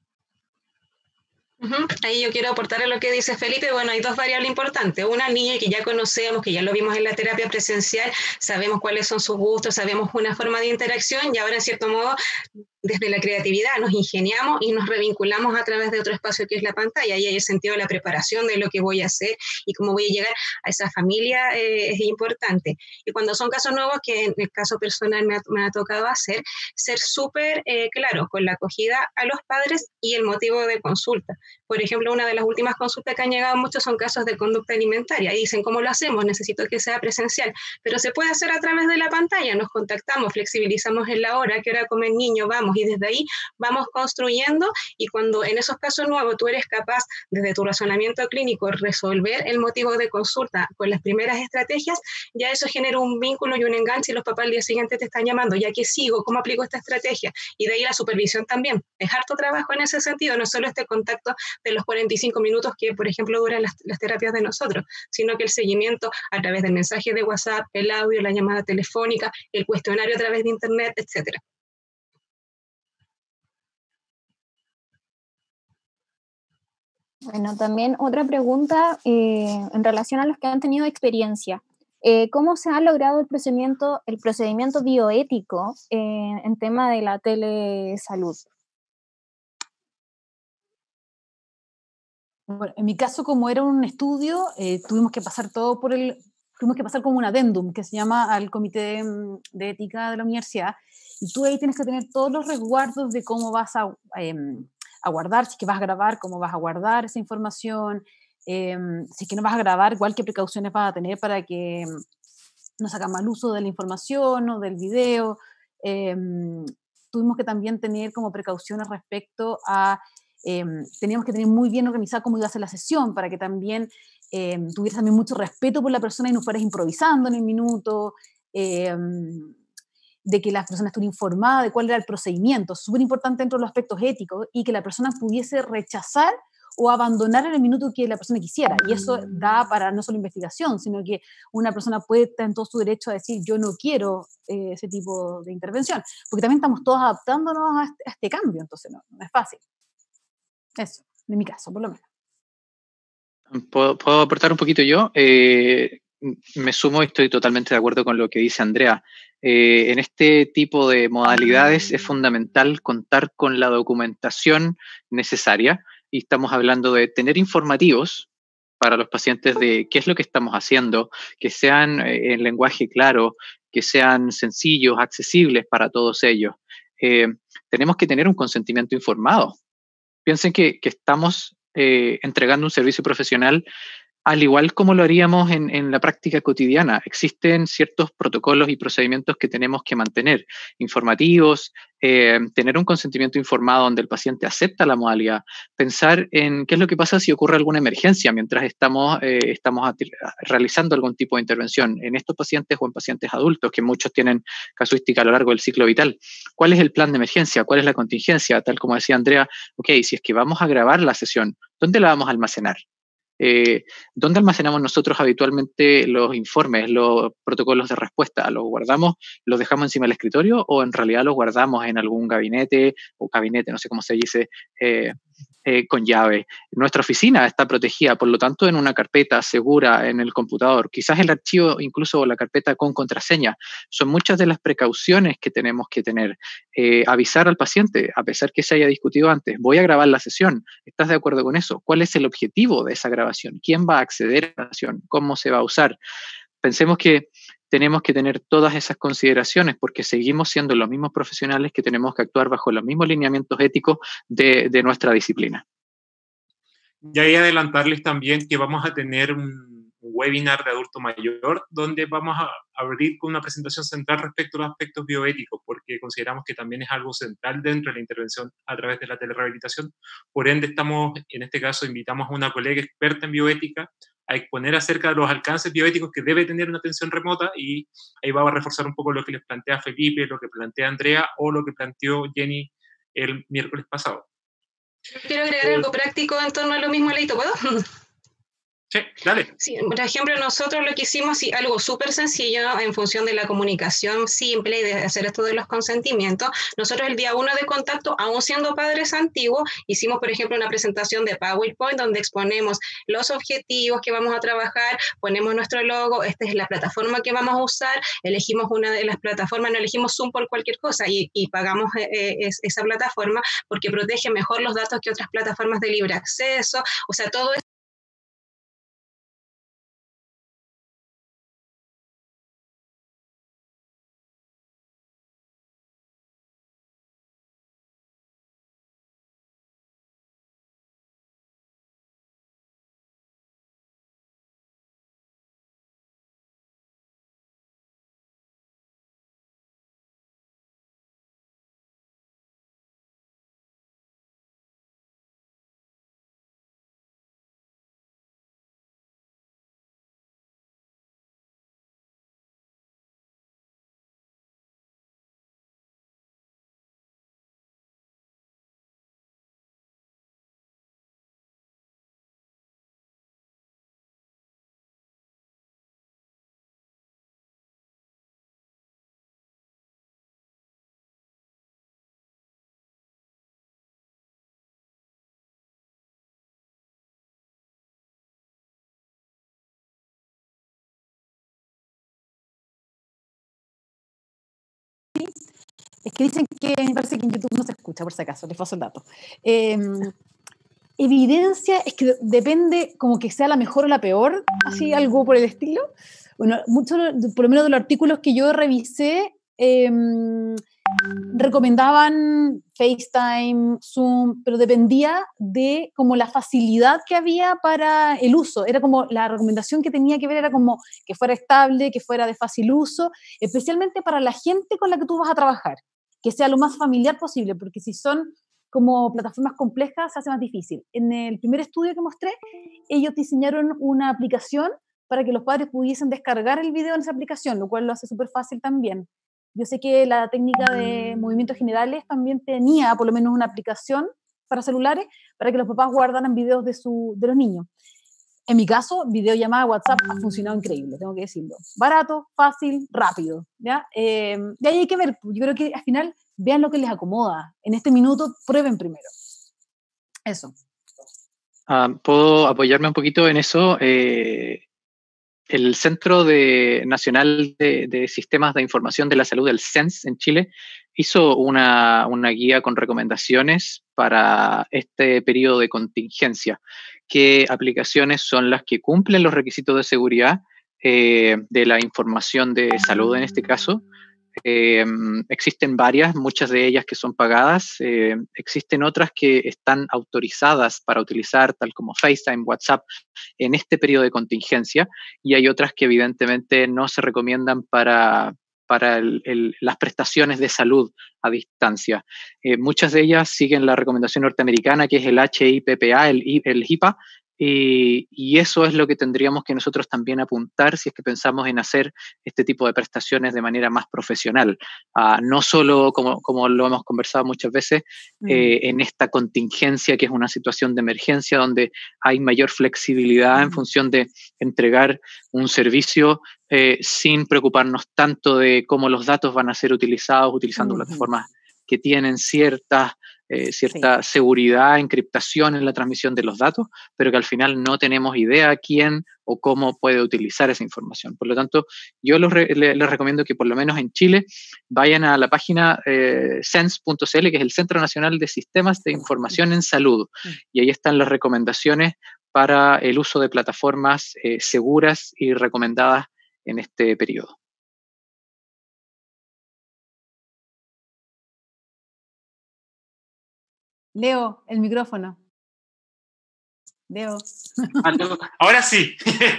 Uh-huh. Ahí yo quiero aportar a lo que dice Felipe. Bueno, hay dos variables importantes. Una, el niño que ya conocemos, que ya lo vimos en la terapia presencial, sabemos cuáles son sus gustos, sabemos una forma de interacción, y ahora en cierto modo desde la creatividad nos ingeniamos y nos revinculamos a través de otro espacio que es la pantalla, y ahí el sentido de la preparación de lo que voy a hacer y cómo voy a llegar a esa familia eh, es importante. Y cuando son casos nuevos, que en el caso personal me ha, me ha tocado hacer, ser súper eh, claro con la acogida a los padres y el motivo de consulta. Por ejemplo, una de las últimas consultas que han llegado muchos son casos de conducta alimentaria, y dicen, ¿cómo lo hacemos? Necesito que sea presencial, pero se puede hacer a través de la pantalla. Nos contactamos, flexibilizamos en la hora, qué hora come el niño, vamos, y desde ahí vamos construyendo. Y cuando en esos casos nuevos tú eres capaz, desde tu razonamiento clínico, resolver el motivo de consulta con las primeras estrategias, ya eso genera un vínculo y un enganche, y los papás al día siguiente te están llamando, ¿ya qué sigo? ¿Cómo aplico esta estrategia? Y de ahí la supervisión también. Es harto trabajo en ese sentido, no solo este contacto de los cuarenta y cinco minutos que, por ejemplo, duran las, las terapias de nosotros, sino que el seguimiento a través del mensaje de WhatsApp, el audio, la llamada telefónica, el cuestionario a través de Internet, etcétera. Bueno, también otra pregunta eh, en relación a los que han tenido experiencia. Eh, ¿Cómo se ha logrado el procedimiento, el procedimiento bioético eh, en tema de la telesalud? Bueno, en mi caso, como era un estudio, eh, tuvimos que pasar todo por el, tuvimos que pasar como un adendum que se llama al comité de, de ética de la universidad, y tú ahí tienes que tener todos los resguardos de cómo vas a, eh, a guardar, si es que vas a grabar, cómo vas a guardar esa información, eh, si es que no vas a grabar, igual qué precauciones vas a tener para que no se haga mal uso de la información o del video. Eh, tuvimos que también tener como precauciones respecto a, eh, teníamos que tener muy bien organizada cómo iba a ser la sesión, para que también eh, tuvieras también mucho respeto por la persona y no fueras improvisando en el minuto, eh, de que la persona estuviera informada de cuál era el procedimiento, súper importante dentro de los aspectos éticos, y que la persona pudiese rechazar o abandonar en el minuto que la persona quisiera. Y eso da para no solo investigación, sino que una persona puede estar en todo su derecho a decir yo no quiero eh, ese tipo de intervención, porque también estamos todos adaptándonos a este, a este cambio, entonces no, no es fácil. Eso, en mi caso, por lo menos. ¿Puedo, puedo aportar un poquito yo? Eh, me sumo y estoy totalmente de acuerdo con lo que dice Andrea. Eh, en este tipo de modalidades es fundamental contar con la documentación necesaria, y estamos hablando de tener informativos para los pacientes de qué es lo que estamos haciendo, que sean eh, en lenguaje claro, que sean sencillos, accesibles para todos ellos. Eh, tenemos que tener un consentimiento informado. Piensen que, que estamos eh, entregando un servicio profesional al igual como lo haríamos en, en la práctica cotidiana. Existen ciertos protocolos y procedimientos que tenemos que mantener, informativos, eh, tener un consentimiento informado donde el paciente acepta la modalidad, pensar en qué es lo que pasa si ocurre alguna emergencia mientras estamos, eh, estamos realizando algún tipo de intervención en estos pacientes o en pacientes adultos, que muchos tienen casuística a lo largo del ciclo vital. ¿Cuál es el plan de emergencia? ¿Cuál es la contingencia? Tal como decía Andrea, ok, si es que vamos a grabar la sesión, ¿dónde la vamos a almacenar? Eh, ¿Dónde almacenamos nosotros habitualmente los informes, los protocolos de respuesta? ¿Los guardamos, los dejamos encima del escritorio o en realidad los guardamos en algún gabinete o gabinete, no sé cómo se dice, eh, eh, con llave? Nuestra oficina está protegida, por lo tanto, en una carpeta segura en el computador. Quizás el archivo, incluso la carpeta con contraseña. Son muchas de las precauciones que tenemos que tener. Eh, avisar al paciente, a pesar que se haya discutido antes, voy a grabar la sesión. ¿Estás de acuerdo con eso? ¿Cuál es el objetivo de esa grabación? ¿Quién va a acceder a la grabación? ¿Cómo se va a usar? Pensemos que tenemos que tener todas esas consideraciones porque seguimos siendo los mismos profesionales que tenemos que actuar bajo los mismos lineamientos éticos de, de nuestra disciplina. Y ahí adelantarles también que vamos a tener un webinar de adulto mayor donde vamos a abrir con una presentación central respecto a los aspectos bioéticos, porque consideramos que también es algo central dentro de la intervención a través de la telerehabilitación. Por ende, estamos, en este caso, invitamos a una colega experta en bioética a exponer acerca de los alcances bioéticos que debe tener una atención remota, y ahí va a reforzar un poco lo que les plantea Felipe, lo que plantea Andrea o lo que planteó Jenny el miércoles pasado. Quiero agregar eh, algo práctico en torno a lo mismo, Leito, ¿puedo? Sí, dale. Sí, por ejemplo, nosotros lo que hicimos, sí, algo súper sencillo en función de la comunicación simple y de hacer esto de los consentimientos. Nosotros el día uno de contacto, aún siendo padres antiguos, hicimos, por ejemplo, una presentación de PowerPoint donde exponemos los objetivos que vamos a trabajar, ponemos nuestro logo, esta es la plataforma que vamos a usar, elegimos una de las plataformas, no elegimos Zoom por cualquier cosa y, y pagamos eh, es, esa plataforma porque protege mejor los datos que otras plataformas de libre acceso. O sea, todo esto. Es que dicen que me parece que en YouTube no se escucha, por si acaso, les paso el dato. Eh, evidencia es que depende como que sea la mejor o la peor, así algo por el estilo. Bueno, mucho, por lo menos de los artículos que yo revisé, eh, recomendaban FaceTime, Zoom, pero dependía de como la facilidad que había para el uso. Era como la recomendación que tenía que ver era como que fuera estable, que fuera de fácil uso, especialmente para la gente con la que tú vas a trabajar, que sea lo más familiar posible, porque si son como plataformas complejas se hace más difícil. En el primer estudio que mostré, ellos diseñaron una aplicación para que los padres pudiesen descargar el video en esa aplicación, lo cual lo hace súper fácil también. Yo sé que la técnica de movimientos generales también tenía por lo menos una aplicación para celulares para que los papás guardaran videos de, su, de los niños. En mi caso, videollamada WhatsApp ha funcionado increíble, tengo que decirlo. Barato, fácil, rápido. ¿Ya? Eh, y ahí hay que ver, yo creo que al final vean lo que les acomoda. En este minuto, prueben primero. Eso. Uh, ¿Puedo apoyarme un poquito en eso? Eh, el Centro de, Nacional de, de Sistemas de Información de la Salud, el C E N S en Chile, hizo una, una guía con recomendaciones para este periodo de contingencia. ¿Qué aplicaciones son las que cumplen los requisitos de seguridad eh, de la información de salud en este caso? Eh, existen varias, muchas de ellas que son pagadas, eh, existen otras que están autorizadas para utilizar, tal como FaceTime, WhatsApp, en este periodo de contingencia, y hay otras que evidentemente no se recomiendan para, para el, el, las prestaciones de salud a distancia. Eh, muchas de ellas siguen la recomendación norteamericana, que es el H I P P A, el, el HIPAA, Y, y eso es lo que tendríamos que nosotros también apuntar si es que pensamos en hacer este tipo de prestaciones de manera más profesional. Uh, no solo, como, como lo hemos conversado muchas veces, mm. eh, en esta contingencia que es una situación de emergencia donde hay mayor flexibilidad mm. en función de entregar un servicio eh, sin preocuparnos tanto de cómo los datos van a ser utilizados utilizando mm. plataformas que tienen ciertas Eh, cierta sí. seguridad, encriptación en la transmisión de los datos, pero que al final no tenemos idea quién o cómo puede utilizar esa información. Por lo tanto, yo les, re, les recomiendo que por lo menos en Chile vayan a la página eh, sense punto c l, que es el Centro Nacional de Sistemas de Información en Salud, y ahí están las recomendaciones para el uso de plataformas eh, seguras y recomendadas en este periodo. Leo, el micrófono. Leo. Ahora sí.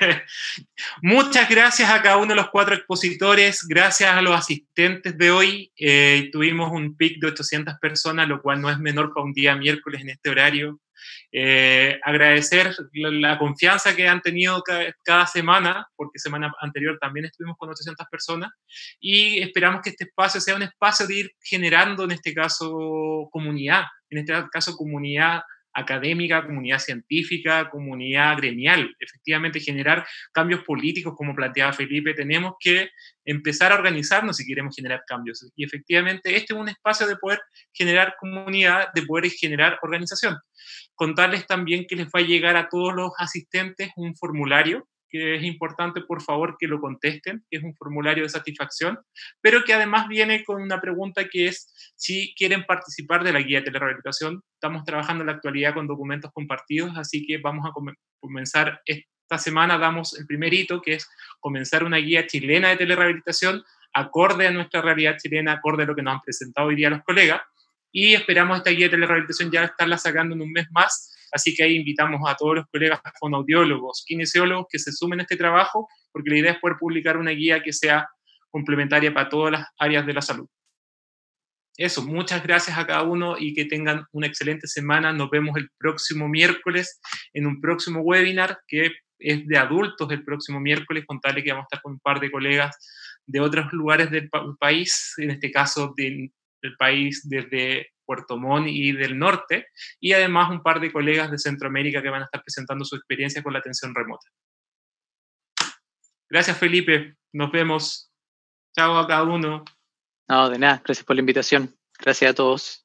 Muchas gracias a cada uno de los cuatro expositores. Gracias a los asistentes de hoy. Eh, tuvimos un pic de ochocientas personas, lo cual no es menor para un día miércoles en este horario. Eh, agradecer la, la confianza que han tenido cada, cada semana, porque semana anterior también estuvimos con ochocientas personas, y esperamos que este espacio sea un espacio de ir generando, en este caso, comunidad, en este caso, comunidad académica, comunidad científica, comunidad gremial, efectivamente generar cambios políticos, como planteaba Felipe. Tenemos que empezar a organizarnos si queremos generar cambios, y efectivamente este es un espacio de poder generar comunidad, de poder generar organización. Contarles también que les va a llegar a todos los asistentes un formulario, que es importante, por favor, que lo contesten, que es un formulario de satisfacción, pero que además viene con una pregunta que es si quieren participar de la guía de telerehabilitación. Estamos trabajando en la actualidad con documentos compartidos, así que vamos a com- comenzar esta semana, damos el primer hito, que es comenzar una guía chilena de telerehabilitación, acorde a nuestra realidad chilena, acorde a lo que nos han presentado hoy día los colegas, y esperamos esta guía de telerehabilitación ya estarla sacando en un mes más. Así que ahí invitamos a todos los colegas fonoaudiólogos, kinesiólogos que se sumen a este trabajo, porque la idea es poder publicar una guía que sea complementaria para todas las áreas de la salud. Eso, muchas gracias a cada uno y que tengan una excelente semana. Nos vemos el próximo miércoles en un próximo webinar que es de adultos el próximo miércoles. Contarle que vamos a estar con un par de colegas de otros lugares del pa- país, en este caso de, del país desde Puerto Montt y del norte, y además un par de colegas de Centroamérica que van a estar presentando su experiencia con la atención remota. Gracias, Felipe. Nos vemos. Chao a cada uno. No, de nada. Gracias por la invitación. Gracias a todos.